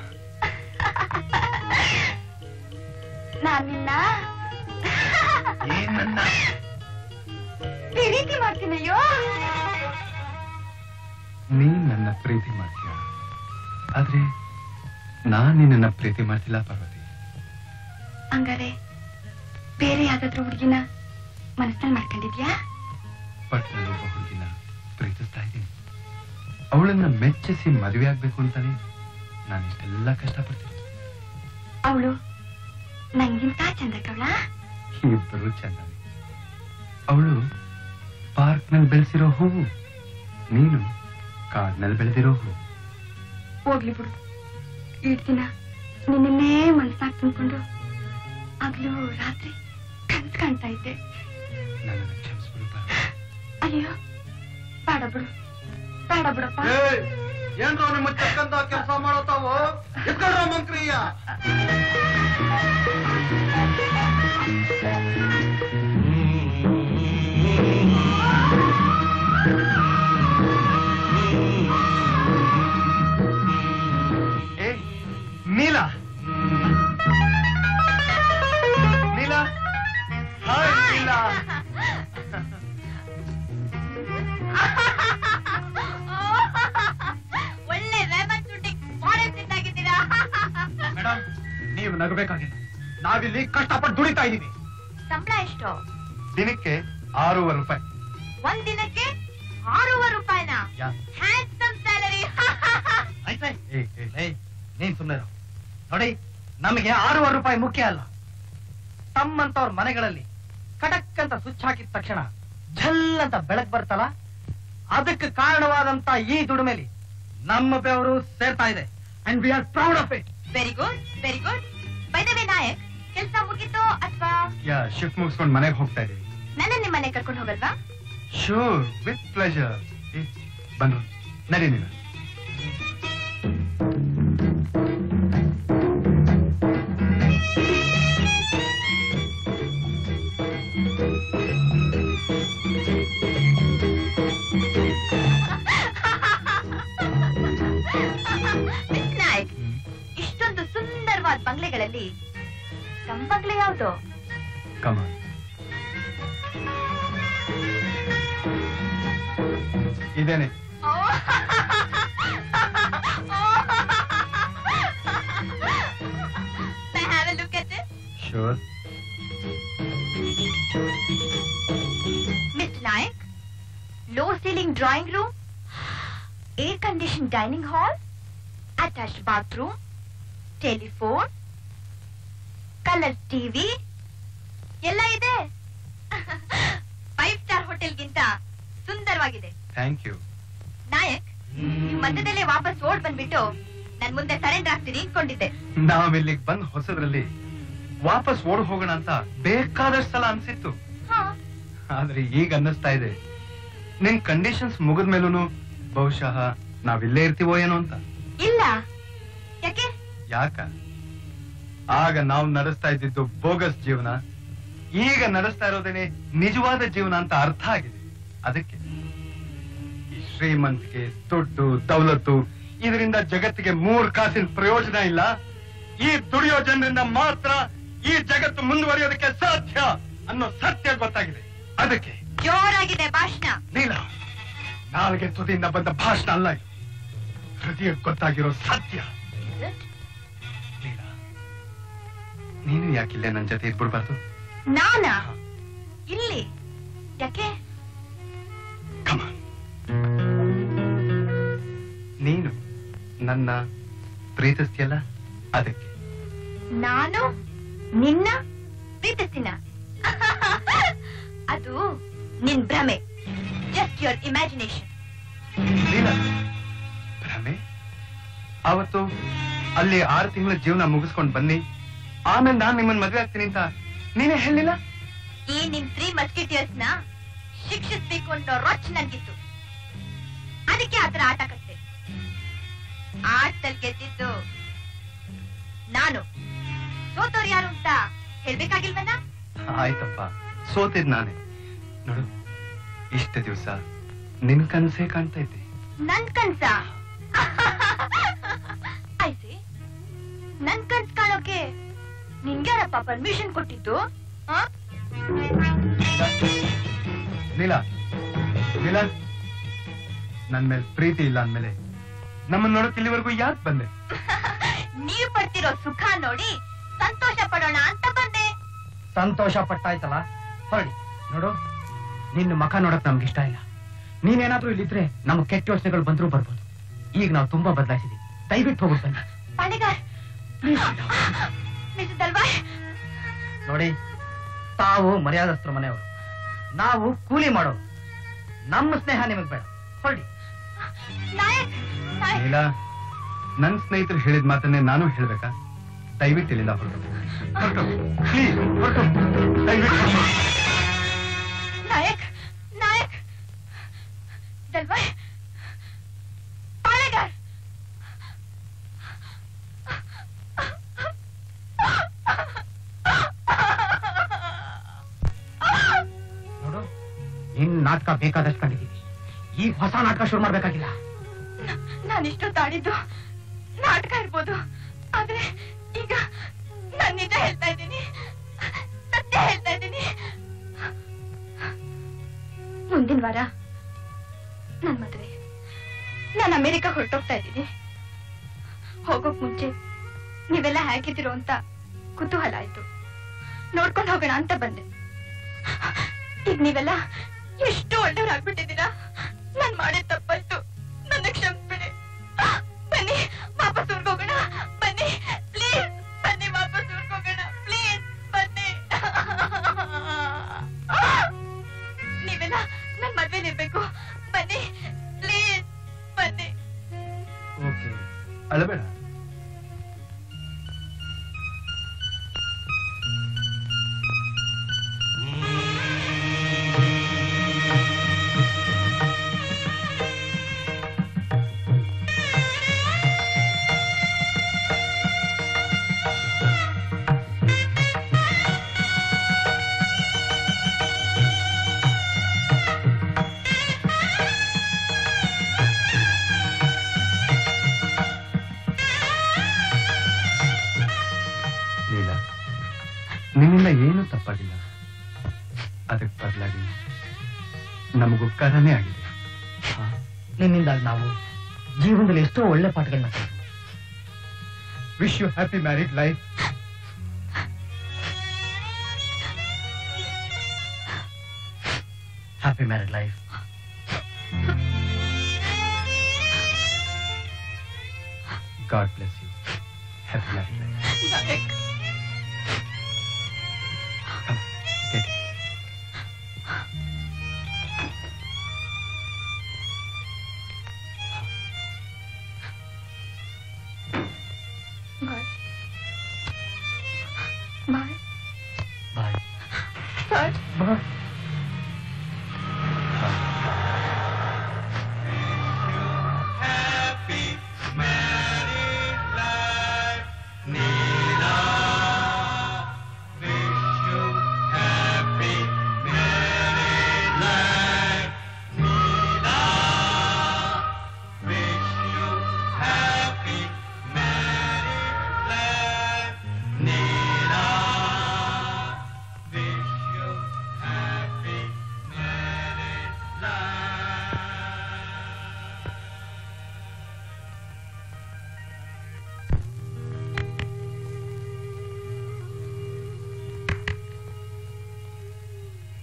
ಏನನ್ನ ಪ್ರೀತಿ ಮಾಡ್ತೀನಯ್ಯೋ. ನೀನ್ ನನ್ನ ಪ್ರೀತಿ ಮಾಡ್ತೀಯ, ಆದ್ರೆ ನಾನ್ ನಿನ್ನ ಪ್ರೀತಿ ಮಾಡ್ತಿಲ್ಲ ಪಾರ್ವತಿ. ಹಂಗಾರೆ ಬೇರೆ ಯಾವ್ದಾದ್ರು ಹುಡುಗಿನ ಮನಸ್ಸಲ್ಲಿ ಮಾಡ್ಕೊಂಡಿದ್ಯಾ? ಪಟ್ಟಣದೊಬ್ಬ ಹುಡುಗಿನ ಪ್ರೀತಿಸ್ತಾ ಇದ್ದೀನಿ. ಅವಳನ್ನ ಮೆಚ್ಚಿಸಿ ಮದುವೆ ಆಗ್ಬೇಕು ಅಂತಾನೆ ನಾನು ಇಷ್ಟೆಲ್ಲ ಕಷ್ಟಪಡ್ತೀನಿ. ಅವಳು ನಂಗಿಂತ ಚಂದ ಕವಳ? ಇಬ್ಬರು ಚಂದ. ಅವಳು ಪಾರ್ಕ್ ನಲ್ಲಿ ಬೆಳೆಸಿರೋ ಹೂವು, ನೀನು ಕಾಡ್ನಲ್ಲಿ ಬೆಳೆದಿರೋ ಹೂವು. ಹೋಗ್ಲಿ ಬಿಡು, ಈಟ್ ದಿನ ನಿನ್ನೇ ಮನಸ್ಸಾಗ್ ತುಂಬಿಕೊಂಡು ಆಗ್ಲೂ ರಾತ್ರಿ ಕನ್ಸ್ ಕಾಣ್ತಾ ಇದ್ದೆ. ನನ್ನನ್ನು ಕ್ಷಮಿಸ್ಬಿಡು. ಅಯ್ಯೋ ಬೇಡ ಬಿಡು, ಬೇಡ ಬಿಡಪ್ಪ. ಏನ್ರೋ ನಿಮ್ಮ ಚಕ್ಕಂತ ಕೆಲಸ ಮಾಡತಾವು? ಇಟ್ಕೊಳ್ರ ಮಂಕ್ರಿಯ. ನೀಲ, ನೀಲ, ಹಾಯ್ ನೀಲ. ಒಳ್ಳೆ ರೇಮನ್ ಶೂಟಿಂಗ್ ಫಾರೆಸ್ಟ್ ಇದ್ದಾಗಿದ್ದೀರಾ. ಮೇಡಮ್, ನೀವು ನಗಬೇಕಾಗಿಲ್ಲ. ನಾವಿಲ್ಲಿ ಕಷ್ಟಪಟ್ಟು ದುಡಿತಾ ಇದ್ದೀವಿ. ಸಂಬಳ ಎಷ್ಟು? ದಿನಕ್ಕೆ 6,500 ರೂಪಾಯಿ. ಒಂದ್ ದಿನಕ್ಕೆ 6,500 ರೂಪಾಯಿನ? ಯಾ. Handsome salary. ನೀನ್ ಸುಮ್ಮನೆ ನೋಡಿ, ನಮಗೆ 6,500 ರೂಪಾಯಿ ಮುಖ್ಯ ಅಲ್ಲ. ತಮ್ಮಂತವ್ರ ಮನೆಗಳಲ್ಲಿ ಕಡಕ್ ಅಂತ ಸ್ವಿಚ್ ಹಾಕಿದ ತಕ್ಷಣ ಝಲ್ ಅಂತ ಬೆಳಕ್ ಬರ್ತಲ್ಲ, ಅದಕ್ಕೆ ಕಾರಣವಾದಂತ ಈ ದುಡಿಮೆಲಿ ನಮ್ಮ ಬೆವರು ಸೇರ್ತಾ ಇದೆ. And we are proud of it. Very good, very good. By the way Nayak, ಕೆಲಸ ಮುಗಿತು ಅಥವಾ? ಶಿಫ್ಟ್ ಮುಗಿಸ್ಕೊಂಡು ಮನೆಗೆ ಹೋಗ್ತಾ ಇದೀವಿ. ನನ್ನ ನಿಮ್ ಮನೆ ಕರ್ಕೊಂಡು ಹೋಗಲ್ವಾ? Sure, with pleasure. ಬನ್ನಿ, ನಡಿ ನೀವು. ನಾಯಕ್, ಇಷ್ಟೊಂದು ಸುಂದರವಾದ ಬಂಗ್ಲೆಗಳಲ್ಲಿ ನಮ್ ಬಂಗ್ಲೆ ಯಾವ್ದು? ಕಮಾನ್. ಇದೇನೆ. May I have a look at it? Sure. Mr. Nayak, low ceiling drawing room, air conditioned dining hall, attached bathroom, telephone, color TV, ಎಲ್ಲ ಇದೆ. 5 ಸ್ಟಾರ್ ಹೋಟೆಲ್ಗಿಂತ ಸುಂದರವಾಗಿದೆ. Thank you. ನಾಯಕ್, ನೀವು ಮಧ್ಯದಲ್ಲೇ ವಾಪಸ್ ಓಡ್ ಬಂದ್ಬಿಟ್ಟು ನನ್ ಮುಂದೆ ಸರೆಂಡರ್ ಆಗ್ತೀನಿ ಇಟ್ಕೊಂಡಿದ್ದೆ. ನಾವಿಲ್ಲಿಗೆ ಬಂದ್ ಹೊಸದ್ರಲ್ಲಿ ವಾಪಸ್ ಓಡ್ ಹೋಗೋಣ ಅಂತ ಬೇಕಾದಷ್ಟು ಸಲ ಅನ್ಸಿತ್ತು. ಆದ್ರೆ ಈಗ ಅನ್ನಿಸ್ತಾ ಇದೆ, ನಿನ್ ಕಂಡೀಷನ್ಸ್ ಮುಗಿದ ಮೇಲೂ ಬಹುಶಃ ನಾವಿಲ್ಲೇ ಇರ್ತೀವೋ ಏನೋ ಅಂತ. ಇಲ್ಲ, ಯಾಕೆ? ಯಾಕ? ಆಗ ನಾವು ನಡೆಸ್ತಾ ಇದ್ದಿದ್ದು ಬೋಗಸ್ ಜೀವನ, ಈಗ ನಡೆಸ್ತಾ ಇರೋದೇನೆ ನಿಜವಾದ ಜೀವನ ಅಂತ ಅರ್ಥ ಆಗಿದೆ. ಅದಕ್ಕೆ ಈ ಶ್ರೀಮಂತಿಕೆ, ದುಡ್ಡು, ದೌಲತ್ತು ಇದರಿಂದ ಜಗತ್ತಿಗೆ 3 ಕಾಸಿನ ಪ್ರಯೋಜನ ಇಲ್ಲ. ಈ ದುಡಿಯೋ ಜನರಿಂದ ಮಾತ್ರ ಈ ಜಗತ್ತು ಮುಂದುವರಿಯೋದಕ್ಕೆ ಸಾಧ್ಯ ಅನ್ನೋ ಸತ್ಯ ಗೊತ್ತಾಗಿದೆ. ಅದಕ್ಕೆ ಜೋರಾಗಿದೆ ಭಾಷಣ. ನೀಲ, ನಾಲ್ಗೆ ತುದಿಯಿಂದ ಬಂದ ಭಾಷಣ ಅಲ್ಲ ಇದು, ಹೃದಯ ಗೊತ್ತಾಗಿರೋ ಸತ್ಯ. ನೀಲ, ನೀನು ಯಾಕಿಲ್ಲ ನನ್ನ ಜೊತೆ ಇದ್ಬಿಡ್ಬಾರ್ದು? ನಾನಾ ಇಲ್ಲಿ ಯಾಕೆ? ಕಮಾನ್. ನೀನು ನನ್ನ ಪ್ರೀತಿಸ್ತಿಯಲ್ಲ, ಅದಕ್ಕೆ. ನಾನು ನಿನ್ನ ಪ್ರೀತಿಸ್ತೀನ? ಅದು ನಿನ್ ಭ್ರಮೆ. Just your imagination. ನೀಲ, ಭ್ರಮೆ? ಅವತ್ತು ಅಲ್ಲಿ 6 ತಿಂಗಳ ಜೀವನ ಮುಗಿಸ್ಕೊಂಡು ಬನ್ನಿ, ಆಮೇಲೆ ನಾನ್ ನಿಮ್ಮನ್ನ ಮದುವೆ ಆಗ್ತೀನಿ ಅಂತ ನೀನೇ ಹೇಳಿಲ್ಲ? ಈ ನಿಮ್ 3 ಮಸ್ಕಿಟಿಯರ್ಸ್ ನ ಶಿಕ್ಷಿಸ್ಬೇಕು ಅನ್ನೋ ರೊಚ್ಚ ನನ್ಗಿತ್ತು. ಅದಕ್ಕೆ ಆತರ ಆಟ ಕಟ್ತೆ. ಆಟದಲ್ಲಿ ಗೆದ್ದಿದ್ದು ನಾನು, ಸೋತವ್ರು ಯಾರು ಅಂತ ಹೇಳ್ಬೇಕಾಗಿಲ್ವನ್ನ? ಆಯ್ತಪ್ಪ, ಸೋತಿದ್ ನಾನೇ. ನೋಡು, ಇಷ್ಟ ದಿವಸ ನಿನ್ ಕನ್ಸೇ ಕಾಣ್ತಾ ಇದ್ದೆ. ನನ್ ಕನ್ಸ? ಆಯ್ತು, ನನ್ ಕನ್ಸ್ ಕಾಣೋಕೆ ನಿನ್ಗ್ಯಾರಪ್ಪ ಪರ್ಮಿಷನ್ ಕೊಟ್ಟಿದ್ದು? ನೀಲ, ನೀಲ, ನನ್ ಮೇಲೆ ಪ್ರೀತಿ ಇಲ್ಲ ಅಂದ್ಮೇಲೆ ನಮ್ಮನ್ನ ನೋಡಕ್ ಇಲ್ಲಿವರೆಗೂ ಯಾಕೆ ಬಂದೆ? ನೀವ್ ಪಡ್ತಿರೋ ಸುಖ ನೋಡಿ ಸಂತೋಷ ಪಡೋಣ ಅಂತ ಬಂದೆ. ಸಂತೋಷ ಪಟ್ಟಾಯ್ತಲ್ಲ, ಹೊರಡಿ. ನೋಡು, ನಿನ್ನ ಮುಖ ನೋಡಕ್ ನಮ್ಗೆ ಇಷ್ಟ ಇಲ್ಲ. ನೀನೇನಾದ್ರೂ ಇಲ್ಲಿದ್ರೆ ನಮ್ಗೆ ಕೆಟ್ಟ ಯೋಚನೆಗಳು ಬಂದ್ರೂ ಬರ್ಬೋದು. ಈಗ ನಾವು ತುಂಬಾ ಬದಲಾಯಿಸಿದೀವಿ. ದಯವಿಟ್ಟು ಹೋಗ್ಬಿಟ್ಟು ಬನ್ನಿ. ಪಾಳೆಗಾರ್, ಮಿಸ್ಟರ್ ದಲ್ವಾಯ್, ನೋಡಿ, ತಾವು ಮರ್ಯಾದಸ್ತ್ರ ಮನೆಯವರು, ನಾವು ಕೂಲಿ ಮಾಡೋರು. ನಮ್ಮ ಸ್ನೇಹ ನಿಮಗ್ ಬೇಡ, ಹೊರಡಿ. ನಾಯಕ್, ನಾಯಕ್. ನೀಲ, ನನ್ ಸ್ನೇಹಿತರು ಹೇಳಿದ ಮಾತನ್ನೇ ನಾನು ಹೇಳ್ಬೇಕಾ? ದಯವಿಟ್ಟು ಇಲ್ಲಿಂದ ಹೊರಟು. ಪ್ಲೀಸ್ ಹೊರಟು, ದಯವಿಟ್ಟು. ನಾಯಕ್, ನಾಯಕ್, ದಲ್ವಾಯ್, ಪಾಳೆಗಾರ್. ನೋಡು, ಇನ್ ನಾಟಕ ಬೇಕಾದಷ್ಟು ಕಂಡಿದ್ದೀವಿ. ಈಗ ಹೊಸ ನಾಟಕ ಶುರು ಮಾಡ್ಬೇಕಾಗಿಲ್ಲ. ನಾನಿಷ್ಟು ತಾಡಿದ್ದು ನಾಟಕ ಇರ್ಬೋದು, ಆದ್ರೆ ಈಗ ನಾನು ನಿಜ ಹೇಳ್ತಾ ಇದ್ದೀನಿ, ಸತ್ಯ ಹೇಳ್ತಾ ಇದ್ದೀನಿ. ಮುಂದಿನ ವಾರ ನನ್ ಮದುವೆ. ನಾನು ಅಮೆರಿಕ ಹೊರಟೋಗ್ತಾ ಇದ್ದೀನಿ. ಹೋಗೋಕ್ ಮುಂಚೆ ನೀವೆಲ್ಲ ಹೇಗಿದ್ದೀರೋ ಅಂತ ಕುತೂಹಲ ಆಯ್ತು. ನೋಡ್ಕೊಂಡು ಹೋಗೋಣ ಅಂತ ಬಂದೆ. ಈಗ ನೀವೆಲ್ಲ ಎಷ್ಟು ಒಳ್ಳೆಯವ್ರಾಗ್ಬಿಟ್ಟಿದ್ದೀರಾ. ನಾನ್ ಮಾಡಿದ ತಪ್ಪಾಯ್ತು, ನನ್ನ ಕ್ಷಮಿಸ್ಬಿಡಿ. ಬನ್ನಿ, ವಾಪಸ್ ಊರ್ಗೋಗೋಣ. ಬನ್ನಿ ಪ್ಲೀಸ್, ಬನ್ನಿ, ವಾಪಸ್ ಊರ್ಗೋಗೋಣ ಪ್ಲೀಸ್, ಬನ್ನಿ. ನೀವೆಲ್ಲ ನನ್ ಮದ್ವೆಲಿರ್ಬೇಕು. ಬನ್ನಿ ಪ್ಲೀಸ್, ಬನ್ನಿ. ಓಕೆ, ಅಳಬೇಡ. ನಿನ್ನಿಂದ ಏನೂ ತಪ್ಪಾಗಿಲ್ಲ. ಅದಕ್ಕೆ ಬದಲಾಗಿ ನಮಗೂ ಉಪಕಾರನೇ ಆಗಿದೆ. ನಿನ್ನಿಂದಾಗಿ ನಾವು ಜೀವನದಲ್ಲಿ ಎಷ್ಟೋ ಒಳ್ಳೆ ಪಾಠಗಳನ್ನ ಕಲಿತು. Wish you happy married life. Happy married life. God bless you. Happy married life. Come on, get it. Bye. Bye. Bye. Bye.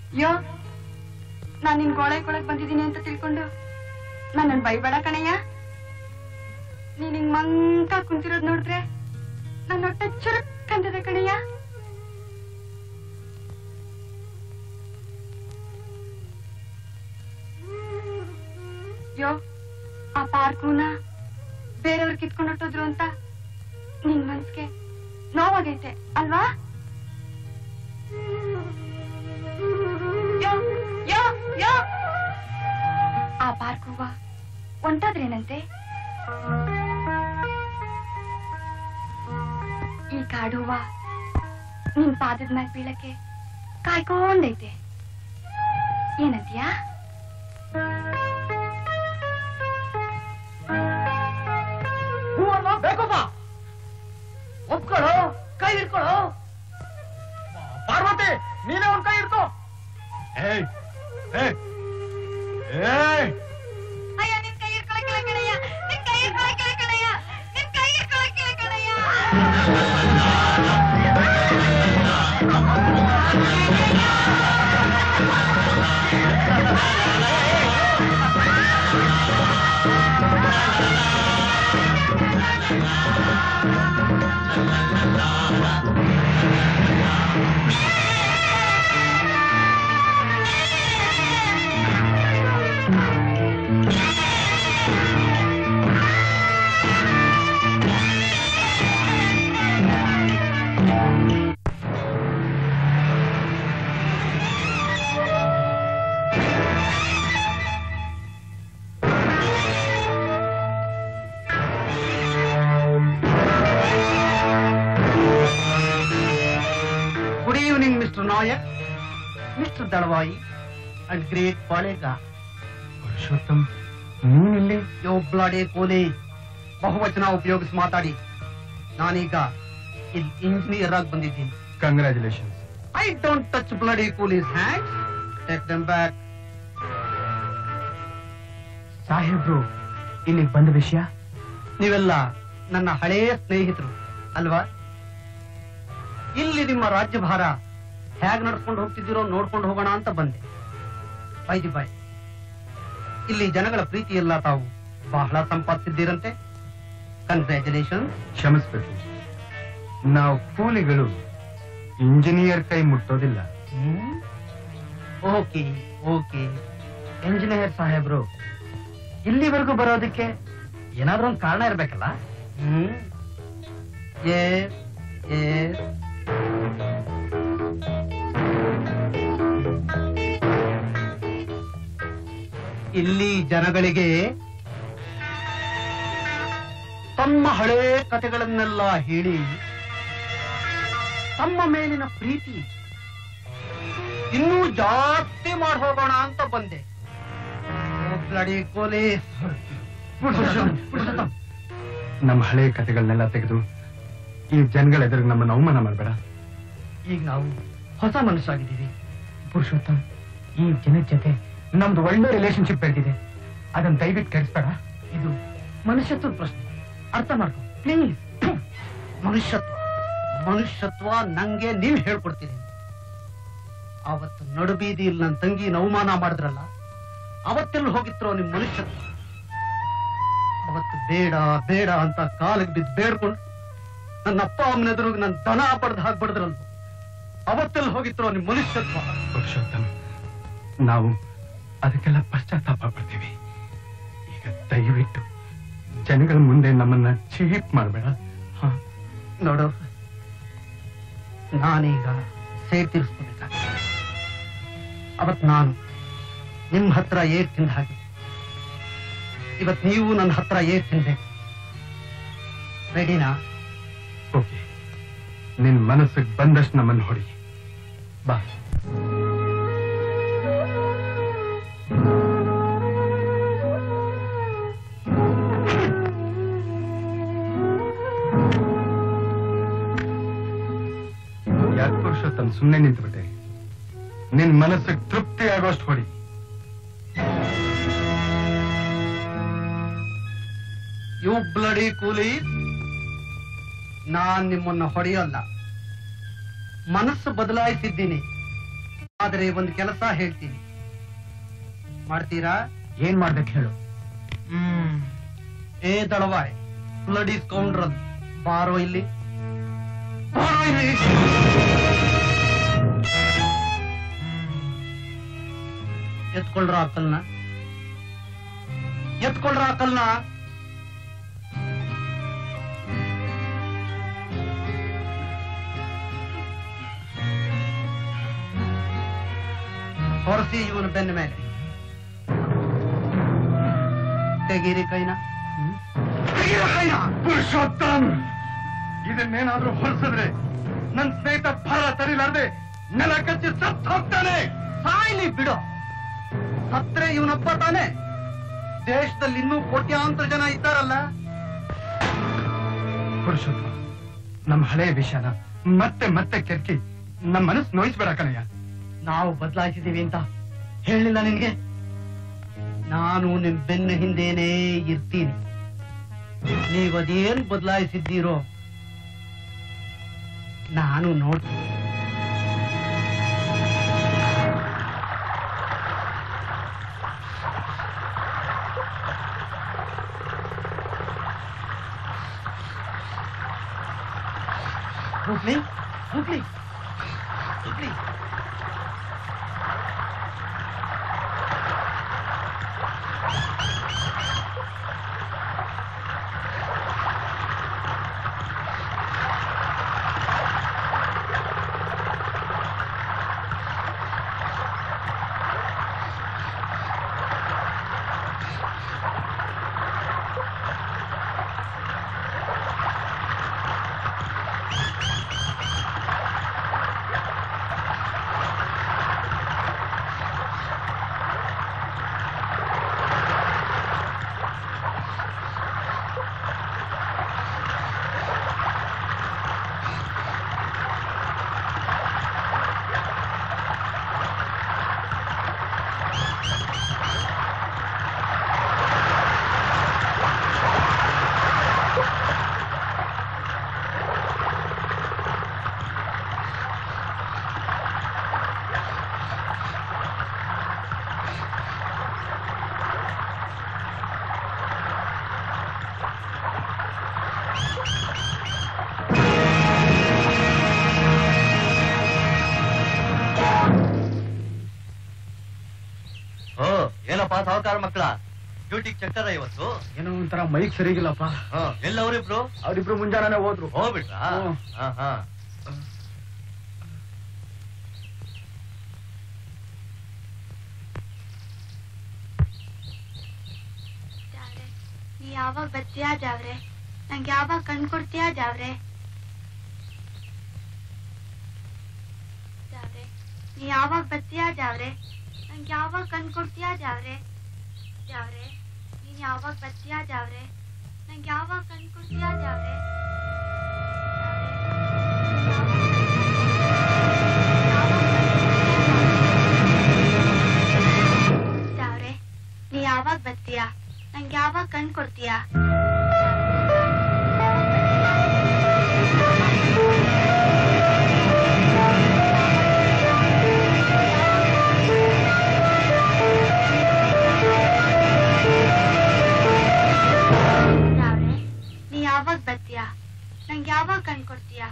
ಯೋ ನಾನ್ ನಿನ್ ಗೋಳೆ ಕೊಳಕ್ ಬಂದಿದ್ದೀನಿ ಅಂತ ತಿಳ್ಕೊಂಡು ನನ್ನನ್ ಬೈಬೇಡ ಕಣಯ್ಯ. ನೀನ್ ಹಿಂಗ್ ಮಂಕ ಕುಂತಿರೋದ್ ನೋಡಿದ್ರೆ ನನ್ನ ಹೊಟ್ಟೆ ಚುರುಕ್ ಅಂತಿದೆ ಕಣಯ್ಯ. ಯೋ ಆ ಪಾರ್ಕೂನ ಬೇರೆಯವ್ರು ಕಿತ್ಕೊಂಡು ಹೊಟ್ಟೋದ್ರು ಅಂತ ನಿನ್ ಮನ್ಸ್ಗೆ ನೋವಾಗೈತೆ ಅಲ್ವಾ? ಯೋ ಯೋ ಯೋ ಆ ಪಾರ್ಕ್ ಹೂವ ಹೊಂಟಾದ್ರೇನಂತೆ? ಈ ಕಾಡು ಹೂವ ನಿನ್ ಪಾದದ ಮ್ಯಾಗ ಬೀಳಕ್ಕೆ ಕಾಯ್ಕೊಂಡೈತೆ. ಏನಂತೀಯಾ? ಹೂವನ್ನ ಬೇಕಪ್ಪ, ಒಪ್ಕೊಳ್ಳೋ, ಕೈ ಹಿಡ್ಕೊಳ್ಳೋ. ಪಾರ್ವತಿ, ನೀನೇ ಒಂದ್ ಕೈ ಹಿಡ್ಕೋ. ಏಯ್ ಏಯ್ ಏಯ್ ಅಯ್ಯ ನಿನ್ ಕೈ ಹಿಡ್ಕೊಳಕ್ಕಿಲ್ಲ ಕಣಯ್ಯ, ನಿನ್ ಕೈ ಹಿಡ್ಕೊಳಕ್ಕಿಲ್ಲ ಕಣಯ್ಯ, ನಿನ್ ಕೈ ಹಿಡ್ಕೊಳಕ್ಕಿಲ್ಲ ಕಣಯ್ಯ. Good evening mister Nayak, mister Dalavai and great ಪಾಳೆಗ. ಪುರುಷೋತ್ತಮ್, ನೀನಿಲ್ಲಿ? ಯೋ ಬ್ಲಾಡೆ ಕೋಲೆ, ಬಹುವಚನ ಉಪಯೋಗಿಸಿ ಮಾತಾಡಿ. ನಾನೀಗ ಇಲ್ಲಿ ಇಂಜಿನಿಯರ್ ಆಗಿ ಬಂದಿದ್ದೀನಿ. Congratulations. I don't touch bloody coolies hands, take them back. ಸಾಹೇಬ್ರು ಇಲ್ಲಿಗೆ ಬಂದ ವಿಷಯ? ನೀವೆಲ್ಲ ನನ್ನ ಹಳೆಯ ಸ್ನೇಹಿತರು ಅಲ್ವಾ? ಇಲ್ಲಿ ನಿಮ್ಮ ರಾಜ್ಯಭಾರ ಹೇಗ್ ನಡ್ಸ್ಕೊಂಡು ಹೋಗ್ತಿದ್ದೀರೋ ನೋಡ್ಕೊಂಡು ಹೋಗೋಣ ಅಂತ ಬಂದೆ. ಬೈದಿ ಬಾಯ್, ಇಲ್ಲಿ ಜನಗಳ ಪ್ರೀತಿ ಎಲ್ಲ ತಾವು ಬಹಳ ಸಂಪಾದಿಸಿದ್ದೀರಂತೆ. ಕಂಗ್ರ್ಯಾಚುಲೇಷನ್. ಕ್ಷಮಿಸ್ಬೇಕು, ನಾವು ಕೂಲಿಗಳು ಇಂಜಿನಿಯರ್ ಕೈ ಮುಟ್ಟೋದಿಲ್ಲ. Okay okay. ಇಂಜಿನಿಯರ್ ಸಾಹೇಬ್ರು ಇಲ್ಲಿವರೆಗೂ ಬರೋದಕ್ಕೆ ಏನಾದ್ರೂ ಒಂದು ಕಾರಣ ಇರ್ಬೇಕಲ್ಲ? ಇಲ್ಲಿ ಜನಗಳಿಗೆ ತಮ್ಮ ಹಳೇ ಕಥೆಗಳನ್ನೆಲ್ಲ ಹೇಳಿ ತಮ್ಮ ಮೇಲಿನ ಪ್ರೀತಿ ಇನ್ನೂ ಜಾಸ್ತಿ ಮಾಡಿ ಹೋಗೋಣ ಅಂತ ಬಂದೆ. Bloody police. ನಮ್ಮ ಹಳೆ ಕಥೆಗಳನ್ನೆಲ್ಲ ತೆಗೆದು ಈ ಜನಗಳ ಎದುರಿಗೆ ನಮ್ಮನ್ನು ಅವಮಾನ ಮಾಡಬೇಡ. ಈಗ ನಾವು ಹೊಸ ಮನುಷ್ಯರಾಗಿದ್ದೀವಿ. ಪುರುಷೋತ್ತಮ್, ಈ ಜನದ ಜೊತೆ ನಮ್ದು ಒಳ್ಳೆ ರಿಲೇಶನ್ಶಿಪ್ ಬೆಳೆದಿದೆ, ಅದನ್ನ ದಯವಿಟ್ಟು ಕೆಡಿಸ್ಬೇಡ. ಇದು ಮನುಷ್ಯತ್ವದ ಪ್ರಶ್ನೆ, ಅರ್ಥ ಮಾಡ್ಕೊ ಪ್ಲೀಸ್. ಮನುಷ್ಯತ್ವ ಮನುಷ್ಯತ್ವ ನಂಗೆ ನೀವ್ ಹೇಳ್ಕೊಡ್ತೀರಿ. ಅವತ್ತು ನಡುಬೀದಿಯಲ್ಲಿ ನನ್ನ ತಂಗಿನ ಅವಮಾನ ಮಾಡಿದ್ರಲ್ಲ, ಅವತ್ತೆಲ್ಲ ಹೋಗಿತ್ರೋ ನಿಮ್ ಮನುಷ್ಯತ್ವ? ಅವತ್ತು ಬೇಡ ಬೇಡ ಅಂತ ಕಾಲಿಗೆ ಬಿದ್ದು ಬೇಡ್ಕೊಂಡು ನನ್ನ ಅಪ್ಪ ಅಮ್ಮನ ಎದುರು ನನ್ನ ದನ ಪಡೆದು ಹಾಕ್ಬಾರ್ದ್ರಲ್ವ? ಅವತ್ತೆಲ್ಲ ಹೋಗಿತ್ರೋ ನಿಮ್ ಮನುಷ್ಯತ್ವ? ಪುರುಷೋತ್ತಮ್, ನಾವು ಅದಕ್ಕೆಲ್ಲ ಪಶ್ಚಾತ್ತಾಪ ಪಡ್ತೀವಿ. ಈಗ ದಯವಿಟ್ಟು ಜನಗಳ ಮುಂದೆ ನಮ್ಮನ್ನ ಚೀಪ್ ಮಾಡಬೇಡ. ನೋಡು, ನಾನೀಗ ಸೇರ್ ತೀರಿಸ್ಕೋಬೇಕಾಗಿದೆ. ಅವತ್ ನಾನು ನಿಮ್ ಹತ್ರ ಏಟ್ ತಿಂದ ಹಾಗೆ ಇವತ್ ನೀವು ನನ್ನ ಹತ್ರ ಏಟ್ ತಿನ್ಬೇಕು. ರೆಡಿನಾ? ಓಕೆ, ನಿನ್ ಮನಸ್ಸಿಗೆ ಬಂದಷ್ಟು ನಮ್ಮನ್ನು ಹೊಡಿ. ಬಾ. ಯಾಕೆ ಪುರುಷೋತ್ತಮ್ ಸುಮ್ಮನೆ ನಿಂತುಬಿಟ್ಟೆ? ನಿನ್ ಮನಸ್ಸಿಗೆ ತೃಪ್ತಿ ಆಗೋಷ್ಟು ಹೊಡಿ. ಯು ಬ್ಲಡಿ ಕೂಲಿ, ನಾನ್ ನಿಮ್ಮನ್ನ ಹೊಡೆಯಲ್ಲ, ಮನಸ್ಸು ಬದಲಾಯಿಸಿದ್ದೀನಿ. ಆದರೆ ಒಂದು ಕೆಲಸ ಹೇಳ್ತೀನಿ, ಮಾಡ್ತೀರಾ? ಏನ್ ಮಾಡ್ಬೇಕು ಹೇಳು. ಏ ದಳವಾಯ್, ಬ್ಲಡಿ ಸ್ಕೌಂಡ್ರಲ್, ಬಾರೋ ಇಲ್ಲಿ, ಬಾರೋ ಇಲ್ಲಿ. ಎತ್ಕೊಳ್ರ ಅಕ್ಕಲ್ನ, ಎತ್ಕೊಳ್ರ ಅಕ್ಕಲ್ನ. ಹೊರಸಿ ಇವನು ಬೆನ್ನ ಮೇಲೆ. ತೆಗೀರಿ ಕೈನ, ತೆಗೀರ ಕೈನ. ಪುರುಷೋತ್ತಮ್, ಇದನ್ನೇನಾದ್ರೂ ಹೊರಸಿದ್ರೆ ನನ್ ಸ್ನೇಹಿತ ಭಾರ ತರಿಲಾರ್ದೆ ನೆಲ ಕಚ್ಚಿ ಸತ್ತು ಹೋಗ್ತಾನೆ. ಸಾಯ್ಲಿ ಬಿಡು, ಸತ್ರೆ ಇವನೊಬ್ಬ ತಾನೆ. ದೇಶದಲ್ಲಿ ಇನ್ನೂ ಕೋಟ್ಯಾಂತರ ಜನ ಇದ್ದಾರಲ್ಲ. ಪುರುಷೋತ್ತಮ, ನಮ್ಮ ಹಳೆಯ ವಿಷಯನ ಮತ್ತೆ ಮತ್ತೆ ಕೆರ್ಕಿ ನಮ್ಮ ಮನಸ್ಸು ನೋಯಿಸ್ಬೇಡ ಕಣಯ್ಯ. ನಾವು ಬದಲಾಯಿಸಿದೀವಿ ಅಂತ ಹೇಳಿಲ್ಲ ನಿನ್ಗೆ? ನಾನು ನಿಮ್ ಬೆನ್ನ ಹಿಂದೇನೆ ಇರ್ತೀನಿ. ನೀವದೇನ್ ಬದಲಾಯಿಸಿದ್ದೀರೋ ನಾನು ನೋಡ್ತೀನಿ. ಹೋಗ್ಲಿ ಹೋಗ್ಲಿ ಹೋಗ್ಲಿ. ಏನಪ್ಪಾ ಸಾವುಕಾರ ಮಕ್ಕಳ, ಡ್ಯೂಟಿಗೆ ಚಕ್ಕರ ಇವತ್ತು? ಏನೋ ಒಂಥರ ಮೈಕ್ ಸರಿಗಿಲ್ಲಪ್ಪ. ಎಲ್ಲವರಿಬ್ರು? ಅವ್ರಿಬ್ರು ಮುಂಜಾನೆ ಹೋದ್ರು. ಹೋಗ್ಬಿಟ್ರಾ? ನೀ ಯಾವಾಗ ಬರ್ತೀಯಾ ಜಾವ್ರೆ? ನಂಗೆ ಯಾವಾಗ ಕಣ್ ಕೊಡ್ತೀಯಾ ಜಾವ್ರೆ? ಜಾವ್ರೆ, ನೀ ಯಾವಾಗ ಬರ್ತೀಯಾ ಜಾವ್ರೆ? ನಂಗೆ ಯಾವಾಗ ಕಣ್ ಕೊಡ್ತೀಯಾ ಜಾವ್ರೆ? ಜಾವ್ರೆ, ನೀನ್ ಯಾವಾಗ ಬರ್ತೀಯಾ ಜಾವ್ರೆ? ನಂಗೆ ಯಾವಾಗ ಕಣ್ ಕೊಡ್ತೀಯಾ ಜಾವ್ರೆ? ಜಾವ್ರೆ, ನೀ ಯಾವಾಗ ಬರ್ತೀಯಾ? ನಂಗೆ ಯಾವಾಗ ಕಣ್ ಕೊಡ್ತೀಯಾ? ಯಾವಾಗ ಬರ್ತೀಯಾ? ನಂಗೆ ಯಾವಾಗ ಕಣ್ ಕೊಡ್ತೀಯಾ?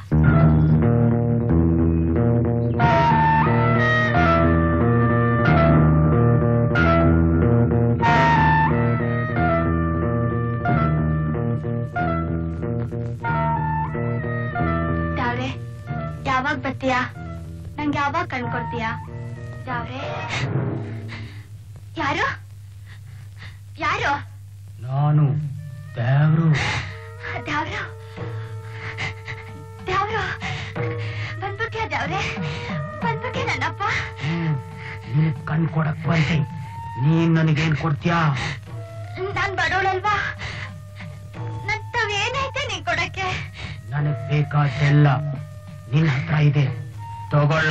ಜಾವ್ರೆ, ಯಾವಾಗ ಬರ್ತೀಯಾ? ನಂಗೆ ಯಾವಾಗ ಕಣ್ ಕೊಡ್ತೀಯಾ? ಜಾವ್ರೆ, ಯಾರು ಯಾರು? ನಾನು ದೇವ್ರು. ದ್ಯಾವ್ರು, ದ್ಯಾವ್ರು, ಬಂದ್ಬಿಟ್ಯಾ ದ್ಯಾವ್ರೆ? ಬಂದ್ಬಿಟ್ಯಾ ನನ್ನಪ್ಪ? ನೀನ್ ಕಣ್ ಕೊಡಕ್ ಬಂದೆ, ನೀನ್ ನನಗೇನ್ ಕೊಡ್ತೀಯಾ? ನಾನ್ ಬಡೋಳಲ್ವಾ? ನನ್ ತಾವೇನೈತೆ ನೀನ್ ಕೊಡಕ್ಕೆ? ನನಗ್ ಬೇಕಾದೆಲ್ಲ ನಿನ್ ಹತ್ರ ಇದೆ, ತಗೊಳ್ಳ.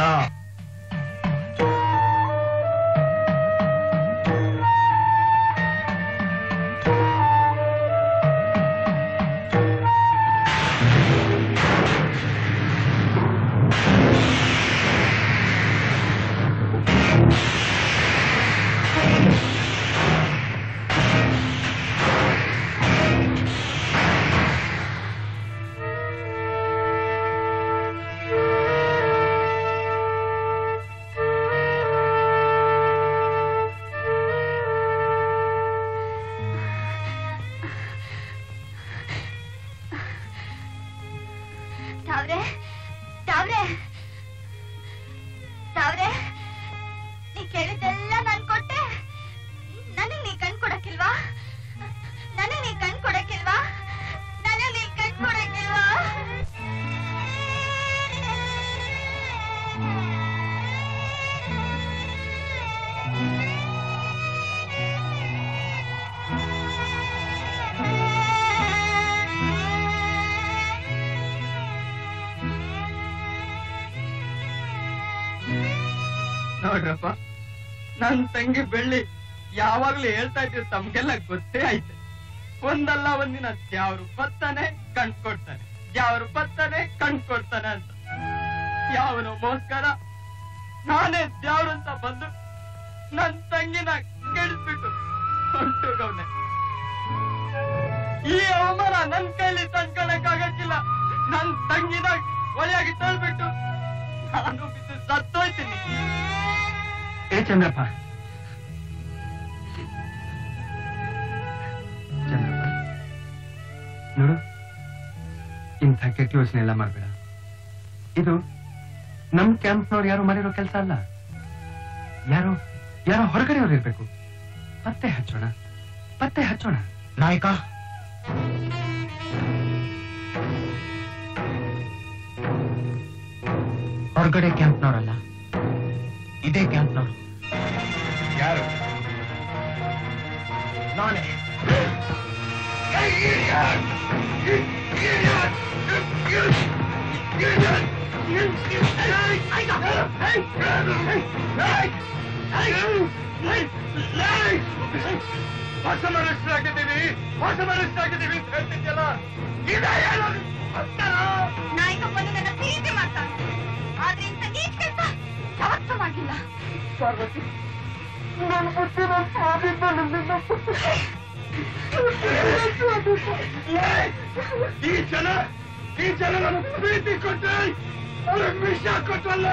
ತಾವ್ರೆ ತಾವ್ರೆ ತಾವ್ರೆ ನೀ ಕೇಳಿದ್ದೆಲ್ಲ ನಾನ್ ಕೊಟ್ಟೆ. ನನಗ್ ನೀ ಕಣ್ ಕೊಡಕ್ಕಿಲ್ವಾ? ನನಗ್ ನೀ ಕಣ್ ಕೊಡಕ್ಕಿಲ್ವಾ? ನನಗ್ ನೀ ಕಣ್ ಕೊಡಕ್ಕಿಲ್ವಾ? ನೋಡ್ರಪ್ಪ, ನನ್ ತಂಗಿ ಬೆಳ್ಳಿ ಯಾವಾಗ್ಲೂ ಹೇಳ್ತಾ ಇದ್ದೀವಿ, ತಮ್ಗೆಲ್ಲ ಗೊತ್ತೇ ಆಯ್ತು. ಒಂದಲ್ಲ ಒಂದಿನ ಯಾವ್ರು ಬರ್ತಾನೆ ಕಣ್ಕೊಡ್ತಾನೆ, ಯಾವ್ರು ಬರ್ತಾನೆ ಕಣ್ಕೊಡ್ತಾನೆ ಅಂತ. ಯಾವನೋ ಮೋಸ್ಕರ ನಾನೇ ದ್ಯಾವ್ರು ಅಂತ ಬಂದು ನನ್ ತಂಗಿನ ಕೆಡಿಸ್ಬಿಟ್ಟು ಹೊಂಟೋಗವ್ನೆ. ಈ ಅವಮಾನ ನನ್ ಕೈಲಿ ತಡ್ಕೊಳಕ್ಕಾಗಕ್ಕಿಲ್ಲ. ನನ್ ತಂಗಿನ ಒಲೆಯಾಗಿ ತಳ್ಬಿಟ್ಟು ನಾನು ಬಿದ್ದು ಸತ್ತೋಯ್ತೀನಿ. ಏ ಚಂದ್ರಪ್ಪ, ಚಂದ್ರಪ್ಪ ನೋಡು, ಇಂಥ ಕೆಟ್ಟ ಯೋಚನೆ ಎಲ್ಲ ಮಾಡ್ಬೇಡ. ಇದು ನಮ್ ಕ್ಯಾಂಪ್ನವ್ರು ಯಾರು ಮಾಡಿರೋ ಕೆಲಸ ಅಲ್ಲ. ಯಾರೋ ಹೊರಗಡೆಯವ್ರು ಇರ್ಬೇಕು. ಪತ್ತೆ ಹಚ್ಚೋಣ. ನಾಯಕ, ಹೊರಗಡೆ ಕ್ಯಾಂಪ್ನವರಲ್ಲ, ಇದೇ ಕ್ಯಾಂಪ್ನವರು. ಯಾರು? ನಾನೇ. ಹೊಸಮನಸ್ಸಾಗಿದ್ದೀವಿ ಅಂತ ಹೇಳ್ತಿದ್ಯಲ್ಲ, ನಾಯಕ ಬಂದು ನನ್ನ ಪ್ರೀತಿ ಮಾಡ್ತಾನೆ, ಆದ್ರೆ ಇಂಥ ನೀಚ ಕೆಲಸ ಯಾವತ್ತೂ ಮಾಡಿಲ್ಲ. ಪಾರ್ವತಿ, ನನ್ನ ಬುದ್ಧಿ ನನ್ನ ಸ್ವಾಮಿಯಿಂದ ನನ್ನಿಂದ ಈ ಜನ ನನ್ನ ಪ್ರೀತಿ ಕೊಟ್ಟೆ, ಅವ್ರಿಗೆ ವಿಷ ಕೊಟ್ಟಲ್ಲ.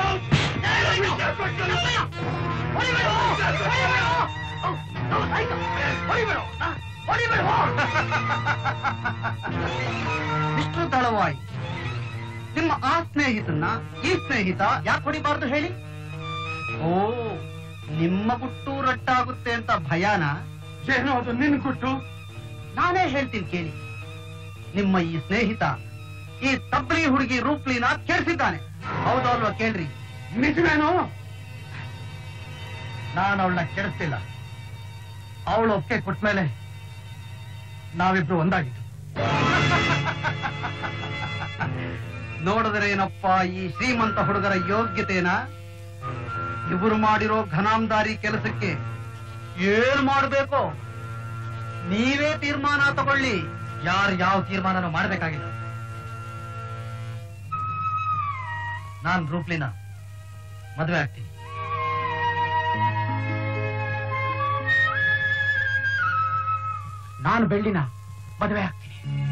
ಮಿಸ್ಟರ್ ದಳವಾಯಿ, ನಿಮ್ಮ ಆ ಸ್ನೇಹಿತನ್ನ ಈ ಸ್ನೇಹಿತ ಯಾಕೆ ಹೊಡಿಬಾರ್ದು ಹೇಳಿ? ಓ, ನಿಮ್ಮ ಗುಟ್ಟು ರಟ್ಟಾಗುತ್ತೆ ಅಂತ ಭಯಾನ? ಏನೋ ಅದು ನಿನ್ ಕೊಟ್ಟು. ನಾನೇ ಹೇಳ್ತೀನಿ ಕೇಳಿ. ನಿಮ್ಮ ಈ ಸ್ನೇಹಿತ ಈ ತಬ್ಲಿ ಹುಡುಗಿ ರೂಪ್ಲಿನ ಕೆಡಿಸಿದ್ದಾನೆ, ಹೌದಾ ಅಲ್ವಾ? ಕೇಳ್ರಿ. ನಿಜವೇನೋ? ನಾನು ಅವಳನ್ನ ಕೆಡಿಸ್ತಿಲ್ಲ. ಅವಳು ಒಪ್ಪಿಗೆ ಕೊಟ್ಮೇಲೆ ನಾವಿಬ್ರು ಒಂದಾಗಿತ್ತು. ನೋಡಿದ್ರೆ ಏನಪ್ಪ ಈ ಶ್ರೀಮಂತ ಹುಡುಗರ ಯೋಗ್ಯತೆನ? ಇವರು ಮಾಡಿರೋ ಘನಾಂದಾರಿ ಕೆಲಸಕ್ಕೆ ಏನ್ ಮಾಡ್ಬೇಕು ನೀವೇ ತೀರ್ಮಾನ ತಗೊಳ್ಳಿ. ಯಾರು ಯಾವ ತೀರ್ಮಾನನೂ ಮಾಡ್ಬೇಕಾಗಿಲ್ಲ. ನಾನ್ ರೂಪ್ಲಿನ ಮದುವೆ ಆಗ್ತೀನಿ. ನಾನು ಬೆಳ್ಳಿನ ಮದುವೆ ಆಗ್ತೀನಿ.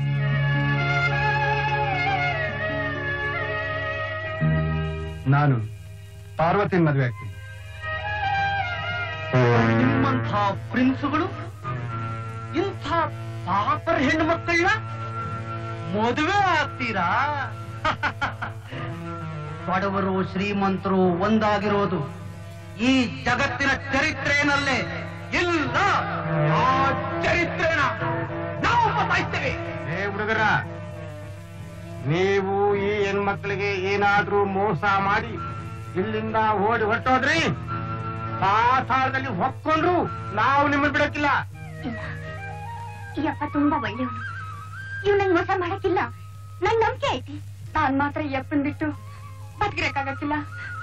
ನಾನು ಪಾರ್ವತಿನ ಮದುವೆ ಆಗ್ತೀನಿ. ನಿಮ್ಮಂಥ ಪ್ರಿನ್ಸುಗಳು ಇಂಥ ಪಾಪರ ಹೆಣ್ಣು ಮಕ್ಕಳನ್ನ ಮದುವೆ ಆಗ್ತೀರಾ? ಬಡವರು ಶ್ರೀಮಂತರು ಒಂದಾಗಿರೋದು ಈ ಜಗತ್ತಿನ ಚರಿತ್ರೆಯಲ್ಲೇ ಇಲ್ಲ. ಆ ಚರಿತ್ರೆನ ನಾವು ಬದಲಾಯಿಸ್ತೇವೆ. ಹುಡುಗರ, ನೀವು ಈ ಹೆಣ್ಮಕ್ಳಿಗೆ ಏನಾದ್ರೂ ಮೋಸ ಮಾಡಿ ಇಲ್ಲಿಂದ ಓಡಿ ಹೊರಟೋದ್ರಿ, ಪಾತಾಳದಲ್ಲಿ ಹೊಕ್ಕೊಂಡ್ರು ನಾವು ನಿಮ್ಮನ್ನು ಬಿಡಕ್ಕಿಲ್ಲ. ಈ ಅಪ್ಪ ತುಂಬಾ ಒಳ್ಳೆಯವನು, ಇವ್ ನಂಗೆ ಮೋಸ ಮಾಡಕ್ಕಿಲ್ಲ. ನಂಗ್ ನಂಬಿಕೆ ಐತಿ. ನಾನ್ ಮಾತ್ರ ಈ ಅಪ್ಪನ್ ಬಿಟ್ಟು ಬದುಕಿರಕ್ಕಾಗಕ್ಕಿಲ್ಲ.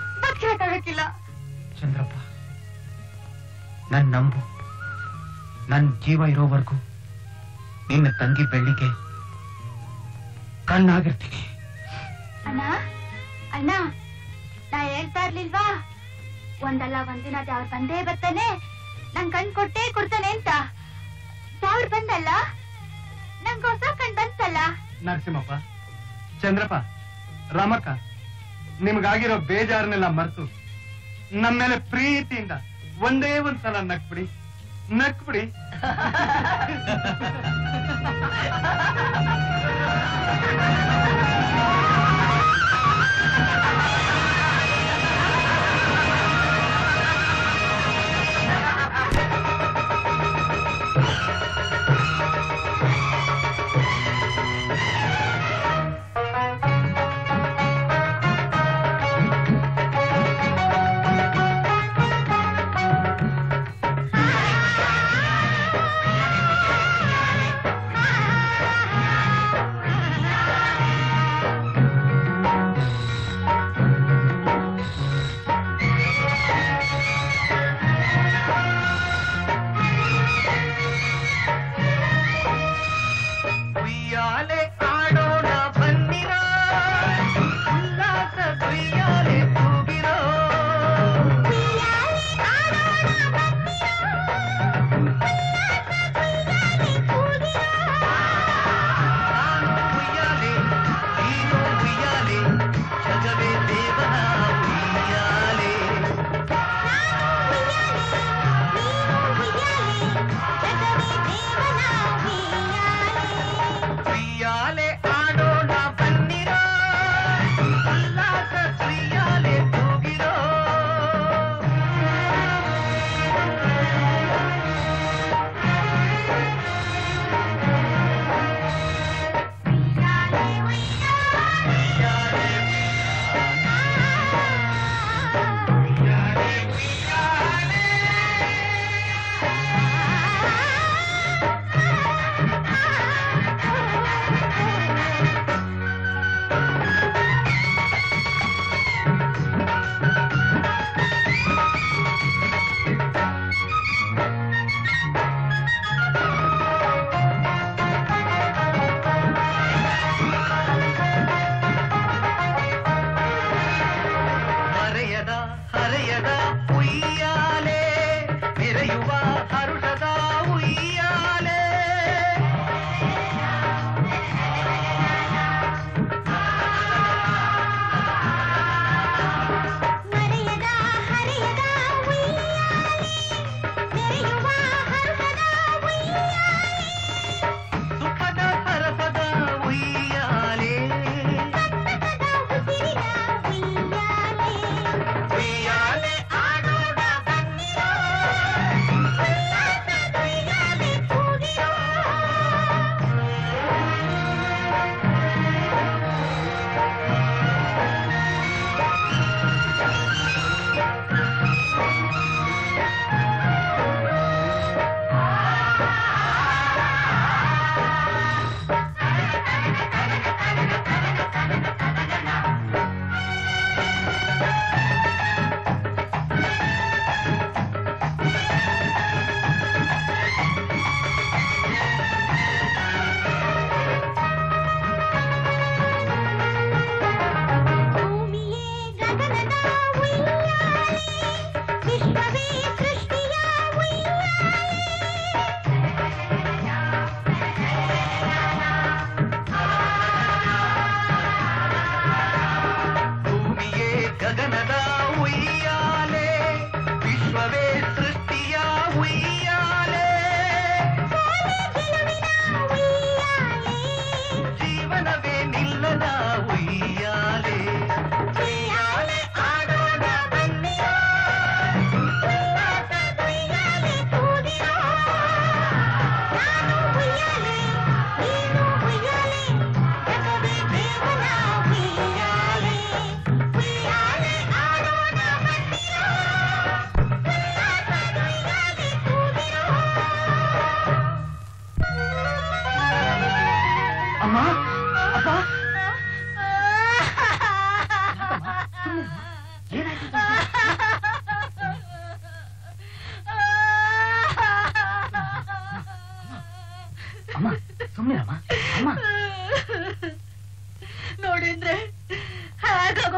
ಚಂದ್ರಪ್ಪ, ನನ್ ನಂಬು. ನನ್ ಜೀವ ಇರೋವರೆಗೂ ನಿನ್ನ ತಂಗಿ ಬೆಳ್ಳಿಗೆ ಕಣ್ಣಾಗಿರ್ತೀನಿ. ಅಣ್ಣ ಅಣ್ಣ, ನಾ ಹೇಳ್ತಾ ಇರ್ಲಿಲ್ವಾ, ಒಂದಲ್ಲ ಒಂದಿನ ಅವ್ರು ಬಂದೇ ಬರ್ತಾನೆ, ನಂಗ್ ಕಣ್ ಕೊಟ್ಟೇ ಕೊಡ್ತಾನೆ ಅಂತ. ಅವ್ರು ಬಂದಲ್ಲ, ನಂಗ್ ಹೊಸ ಕಣ್ ಬಂತಲ್ಲ. ನರಸಿಂಹಪ್ಪ, ಚಂದ್ರಪ್ಪ, ರಾಮಕ್ಕ, ನಿಮ್ಗಾಗಿರೋ ಬೇಜಾರನ್ನೆಲ್ಲ ಮರೆತು ನಮ್ಮ ಮೇಲೆ ಪ್ರೀತಿಯಿಂದ ಒಂದೇ ಒಂದ್ಸಲ ನಕ್ಬಿಡಿ.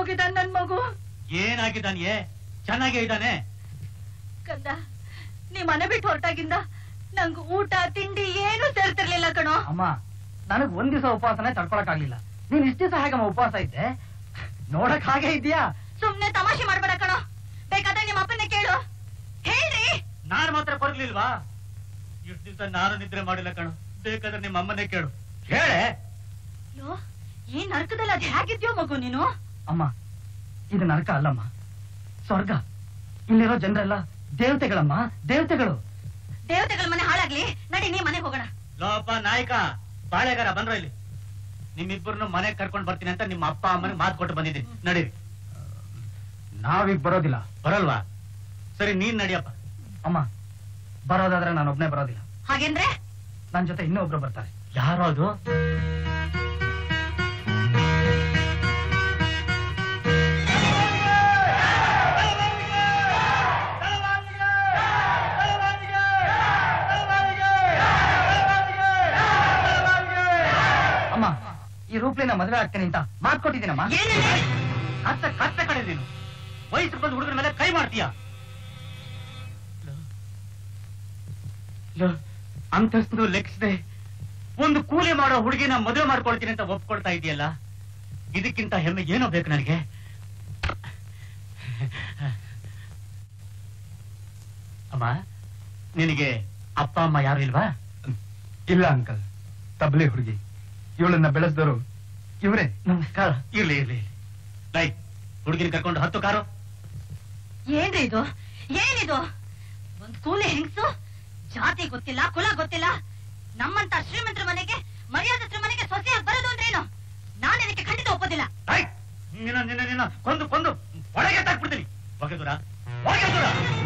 ಹೋಗಿದ್ದಾನೆ ನನ್ ಮಗು. ಏನಾಗಿದ್ದಾನೆ? ಚೆನ್ನಾಗೇ ಇದ್ದಾನೆ. ಕಂದ, ನೀ ಮನೆ ಬಿಟ್ಟು ಹೊರಟಾಗಿಂದ ನಂಗ್ ಊಟ ತಿಂಡಿ ಏನು ಸೇರ್ತಿರ್ಲಿಲ್ಲ ಕಣೋ. ಅಮ್ಮ, ನನಗ್ ಒಂದ್ ದಿವಸ ಉಪವಾಸನೆ ತಡ್ಕೊಳಕ್ ಆಗ್ಲಿಲ್ಲ. ನೀನ್ ಇಷ್ಟ ದಿವಸ ಹೇಗಮ್ಮ ಉಪವಾಸ ಇದ್ದೆ? ನೋಡಕ್ ಹಾಗೆ ಇದೆಯಾ? ಸುಮ್ನೆ ತಮಾಷೆ ಮಾಡ್ಬೇಡ ಕಣೋ. ಬೇಕಾದ್ರೆ ನಿಮ್ಮ ಅಪ್ಪನ್ನೇ ಕೇಳು. ಹೇಳ್ರಿ. ನಾನು ಮಾತ್ರ ಕೊರಗ್ಲಿಲ್ವಾ? ಇಷ್ಟು ದಿವಸ ನಾನು ನಿದ್ರೆ ಮಾಡಿಲ್ಲ ಕಣೋ. ಬೇಕಾದ್ರೆ ನಿಮ್ಮ ಅಮ್ಮನೇ ಕೇಳು. ಹೇಳೆ. ಅಯ್ಯೋ, ಈ ನರಕದಲ್ಲಿ ಅದ್ ಹೇಗಿದ್ಯೋ ಮಗು ನೀನು? ಅಮ್ಮ, ಇದು ನರಕ ಅಲ್ಲಮ್ಮ, ಸ್ವರ್ಗ. ಇಲ್ಲಿರೋ ಜನರೆಲ್ಲ ದೇವತೆಗಳಮ್ಮ, ದೇವತೆಗಳು. ದೇವತೆಗಳ ಮನೆ ಹಾಳಾಗ್ಲಿ, ನಡಿ ನೀ ಮನೆಗೆ ಹೋಗೋಣ. ಲೋಪ ನಾಯಕ ಬಾಳೆಗಾರ ಬಂದ್ರ ಇಲ್ಲಿ. ನಿಮ್ಮಿಬ್ಬರನ್ನು ಮನೆಗೆ ಕರ್ಕೊಂಡು ಬರ್ತೀನಿ ಅಂತ ನಿಮ್ಮ ಅಪ್ಪ ಅಮ್ಮನಿಗೆ ಮಾತು ಕೊಟ್ಟು ಬಂದಿದ್ದೀನಿ. ನಡೀರಿ. ನಾವೀಗ ಬರೋದಿಲ್ಲ. ಬರಲ್ವಾ? ಸರಿ, ನೀನ್ ನಡಿಯಪ್ಪ. ಅಮ್ಮ, ಬರೋದಾದ್ರೆ ನಾನೊಬ್ನೇ ಬರೋದಿಲ್ಲ. ಹಾಗೇಂದ್ರೆ ನನ್ ಜೊತೆ ಇನ್ನೊಬ್ರು ಬರ್ತಾರೆ. ಯಾರು ಅದು? ಅಮ್ಮ, ಈ ರೂಪ್ಲಿನ ಮದುವೆ ಆಗ್ತೇನೆ ಅಂತ ಮಾತ್ಕೊಟ್ಟಿದ್ದೀನಮ್ಮ. ಕತ್ತೆ ಕಡೆ ನೀನು ವಯಸ್ಸು ಬಂದು ಹುಡುಗರ ಮೇಲೆ ಕೈ ಮಾಡ್ತೀಯ. ಅಂತಸ್ತು ಲೆಕ್ಕಿಸದೆ ಒಂದು ಕೂಲಿ ಮಾಡೋ ಹುಡುಗಿನ ಮದುವೆ ಮಾಡ್ಕೊಳ್ತೀನಿ ಅಂತ ಒಪ್ಕೊಳ್ತಾ ಇದೆಯಲ್ಲ, ಇದಕ್ಕಿಂತ ಹೆಮ್ಮೆ ಏನೋ ಬೇಕು ನನಗೆ. ಅಮ್ಮ, ನಿನಗೆ ಅಪ್ಪ ಅಮ್ಮ ಯಾರು ಇಲ್ವಾ? ಇಲ್ಲ ಅಂಕಲ್, ತಬ್ಲೆ ಹುಡುಗಿ. ಇವಳನ್ನ ಬೆಳೆಸಿದವರು ಇವರೇ. ನಮಸ್ಕಾರ. ಇರ್ಲಿ ಇರ್ಲಿ. ಲೈ, ಹುಡುಗಿನ ಕರ್ಕೊಂಡು 10 ಕಾರು. ಏನ್ರಿ ಇದು? ಏನಿದು? ಒಂದ್ ಕೂಲಿ ಹೆಂಗ್ಸು, ಜಾತಿ ಗೊತ್ತಿಲ್ಲ, ಕುಲ ಗೊತ್ತಿಲ್ಲ, ನಮ್ಮಂತ ಶ್ರೀಮಂತರ ಮನೆಗೆ, ಮರ್ಯಾದಸ್ತ್ರ ಮನೆಗೆ ಸೊಸೆಯಾಗಿ ಬರೋದು ಅಂದ್ರೇನು? ನಾನು ಇದಕ್ಕೆ ಖಂಡಿತ ಒಪ್ಪೋದಿಲ್ಲ. ನಿನ್ನ ಕೊಂದು ಕೊಂದು ಒಳಗೆ ತಾಕ್ಬಿಡ್ತೀನಿ. ಹೊಗೆ ದೂರ, ಹೊಗೆ ದೂರ.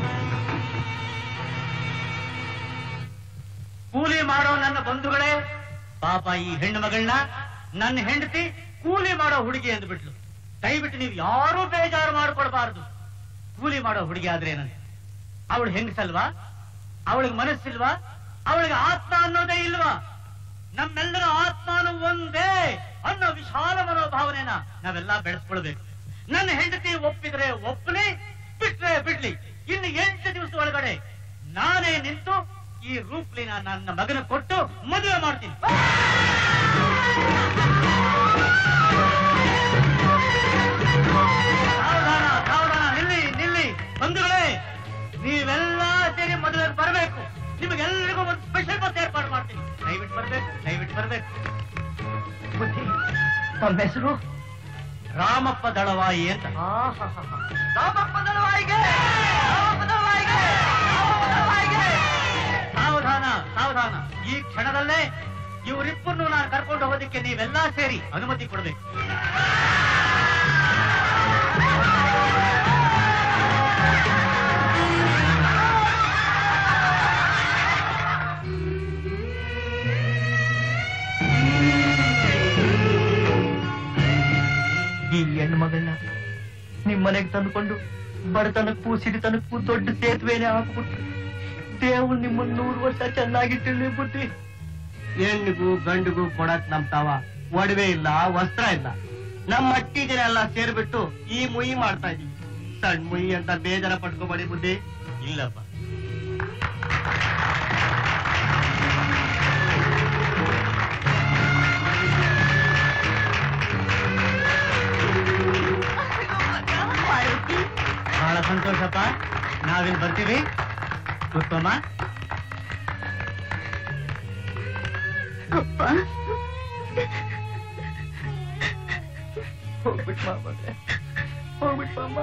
ಕೂಲಿ ಮಾಡೋ ನನ್ನ ಬಂಧುಗಳೇ, ಪಾಪ ಈ ಹೆಣ್ಣು ಮಗಳನ್ನ ನನ್ನ ಹೆಂಡತಿ ಕೂಲಿ ಮಾಡೋ ಹುಡುಗಿ ಅಂದ್ಬಿಟ್ಲು. ದಯವಿಟ್ಟು ನೀವು ಯಾರೂ ಬೇಜಾರು ಮಾಡ್ಕೊಳ್ಬಾರ್ದು. ಕೂಲಿ ಮಾಡೋ ಹುಡುಗಿ ಆದ್ರೆ ಏನಂತೆ? ಅವಳು ಹೆಂಗಸಲ್ವಾ? ಅವಳಿಗೆ ಮನಸ್ಸಿಲ್ವಾ? ಅವಳಿಗೆ ಆತ್ಮ ಅನ್ನೋದೇ ಇಲ್ವಾ? ನಮ್ಮೆಲ್ಲರ ಆತ್ಮನು ಒಂದೇ ಅನ್ನೋ ವಿಶಾಲ ಮನೋಭಾವನೆನ ನಾವೆಲ್ಲ ಬೆಳೆಸ್ಕೊಳ್ಬೇಕು. ನನ್ನ ಹೆಂಡತಿ ಒಪ್ಪಿದ್ರೆ ಒಪ್ಪಲಿ, ಬಿಟ್ರೆ ಬಿಡ್ಲಿ. ಇನ್ನು 8 ದಿವಸ ಒಳಗಡೆ ನಾನೇ ನಿಂತು ಈ ರೂಪ್ಲಿನ ನನ್ನ ಮಗನ ಕೊಟ್ಟು ಮದುವೆ ಮಾಡ್ತೀನಿ. ಸಾವಧಾನ ಸಾವಧಾನ, ನಿಲ್ಲಿ ನಿಲ್ಲಿ. ಬಂಧುಗಳೇ, ನೀವೆಲ್ಲ ಸೇರಿ ಮದುವೆಗೆ ಬರಬೇಕು. ನಿಮಗೆಲ್ಲರಿಗೂ ಒಂದು ಸ್ಪೆಷಲ್ ಬಸ್ ಏರ್ಪಾಡು ಮಾಡ್ತೀನಿ. ದಯವಿಟ್ಟು ಬರ್ಬೇಕು, ದಯವಿಟ್ಟು ಬರ್ಬೇಕು. ತಮ್ಮ ಹೆಸರು? ರಾಮಪ್ಪ ದಳವಾಯಿ ಅಂತ. ರಾಮಪ್ಪ ದಳವಾಯಿಗೆ! ಸಾವಧಾನ ಸಾವಧಾನ. ಈ ಕ್ಷಣದಲ್ಲೇ ಇವರಿಬ್ಬರನ್ನು ನಾನು ಕರ್ಕೊಂಡು ಹೋಗೋದಕ್ಕೆ ನೀವೆಲ್ಲ ಸೇರಿ ಅನುಮತಿ ಕೊಡಬೇಕು. ಈ ಹೆಣ್ಣು ಮಗಳನ್ನ ನಿಮ್ ಮನೆಗೆ ತಂದುಕೊಂಡು ಬಡತನಕ್ಕೂ ಸಿರಿತನಕ್ಕೂ ದೊಡ್ಡ ಸೇತುವೆನೆ ಹಾಕ್ಬಿಟ್ರು. ದೇವ್ರು ನಿಮ್ಮನ್ನ 100 ವರ್ಷ ಚೆನ್ನಾಗಿಟ್ಟಿರ್ಲಿ ಬುದ್ಧಿ. ಹೆಣ್ಣಿಗೂ ಗಂಡಿಗೂ ಕೊಡಕ್ ನಮ್ ತಾವ ಒಡವೆ ಇಲ್ಲ, ವಸ್ತ್ರ ಇಲ್ಲ. ನಮ್ಮ ಅಟ್ಟಿ ಜನ ಎಲ್ಲ ಸೇರ್ಬಿಟ್ಟು ಈ ಮುಯಿ ಮಾಡ್ತಾ ಇದೀವಿ. ಸಣ್ಣ ಮುಯಿ ಅಂತ ಬೇಜಾರ ಪಟ್ಕೋಬೇಡಿ ಬುದ್ಧಿ. ಇಲ್ಲಪ್ಪ, ಬಹಳ ಸಂತೋಷಪ್ಪ. ನಾವಿಲ್ಲಿ ಬರ್ತೀವಿ. ಕೂತ್ಕೊಮ್ಮ. ಹೋಗ್ಬಿಟ್ಟು ಹೋಗ್ಬಿಟ್ಟು ಅಮ್ಮ.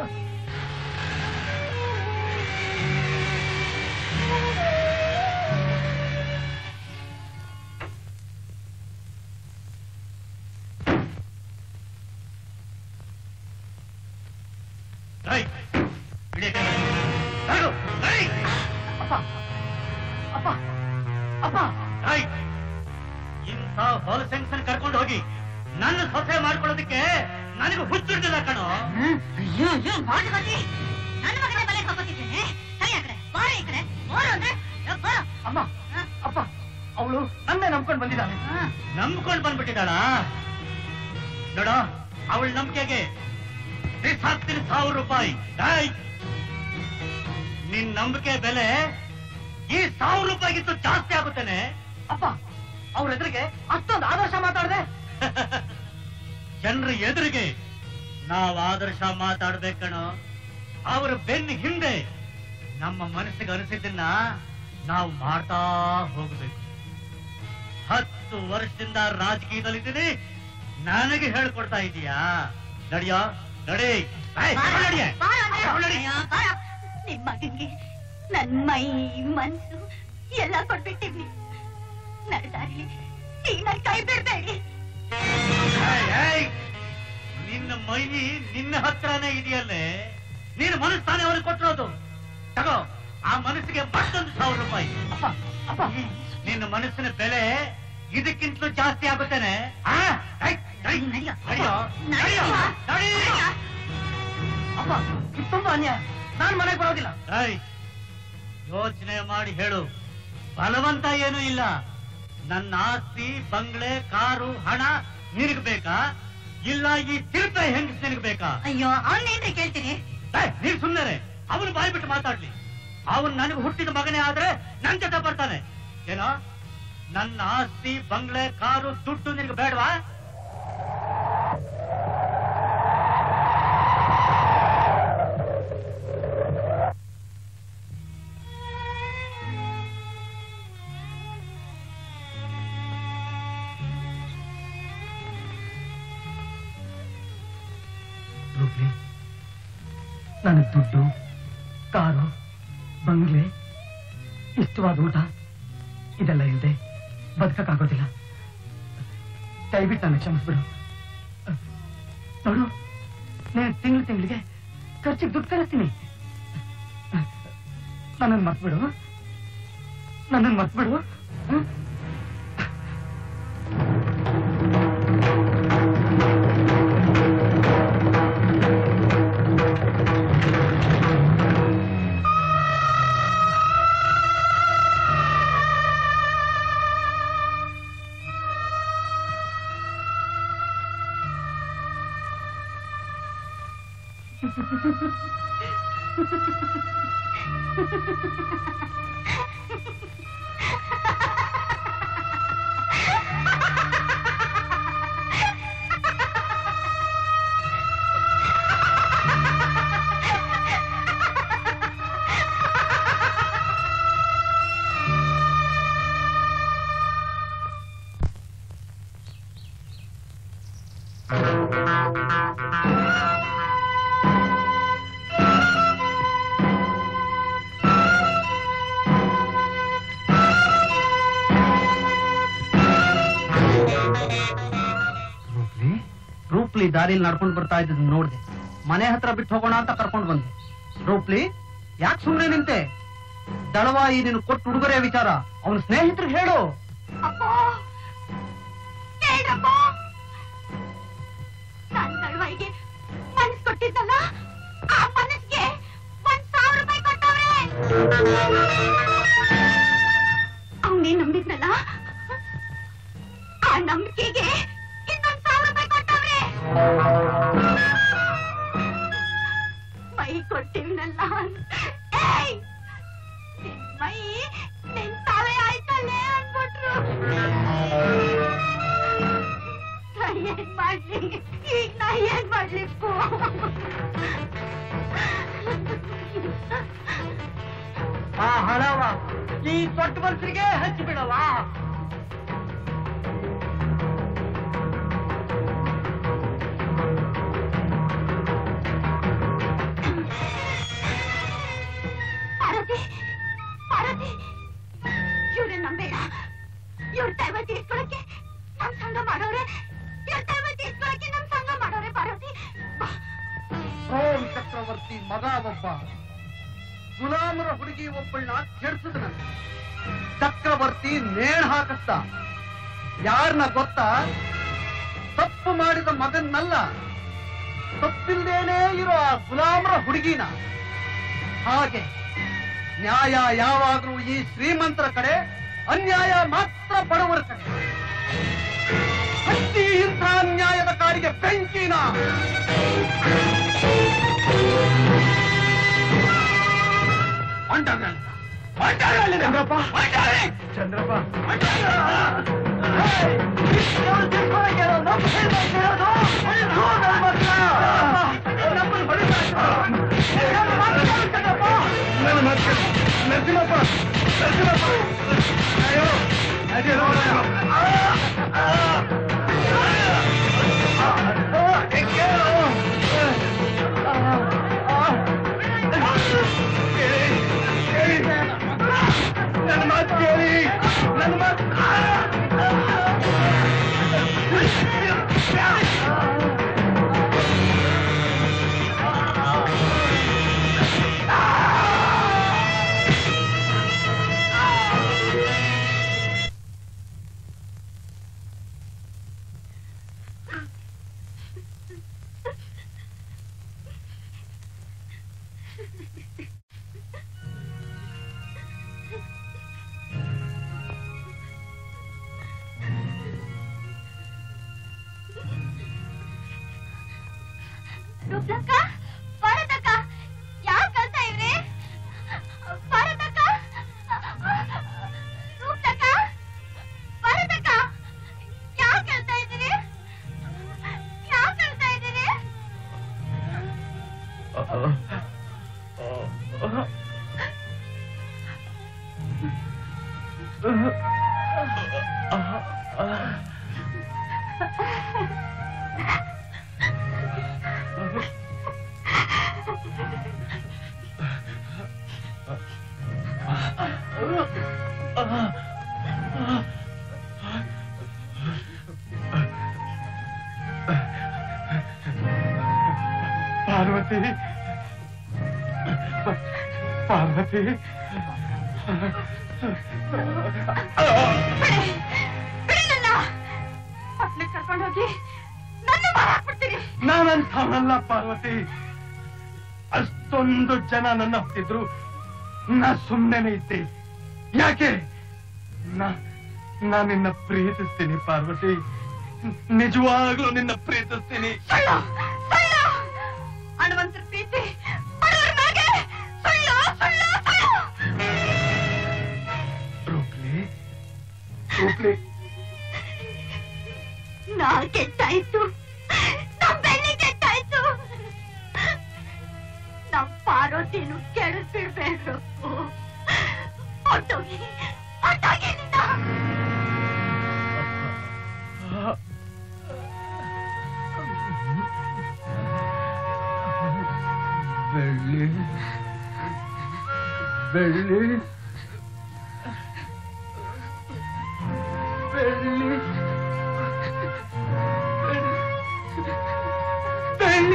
ಇಂಥ ಹೊಲಸೆಂಗ್ಸನ್ ಕರ್ಕೊಂಡು ಹೋಗಿ ನನ್ನ ಸೊಸೆ ಮಾಡ್ಕೊಳ್ಳೋದಕ್ಕೆ ನನಗೆ ಹುಚ್ಚಿಡ್ತಿಲ್ಲ ಕಣೋ. ಅಯ್ಯೋ ಅಯ್ಯೋ, ಮಾತುಕತೆ. ನನ್ನ ಮಗನೇ ಬಲೆ ಹಾಕೋತಿದ್ದೇನೆ. ಸರಿ, ಆ ಕಡೆ ಬಾರ, ಈ ಕಡೆ ಬಾರ ಅಂದ್ರೆ ಅಮ್ಮ, ಅಪ್ಪ, ಅವಳು ನನ್ನೇ ನಂಬ್ಕೊಂಡು ಬಂದಿದ್ದಾಳೆ. ನಂಬ್ಕೊಂಡು ಬಂದ್ಬಿಟ್ಟಿದ್ದಾಳ ನೋಡೋ. ಅವಳ ನಂಬಿಕೆಗೆ ಬಿಸಾಕ್ತೀನಿ 1000 ರೂಪಾಯಿ. ನಿನ್ ನಂಬಿಕೆ ಬೆಲೆ ಈ 1000 ರೂಪಾಯಿಗಿಂತ ಜಾಸ್ತಿ ಆಗುತ್ತೇನೆ. ಅಪ್ಪ ಅವ್ರ ಎದುರಿಗೆ ಅಷ್ಟೊಂದು ಆದರ್ಶ ಮಾತಾಡ್ದೆ. ಜನರ ಎದುರಿಗೆ ನಾವು ಆದರ್ಶ ಮಾತಾಡ್ಬೇಕಣೋ. ಅವರ ಬೆನ್ನ ಹಿಂದೆ ನಮ್ಮ ಮನಸ್ಸಿಗೆ ಅನಿಸಿದ್ದನ್ನ ನಾವು ಮಾಡ್ತಾ ಹೋಗ್ಬೇಕು. 10 ವರ್ಷದಿಂದ ರಾಜಕೀಯದಲ್ಲಿದ್ದೀನಿ, ನನಗೆ ಹೇಳ್ಕೊಡ್ತಾ ಇದೀಯಾ? ನಡಿಯೋ ನಡಿ. ನಿಮ್ ಮಗನ್ಗೆ ನನ್ ಮೈ ಮನ್ಸು ಎಲ್ಲ ಕೊಟ್ಬಿಟ್ಟಿವ್ನಿ. ನಡೆದಾರಿಲಿ ನೀನ ಕೈ ಬಿಡ್ಬೇಡಿ. ನಿನ್ನ ಮೈ ನಿನ್ನ ಹತ್ರನೇ ಇದೆಯಲ್ಲೇ, ನೀನು ಮನಸ್ತಾನೆ ಅವ್ರಿಗೆ ಕೊಟ್ಟಿರೋದು. ತಗೋ, ಆ ಮನಸ್ಸಿಗೆ ಮತ್ತೊಂದು 1000 ರೂಪಾಯಿ. ನಿನ್ನ ಮನಸ್ಸಿನ ಬೆಲೆ ಇದಕ್ಕಿಂತಲೂ ಜಾಸ್ತಿ ಆಗುತ್ತೇನೆ. ಅಪ್ಪ ಇಷ್ಟೊಂದು ಅನ್ಯಾಯ, ನಾನ್ ಮನೆಗೆ ಬರೋದಿಲ್ಲ. ಯೋಚನೆ ಮಾಡಿ ಹೇಳು. ಬಲವಂತ ಏನೂ ಇಲ್ಲ. ನನ್ನ ಆಸ್ತಿ, ಬಂಗ್ಲೆ, ಕಾರು, ಹಣ ನಿನಗ್ ಬೇಕಾ? ಇಲ್ಲ ಈ ತಿರುಪೆ ಹೆಂಗಸ್ ನಿನಗ್ ಬೇಕಾ? ಅಯ್ಯೋ ಅವನ್ನೇನ್ರಿ ಕೇಳ್ತೀನಿ? ನೀನ್ ಸುಮ್ಮನೆ ಅವನು ಬಾಯಿ ಬಿಟ್ಟು ಮಾತಾಡ್ಲಿ. ಅವನ್ ನನಗೆ ಹುಟ್ಟಿದ ಮಗನೇ ಆದ್ರೆ ನನ್ ಜೊತೆ ಬರ್ತಾನೆ. ಏನೋ ನನ್ನ ಆಸ್ತಿ, ಬಂಗ್ಲೆ, ಕಾರು, ದುಡ್ಡು ನಿನಗೆ ಬೇಡವಾ? ನನಗೆ ದುಡ್ಡು, ಕಾರು, ಬಂಗ್ಲೆ, ಇಷ್ಟವಾದ ಊಟ ಇದೆಲ್ಲ ಇಲ್ಲದೆ ಬದುಕಕ್ಕಾಗೋದಿಲ್ಲ. ದಯವಿಟ್ಟು ನಾನು ಕ್ಷಮಿಸ್ಬಿಡು. ನೋಡು, నేను ತಿಂಗಳಿಗೆ ಖರ್ಚಿಗೆ ದುಡ್ಡು ಕಳಿಸ್ತೀನಿ. ನನ್ನನ್ನು ಮರ್ತ್ಬಿಡು. ರೂಪ್ಲಿ ದಾರಿಯಲ್ಲಿ ನಡ್ಕೊಂಡು ಬರ್ತಾ ಇದ್ದ ನೋಡ್ದೆ. ಮನೆ ಹತ್ರ ಬಿಟ್ಟು ಹೋಗೋಣ ಅಂತ ಕರ್ಕೊಂಡು ಬಂದೆ. ರೂಪ್ಲಿ, ಯಾಕೆ ಸುಮ್ಮನೆ ನಿಂತೆ? ದಳವಾಯಿ ನೀನು ಕೊಟ್ಟು ಉಡುಗೊರೆ ವಿಚಾರ ಅವನ ಸ್ನೇಹಿತರಿಗೆ ಹೇಳು. ನಾನ್ ದಳವಾಯಿಗೆ ಮನಸ್ ಕೊಟ್ಟಿದ್ದಲ್ಲ, ಆ ಮನಸ್ಗೆ 1000 ರೂಪಾಯಿ ಕೊಟ್ಟವ್ರೆ. ಅವನೇ ನಂಬಿದ್ನಲ್ಲ, ಆ ನಂಬಿಕೆಗೆ ಇನ್ನೊಂದು 1000 ರೂಪಾಯಿ ಕೊಟ್ಟವ್ರೆ. ಮೈ ಕೊಟ್ಟಿವ್ನಲ್ಲ, ನಿನ್ ಮೈ ನಿನ್ ತಾವೇ ಆಯ್ತಲ್ಲೇ ಅನ್ಬಿಟ್ರು. ಏನ್ ಮಾಡ್ಲಿ ಈಗ? ನಾ ಏನ್ ಮಾಡ್ಲಿಪ್ಪು? ಆ ಹಣವ ಈ ದೊಡ್ಡ ಮನುಷ್ಯರಿಗೆ ಹಚ್ಚಿಬಿಡವಾ? ಪಾರ್ವತಿ, ಇವ್ರೆ ನಂಬೇಡ. ಇವ್ರ ದೈವ ತೀರ್ಸ್ಕೊಳಕ್ಕೆ ನಮ್ ಸಂಘ ಮಾಡೋರೆ. ಪಾರ್ವತಿ, ರೋಮ್ ಚಕ್ರವರ್ತಿ ಮಗ ಒಬ್ಬ ಗುಲಾಮರ ಹುಡುಗಿ ಒಬ್ಬಳನ್ನ ಕೆಡ್ಸಿದ್ನಂತೆ. ಚಕ್ರವರ್ತಿ ನೇಣ್ ಹಾಕಸ್ತ. ಯಾರನ್ನ ಗೊತ್ತಾ? ತಪ್ಪು ಮಾಡಿದ ಮಗನ್ನಲ್ಲ, ತಪ್ಪಿಲ್ದೇನೇ ಇರೋ ಆ ಗುಲಾಮರ ಹುಡುಗಿನ. ಹಾಗೆ ನ್ಯಾಯ ಯಾವಾಗಲೂ ಈ ಶ್ರೀಮಂತರ ಕಡೆ, ಅನ್ಯಾಯ ಮಾತ್ರ ಬಡವರ ಕಡೆ. ಹತ್ತಿ ಇಂಥ ಅನ್ಯಾಯದ ಕಾಡಿಗೆ ಬೆಂಕಿನ ಚಂದ್ರಪ್ಪ ನರಸಿಂಹಪ್ಪ ಅಯ್ಯೋ ನನ್ನ ಮಾತು ಕೇಳಿ ನನ್ನ ಮಾತು ರೂಪ್ಲಕ್ಕ ಭಾರತಕ್ಕ ಯಾರ್ ಕಳ್ತಾ ಇವ್ರಿ ಭಾರತಕ್ಕ ರೂಪ್ಲಕ್ಕ ಭಾರತಕ್ಕ ಯಾರ್ ಕಳ್ತಾ ಇದ್ದೀರಿ ಯಾರ್ ಕಳ್ತಾ ಇದ್ದೀರಿ ಪಾರ್ವತಿ ಪಾರ್ವತಿ ಬಿಡಲ್ಲ ಪಟ್ನಕ್ಕೆ ಕರ್ಕೊಂಡೋಗಿ ನನ್ನ ಮಾರಾಕ್ಬಿಡ್ತೀರಿ ನಾನಂಥವನಲ್ಲ ಪಾರ್ವತಿ ಅಷ್ಟೊಂದು ಜನ ನನ್ನ ಹೊತ್ತಿದ್ರು ನಾ ಸುಮ್ಮನೆ ಇದ್ದೆ ಯಾಕೆ ನಾ ನಿನ್ನ ಪ್ರೀತಿಸ್ತೀನಿ ಪಾರ್ವತಿ ನಿಜವಾಗ್ಲೂ ನಿನ್ನ ಪ್ರೀತಿಸ್ತೀನಿ ಹಣವಂತರ ಪ್ರೀತಿ ಬಡವರ ಮ್ಯಾಗೆ ಸುಳ್ಳು ಸುಳ್ಳು ಸುಳ್ಳು ರೂಪ್ಲಿ ರೂಪ್ಲಿ ನಾ ಕೆಟ್ಟಾಯ್ತು ನಮ್ ಬೆಳ್ಳಿ ಕೆಟ್ಟಾಯ್ತು ನಮ್ ಪಾರ್ವತಿನು ಕೆಡಿಸ್ಬಿಡ್ಬೇಕು ಹೊಟ್ಟೋಗಿ ಹೊಟ್ಟೋಗಿ ನಿನ್ನ ಬೆಳ್ಳಿ ಬೆಳ್ಳಿ ಬೆಳ್ಳಿ ಬೆಳ್ಳಿ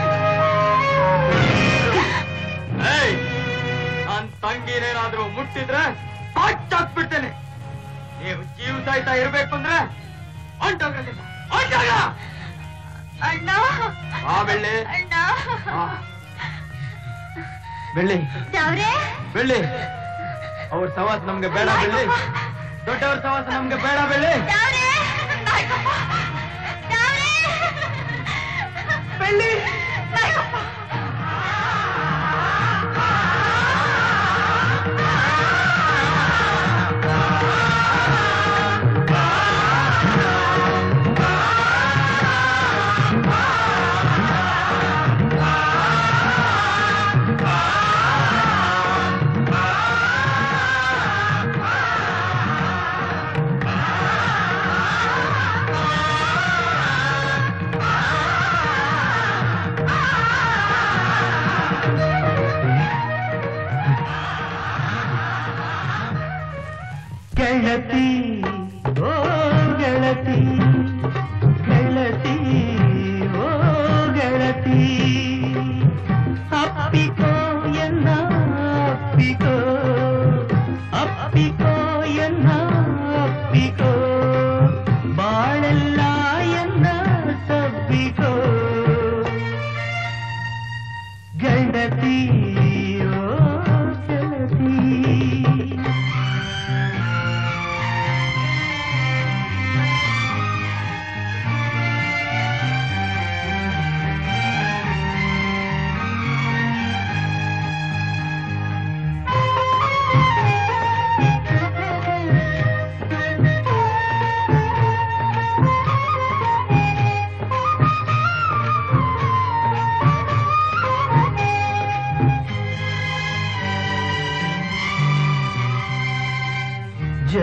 ನನ್ ತಂಗಿನೇನಾದ್ರೂ ಮುಟ್ಟಿದ್ರೆ ಹಾಕ್ಬಿಡ್ತೇನೆ. ನೀವು ಜೀವ ಸಾಯ್ತಾ ಇರ್ಬೇಕು ಅಂದ್ರೆ ಅಣ್ಣ ಆ ಬೆಳ್ಳಿ ಅಣ್ಣ ಬೆಳ್ಳಿ ದೇವ್ರೇ ಬೆಳ್ಳಿ ಅವ್ರ ಸವಾಸ ನಮ್ಗೆ ಬೇಡ ಬೆಳ್ಳಿ, ದೊಡ್ಡವ್ರ ಸವಾಸ ನಮ್ಗೆ ಬೇಡ ಬೆಳ್ಳಿ. ದೇವ್ರೇ ನಾಯಕಪ್ಪ ದೇವ್ರೇ ಬೆಳ್ಳಿ ನಾಯಕಪ್ಪ ಗೆಳತಿ ಓ ಗೆಳತಿ ಗೆಳತಿ ಓ ಗೆಳತಿ ಅಪ್ಪಿಕೋ ಎನ್ನ ಅಪ್ಪಿಕೋ ಅಪ್ಪಿಕೋ ಎನ್ನ ಅಪ್ಪಿಕೋ ಬಾಳೆಲ್ಲ ಎನ್ನ ತಬ್ಬಿಕೋ ಗೆಳತಿ ಓ ಗೆಳತಿ.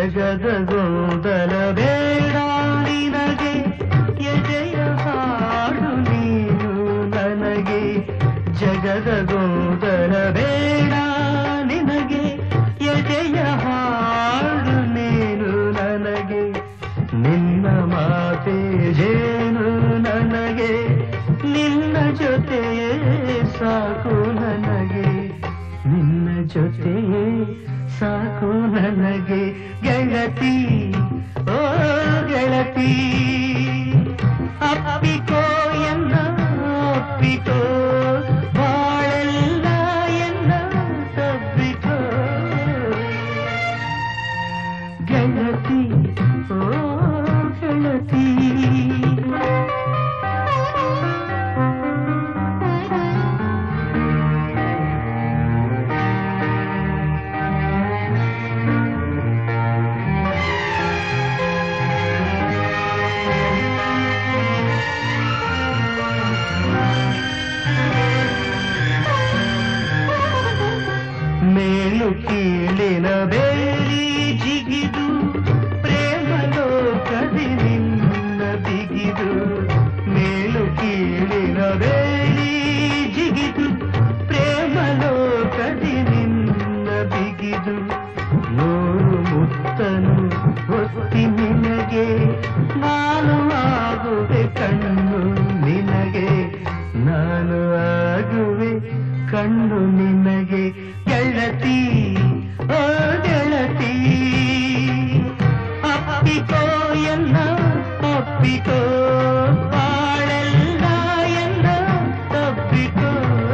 ಜಗದ ಗೊಂದಲ ಬೇಡ ನಿನಗೆ ಎದೆಯ ಹಾಡು ನೀನು ನನಗೆ ಜಗದ ಗೊಂದಲ ಬೇಡ ನಿನಗೆ ಎದೆಯ ಹಾಡು ನೀನು ನನಗೆ ನಿನ್ನ ಮಾತೆ ಜೇನು ನನಗೆ ನಿನ್ನ ಜೊತೆಯೇ ಸಾಕು ನನಗೆ ನಿನ್ನ ಜೊತೆಯೇ ಸಾಕು ನನಗೆ ಗೆಳತಿ ಓ ಗೆಳತಿ ಅಪ್ಪಿಕೋ ಎನ್ನ ಅಪ್ಪಿಕೋ ಬಾಳೆಲ್ಲ ಎನ್ನ ತಬ್ಬಿಕೋ ಗೆಳತಿ ಓ ಗೆಳತಿ ಮೇಲು ಕೀಳಿನ ಬೇಲಿ ಜಿಗಿದು ಪ್ರೇಮ ಲೋಕದಿ ನಿನ್ನ ಬಿಗಿದು ಮೇಲು ಕೀಳಿನ ಬೇಲಿ ಜಿಗಿದು ಪ್ರೇಮ ಲೋಕದಿ ನಿನ್ನ ಬಿಗಿದು ನೂರು ಮುತ್ತನು ಹೊತ್ತಿ ನಿನಗೆ ನಾನು ಆಗುವೆ ಕಣ್ಣು ನಿನಗೆ ನಾನು ಆಗುವೆ ಕಣ್ಣು ನಿನಗೆ ಗೆಳತಿ ಓ ಗೆಳತಿ ಅಪ್ಪಿಕೋ ಎನ್ನ ಅಪ್ಪಿಕೋ ಬಾಳೆಲ್ಲ ಎನ್ನ ತಪ್ಪಿಕೋ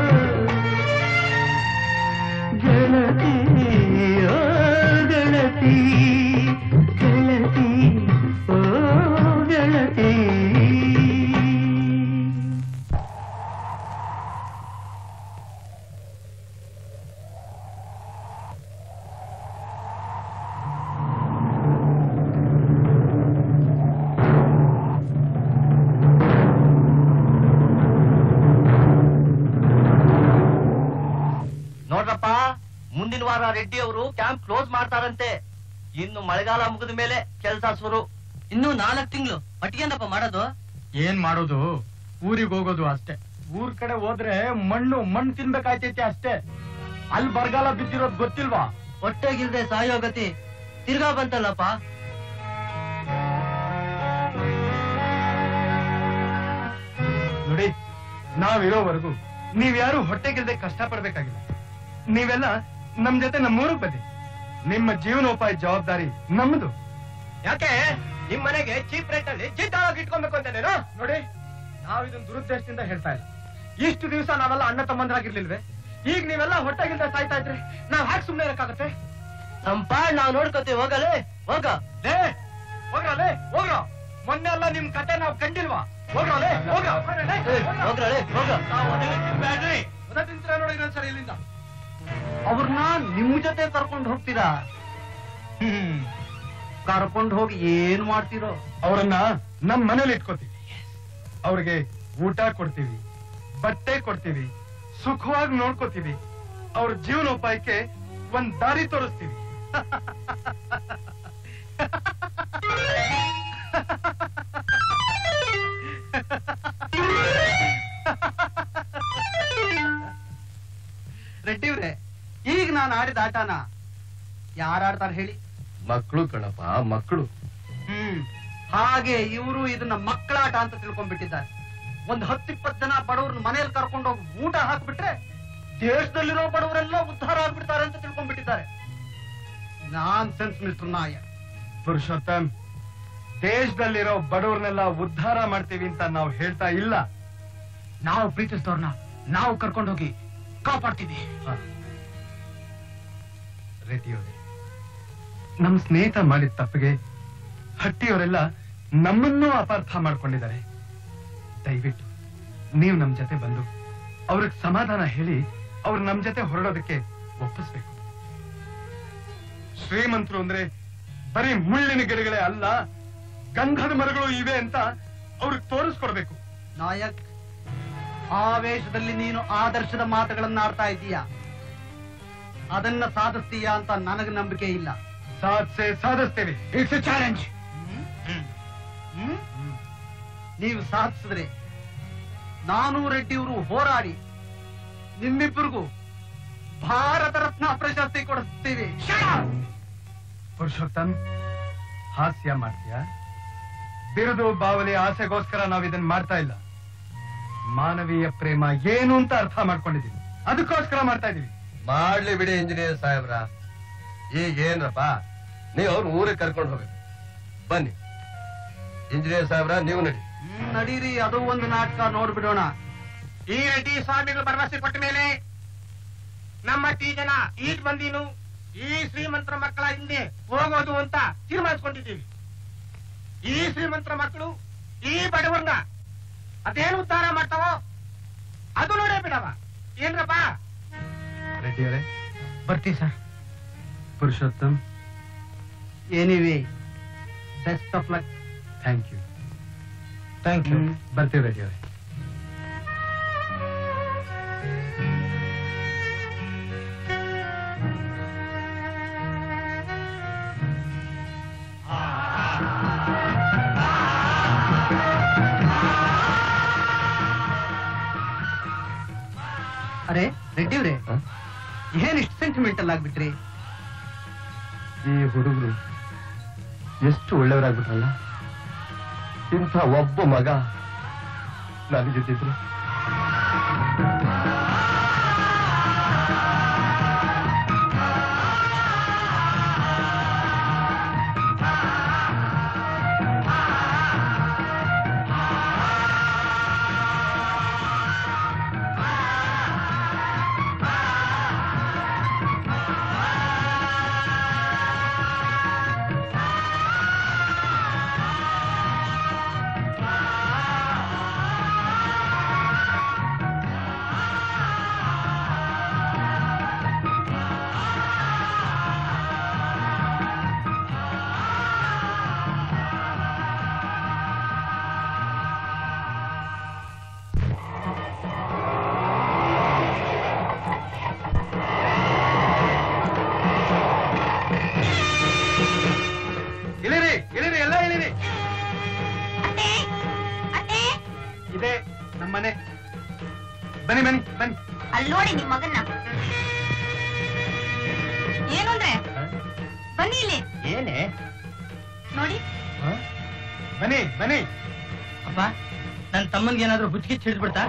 ಗೆಳತಿ ಓ ಗೆಳತಿ ಗೆಳತಿ ಓ ಗೆಳತಿ ನೋಡ್ರಪ್ಪ, ಮುಂದಿನ ವಾರ ರೆಡ್ಡಿ ಅವರು ಕ್ಯಾಂಪ್ ಕ್ಲೋಸ್ ಮಾಡ್ತಾರಂತೆ. ಇನ್ನು ಮಳೆಗಾಲ ಮುಗಿದ ಮೇಲೆ ಕೆಲಸ ಶುರು. ಇನ್ನು 4 ತಿಂಗಳು ಮಟ್ಟಿಗೆನಪ್ಪ ಮಾಡೋದು? ಏನ್ ಮಾಡೋದು, ಊರಿಗೆ ಹೋಗೋದು ಅಷ್ಟೇ. ಊರ್ ಕಡೆ ಹೋದ್ರೆ ಮಣ್ಣು ತಿನ್ಬೇಕಾಯ್ತೈತೆ ಅಷ್ಟೇ. ಅಲ್ಲಿ ಬರಗಾಲ ಬಿದ್ದಿರೋದ್ ಗೊತ್ತಿಲ್ವಾ? ಹೊಟ್ಟೆಗಿಲ್ದೆ ಸಾಯೋ ಗತಿ ತಿರ್ಗಾ ಬಂತಲ್ಲಪ್ಪ. ನೋಡಿ, ನಾವಿರೋವರೆಗೂ ನೀವ್ಯಾರು ಹೊಟ್ಟೆಗಿಲ್ದೆ ಕಷ್ಟ ಪಡ್ಬೇಕಾಗಿಲ್ಲ. ನೀವೆಲ್ಲ ನಮ್ ಜೊತೆ ನಮ್ಮೂರಿಗೆ ಬನ್ನಿ. ನಿಮ್ಮ ಜೀವನೋಪಾಯ ಜವಾಬ್ದಾರಿ ನಮ್ದು. ಯಾಕೆ ನಿಮ್ ಮನೆಗೆ ಚೀಪ್ ರೇಟ್ ಅಲ್ಲಿ ಜಿದ್ದಾಗಿ ಇಟ್ಕೊಬೇಕು ಅಂತೇನೇನೋ? ನೋಡಿ, ನಾವ್ ಇದನ್ನ ದುರುದ್ದೇಶದಿಂದ ಹೇಳ್ತಾ ಇಲ್ಲ. ಇಷ್ಟು ದಿವಸ ನಾವೆಲ್ಲ ಅಣ್ಣ ತಮ್ಮಂದ್ರಾಗಿರ್ಲಿಲ್ವೇ? ಈಗ ನೀವೆಲ್ಲ ಹೊಟ್ಟೆಗಿಲ್ದೆ ಸಾಯ್ತಾ ಇದ್ರೆ ನಾವ್ ಹಾಗೆ ಸುಮ್ನೆ ಇರಕ್ಕಾಗತ್ತೆ? ನಮ್ ಪಾಡ್ ನಾವ್ ನೋಡ್ಕೋತೀವಿ. ಹೋಗಲೇ ಹೋಗ ಹೋಗ್ರಲೇ ಹೋಗ್ರ. ಮೊನ್ನೆ ಎಲ್ಲ ನಿಮ್ ಕತೆ ನಾವ್ ಕಂಡಿಲ್ವಾ? ಹೋಗ್ರಲೇ ಹೋಗ. ಹೋಗ್ರಳೆ ಹೋಗ. ನೋಡಿ ಇನ್ನೊಂದ್ಸರಿ ಇಲ್ಲಿಂದ. ಅವ್ರನ್ನ ನಿಮ್ ಜೊತೆ ಕರ್ಕೊಂಡು ಹೋಗ್ತೀರಾ? ಕರ್ಕೊಂಡು ಹೋಗಿ ಏನ್ ಮಾಡ್ತೀರೋ? ಅವರನ್ನ ನಮ್ ಮನೇಲಿ ಇಟ್ಕೋತೀವಿ. ಅವ್ರಿಗೆ ಊಟ ಕೊಡ್ತೀವಿ, ಬಟ್ಟೆ ಕೊಡ್ತೀವಿ, ಸುಖವಾಗಿ ನೋಡ್ಕೋತೀವಿ. ಅವ್ರ ಜೀವನೋಪಾಯಕ್ಕೆ ಒಂದ್ ದಾರಿ ತೋರಿಸ್ತೀವಿ. ರೆಡ್ಡಿವ್ರೆ, ಈಗ ನಾನು ಆಡಿದ ಆಟನ ಯಾರಾಡ್ತಾರೆ ಹೇಳಿ? ಮಕ್ಕಳು ಕಣಪ್ಪ, ಮಕ್ಕಳು. ಹಾಗೆ ಇವರು ಇದನ್ನ ಮಕ್ಕಳಾಟ ಅಂತ ತಿಳ್ಕೊಂಡ್ಬಿಟ್ಟಿದ್ದಾರೆ. ಒಂದ್ 10-20 ಜನ ಬಡವ್ರನ್ನ ಮನೇಲಿ ಕರ್ಕೊಂಡೋಗಿ ಊಟ ಹಾಕ್ಬಿಟ್ರೆ ದೇಶದಲ್ಲಿರೋ ಬಡವರೆಲ್ಲ ಉದ್ಧಾರ ಆಗ್ಬಿಡ್ತಾರೆ ಅಂತ ತಿಳ್ಕೊಂಡ್ಬಿಟ್ಟಿದ್ದಾರೆ. Nonsense mister Nayak. Purushottam, ದೇಶದಲ್ಲಿರೋ ಬಡವ್ರನ್ನೆಲ್ಲ ಉದ್ಧಾರ ಮಾಡ್ತೀವಿ ಅಂತ ನಾವು ಹೇಳ್ತಾ ಇಲ್ಲ. ನಾವು ಪ್ರೀತಿಸಿದವ್ರನ್ನ ನಾವು ಕರ್ಕೊಂಡೋಗಿ ಕಾಪಾಡ್ತೀವಿ. ರೆಡ್ಡಿಯವರೇ, ನಮ್ ಸ್ನೇಹಿತ ಮಾಡಿದ ತಪ್ಪಿಗೆ ಹಟ್ಟಿಯವರೆಲ್ಲ ನಮ್ಮನ್ನೂ ಅಪಾರ್ಥ ಮಾಡ್ಕೊಂಡಿದ್ದಾರೆ. ದಯವಿಟ್ಟು ನೀವು ನಮ್ ಜೊತೆ ಬಂದು ಅವ್ರಿಗೆ ಸಮಾಧಾನ ಹೇಳಿ ಅವ್ರು ನಮ್ ಜೊತೆ ಹೊರಡೋದಕ್ಕೆ ಒಪ್ಪಿಸ್ಬೇಕು. ಶ್ರೀಮಂತರು ಅಂದ್ರೆ ಬರೀ ಮುಳ್ಳಿನ ಗಿಡಗಳೇ ಅಲ್ಲ, ಗಂಧದ ಮರಗಳು ಇವೆ ಅಂತ ಅವ್ರಿಗೆ ತೋರಿಸ್ಕೊಡ್ಬೇಕು. ನಾಯಕ್, ಆವೇಶದಲ್ಲಿ ನೀನು ಆದರ್ಶದ ಮಾತುಗಳನ್ನ ಆಡ್ತಾ ಇದ್ದೀಯ. ಅದನ್ನ ಸಾಧಿಸ್ತೀಯ ಅಂತ ನನಗೆ ನಂಬಿಕೆ ಇಲ್ಲ. ಸಾಧಿಸ್ತೇವೆ. It's a challenge. ನೀವು ಸಾಧಿಸಿದ್ರೆ ನಾನು ರೆಡ್ಡಿಯವರು ಹೋರಾಡಿ ನಿಮ್ಮಿಬ್ಬರಿಗೂ ಭಾರತ ರತ್ನ ಪ್ರಶಸ್ತಿ ಕೊಡಿಸ್ತೀವಿ. ಪುರುಷೋತ್ತಮ್, ಹಾಸ್ಯ ಮಾಡ್ತೀಯ? ಬಿರುದು ಬಾವಲಿ ಆಸೆಗೋಸ್ಕರ ನಾವ್ ಇದನ್ನ ಮಾಡ್ತಾ ಇಲ್ಲ. ಮಾನವೀಯ ಪ್ರೇಮ ಏನು ಅಂತ ಅರ್ಥ ಮಾಡ್ಕೊಂಡಿದೀವಿ, ಅದಕ್ಕೋಸ್ಕರ ಮಾಡ್ತಾ ಇದೀವಿ. ಮಾಡ್ಲಿ ಬಿಡಿ ಇಂಜಿನಿಯರ್ ಸಾಹೇಬ್ರ. ಈಗ ಏನ್ರಪ್ಪ, ನೀವು ಅವ್ರ ಊರಿಗೆ ಕರ್ಕೊಂಡು ಹೋಗ್ಬೇಕು. ಬನ್ನಿ ಇಂಜಿನಿಯರ್ ಸಾಹೇಬ್ರ, ನೀವು ನಡಿ. ನಡೀರಿ, ಅದು ಒಂದು ನಾಟಕ ನೋಡ್ಬಿಡೋಣ. ಈ ರೆಡ್ಡಿ ಸ್ವಾಮಿಗಳು ಭರವಸೆ ಕೊಟ್ಟ ಮೇಲೆ ನಮ್ಮ ಜನ ಈಟ್ ಮಂದಿನು ಈ ಶ್ರೀಮಂತರ ಮಕ್ಕಳ ಹಿಂದೆ ಹೋಗೋದು ಅಂತ ತೀರ್ಮಾನಿಸ್ಕೊಂಡಿದ್ದೀವಿ. ಈ ಶ್ರೀಮಂತರ ಮಕ್ಕಳು ಈ ಬಡವರನ್ನ ಅದೇನು ಉದ್ಧಾರ ಮಾಡ್ತಾವೋ ಅದು ನೋಡೇ ಬಿಡವ. ಏನ್ರಪ್ಪ? ರೆಡ್ಡಿಯವರೇ ಬರ್ತೀವಿ sir. Purushottam, anyway best of luck. Thank you. Thank you. ಬರ್ತೀವಿ ರೆಡ್ಡಿಯವರೇ. ಅರೆ ರೆಡ್ಡಿವ್ರೆ, ಏನ್ ಇಷ್ಟು ಸೆಂಟಿಮೆಂಟಲ್ ಆಗ್ಬಿಟ್ರಿ? ಈ ಹುಡುಗರು ಎಷ್ಟು ಒಳ್ಳೆಯವರಾಗ್ಬಿಟ್ರಲ್ಲ. ಇಂಥ ಒಬ್ಬ ಮಗ ನನಗಿದ್ದಿದ್ರು. ಮನೆ ಬನ್ನಿ ಬನ್ನಿ ಬನ್ನಿ. ಅಲ್ಲಿ ನೋಡಿ ನಿಮ್ ಮಗನ್ನ. ಏನು ಅಂದ್ರೆ ಬನ್ನಿ ಇಲ್ಲಿ. ಏನೇ ನೋಡಿ ಬನ್ನಿ ಬನ್ನಿ. ಅಪ್ಪ, ನನ್ ತಮ್ಮನ್ಗೆ ಏನಾದ್ರೂ ಬುಚ್ಚಿಗೆ ಹಿಡಿದ್ಬಿಡ್ತಾ?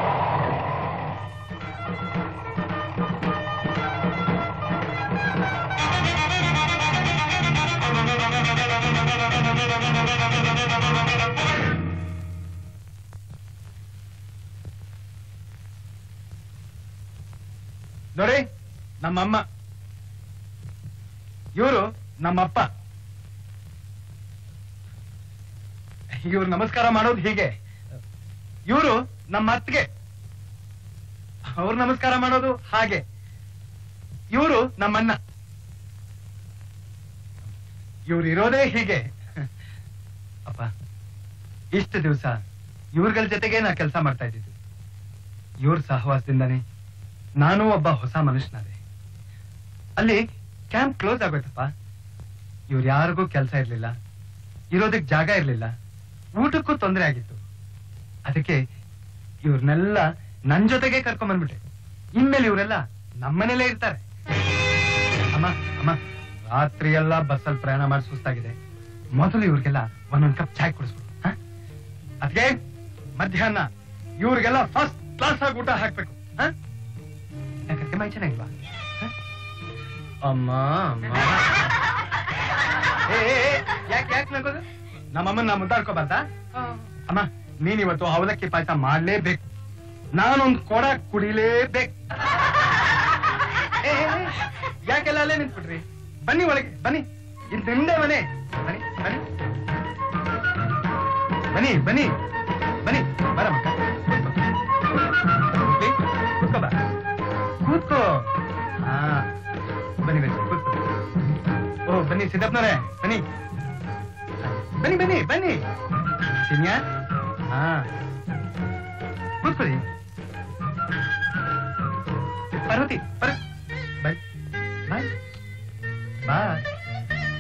ನೋಡಿ, ನಮ್ಮಮ್ಮ, ಇವರು ನಮ್ಮಪ್ಪ. ಇವ್ರು ನಮಸ್ಕಾರ ಮಾಡೋದು ಹೀಗೆ. ಇವರು ನಮ್ಮ ಅತ್ತಿಗೆ, ಅವ್ರು ನಮಸ್ಕಾರ ಮಾಡೋದು ಹಾಗೆ. ಇವರು ನಮ್ಮಣ್ಣ, ಇವ್ರು ಇರೋದೇ ಹೀಗೆ. ಅಪ್ಪ, ಇಷ್ಟು ದಿವಸ ಇವ್ರಗಳ ಜೊತೆಗೆ ನಾ ಕೆಲಸ ಮಾಡ್ತಾ ಇದ್ದಿದ್ದು. ಇವ್ರ ಸಹವಾಸದಿಂದಾನೆ ನಾನು ಒಬ್ಬ ಹೊಸ ಮನುಷ್ಯನಾದೆ. ಅಲ್ಲಿ ಕ್ಯಾಂಪ್ ಕ್ಲೋಸ್ ಆಗೋಯ್ತಪ್ಪ. ಇವ್ರು ಯಾರಿಗೂ ಕೆಲಸ ಇರ್ಲಿಲ್ಲ, ಇರೋದಕ್ಕೆ ಜಾಗ ಇರ್ಲಿಲ್ಲ, ಊಟಕ್ಕೂ ತೊಂದರೆ ಆಗಿತ್ತು. ಅದಕ್ಕೆ ಇವ್ರನ್ನೆಲ್ಲ ನನ್ ಜೊತೆಗೆ ಕರ್ಕೊಂಡ್ ಬಂದ್ಬಿಟ್ಟೆ. ಇನ್ಮೇಲೆ ಇವರೆಲ್ಲ ನಮ್ಮನೇಲೇ ಇರ್ತಾರೆ. ಅಮ್ಮ ಅಮ್ಮ, ರಾತ್ರಿ ಎಲ್ಲ ಬಸ್ಸಲ್ಲಿ ಪ್ರಯಾಣ ಮಾಡಿ ಸುಸ್ತಾಗಿದೆ. ಮೊದಲು ಇವ್ರಿಗೆಲ್ಲ ಒಂದೊಂದ್ ಕಪ್ ಚಾಯ್ ಕುಡಿಸ್ಬಿಡು. ಅದಕ್ಕೆ ಮಧ್ಯಾಹ್ನ ಇವ್ರಿಗೆಲ್ಲ ಫಸ್ಟ್ ಕ್ಲಾಸ್ ಆಗಿ ಊಟ ಹಾಕ್ಬೇಕು. ಯಾಕೆ ಮೈ ಚೆನ್ನಾಗಿಲ್ವಾ? ಅಮ್ಮ ಯಾಕೆ ನಗೋದು? ನಮ್ಮಮ್ಮನ ನಾ ಮುದ್ದಾಡ್ಕೋಬಾರ್ದಾ? ಅಮ್ಮ, ನೀನಿವತ್ತು ಅವಲಕ್ಕಿ ಪಾಯಸ ಮಾಡ್ಲೇಬೇಕು. ನಾನೊಂದು ಕೊಡ ಕುಡಿಲೇಬೇಕು. ಯಾಕೆಲ್ಲ ಅಲ್ಲೇ ನಿಂತ್ಬಿಟ್ರಿ? ಬನ್ನಿ ಒಳಗೆ ಬನ್ನಿ. ಇದು ನಿಮ್ದೇ ಮನೆ. ಬನ್ನಿ ಬನ್ನಿ ಬನ್ನಿ ಬನ್ನಿ ಬನ್ನಿ. ಬರಮ್ಮ, ಕೂತ್ಕೋ ಬಾ, ಕೂತ್ಕೋ. ಹಾ, ಬನ್ನಿ ಬನ್ನಿ ಕೂತ್ಕೋ. ಓ ಬನ್ನಿ ಸಿದ್ದಪ್ಪನವ್ರೆ, ಬನ್ನಿ ಬನ್ನಿ ಬನ್ನಿ ಬನ್ನಿ. ಸಿನ್ಯಾ, ಹಾ ಕೂತ್ಕೊಳ್ಳಿ. ಪಾರ್ವತಿ, ಬಾಯ್ ಬಾಯ್.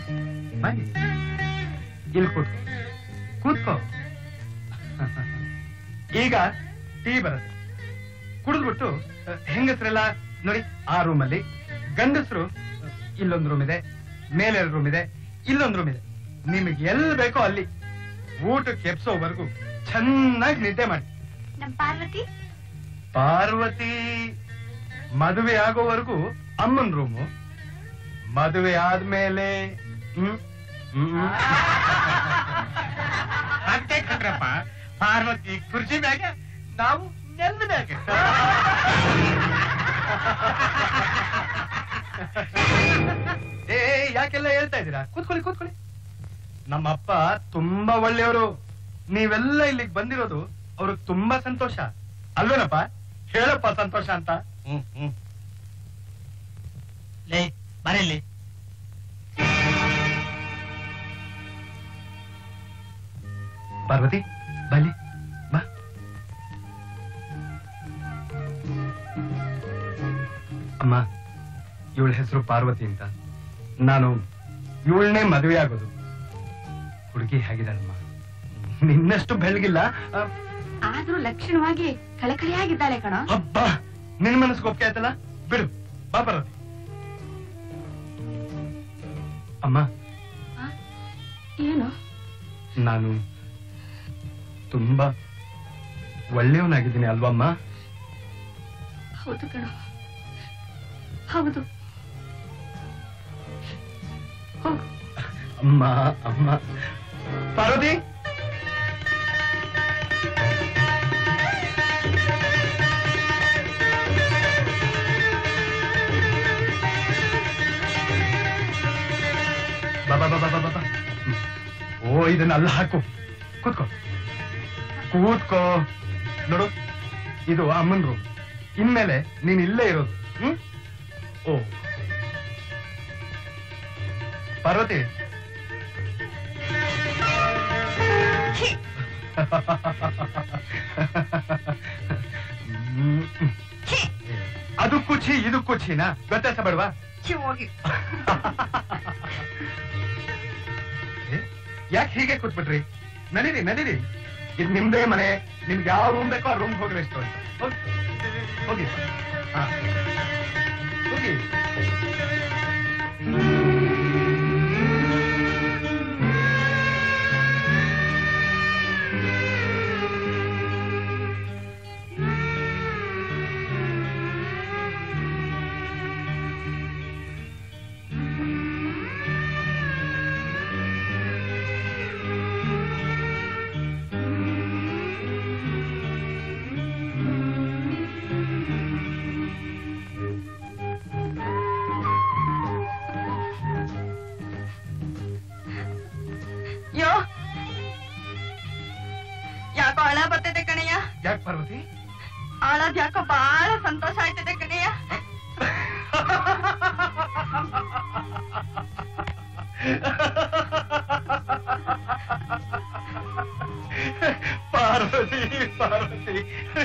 ಬರುತ್ತೆ. ಕುಡಿದ್ಬಿಟ್ಟು ಹೆಂಗಸರೆಲ್ಲ ನೋಡಿ ಆ ರೂಮಲ್ಲಿ, ಗಂಡಸರು ಇಲ್ಲೊಂದು ರೂಮ್ ಇದೆ, ಮೇಲೆ 2 ರೂಮ್ ಇದೆ, ಇಲ್ಲೊಂದು ರೂಮ್ ಇದೆ. ನಿಮಗೆ ಎಲ್ಲಿ ಬೇಕೋ ಅಲ್ಲಿ ಊಟಕ್ಕೆ ಎಪ್ಸೋವರೆಗೂ ಚೆನ್ನಾಗಿ ನಿದ್ದೆ ಮಾಡಿ. ನಮ್ ಪಾರ್ವತಿ ಪಾರ್ವತಿ ಮದುವೆ ಆಗೋವರೆಗೂ ಅಮ್ಮನ್ ರೂಮು, ಮದುವೆ ಆದ್ಮೇಲೆ ಅಂತೆ ಕಣ್ರಪ್ಪ, ಪಾರ್ವತಿ ಕುರ್ಚಿ ಮ್ಯಾಗ, ನಾವು ನೆಲದ ಮ್ಯಾಗ. ಏ ಯಾಕೆಲ್ಲ ಹೇಳ್ತಾ ಇದ್ದೀರಾ? ಕೂತ್ಕೊಳ್ಳಿ ಕೂತ್ಕೊಳ್ಳಿ. ನಮ್ಮಪ್ಪ ತುಂಬಾ ಒಳ್ಳೆಯವರು. ನೀವೆಲ್ಲ ಇಲ್ಲಿಗೆ ಬಂದಿರೋದು ಅವ್ರಿಗೆ ತುಂಬಾ ಸಂತೋಷ ಅಲ್ವೇನಪ್ಪ? ಹೇಳಪ್ಪ ಸಂತೋಷ ಅಂತ. ಲೇ ಬರಲಿ. ಪಾರ್ವತಿ ಬನ್ನಿ ಬಾ. ಅಮ್ಮ, ಇವಳ ಹೆಸರು ಪಾರ್ವತಿ ಅಂತ. ನಾನು ಇವಳನ್ನೇ ಮದುವೆ ಆಗೋದು. ಹುಡುಗಿ ಹೇಗಿದ್ದಾಳಮ್ಮ? ನಿನ್ನಷ್ಟು ಬೆಳಗಿಲ್ಲ, ಆದ್ರೂ ಲಕ್ಷಣವಾಗಿ ಕಳಕಳಿಯಾಗಿದ್ದಾಳೆ ಕಣ. ಅಬ್ಬಾ, ನಿನ್ ಮನಸ್ಸಿಗೆ ಒಪ್ಪಿಗೆ ಆಯ್ತಲ್ಲ, ಬಿಡು ಬಾ ಪಾರ್ವತಿ. ಅಮ್ಮ, ಏನು? ನಾನು ತುಂಬಾ ಒಳ್ಳೆಯವನಾಗಿದ್ದೀನಿ ಅಲ್ವಮ್ಮ? ಹೌದು ಕಣ, ಹೌದು. ಅಮ್ಮ ಅಮ್ಮ. ಪಾರ್ವತಿ, ಬಾಬಾ ಬಾಬಾ ಬಾಬಾ ಬಾ. ಓ, ಇದನ್ನ ಅಲ್ಲ ಹಾಕು. ಕೂತ್ಕೋ ಕೂತ್ಕೋ. ನೋಡು, ಇದು ಅಮ್ಮನ್ ರೂಮ್. ಇನ್ಮೇಲೆ ನೀನ್ ಇಲ್ಲೇ ಇರೋದು. ಓ ಪಾರ್ವತಿ, ಅದು ಕುಚಿ ಇದು ಕುಚಿನಾ? ವ್ಯತ್ಯಾಸ ಬೇಡವಾ? ಯಾಕೆ ಹೀಗೆ ಕೂತ್ಬಿಟ್ರಿ? ನಡೀರಿ ನಡೀರಿ, ಇದು ನಿಮ್ದೇ ಮನೆ. ನಿಮ್ಗೆ ಯಾವ ರೂಮ್ ಬೇಕೋ ಆ ರೂಮ್ ಹೋಗ್ರಿ. ಎಷ್ಟು ಹೋಗಿ ಹಾ ಹೋಗಿ. ಯಾಕೋ ಹಳ ಬರ್ತೈತೆ ಕಣಯ್ಯ. ಯಾಕೆ ಪಾರ್ವತಿ? ಆಳದ್ ಯಾಕೋ ಬಹಳ ಸಂತೋಷ ಆಯ್ತದೆ ಕಣಯ್ಯ. ಪಾರ್ವತಿ ಪಾರ್ವತಿ.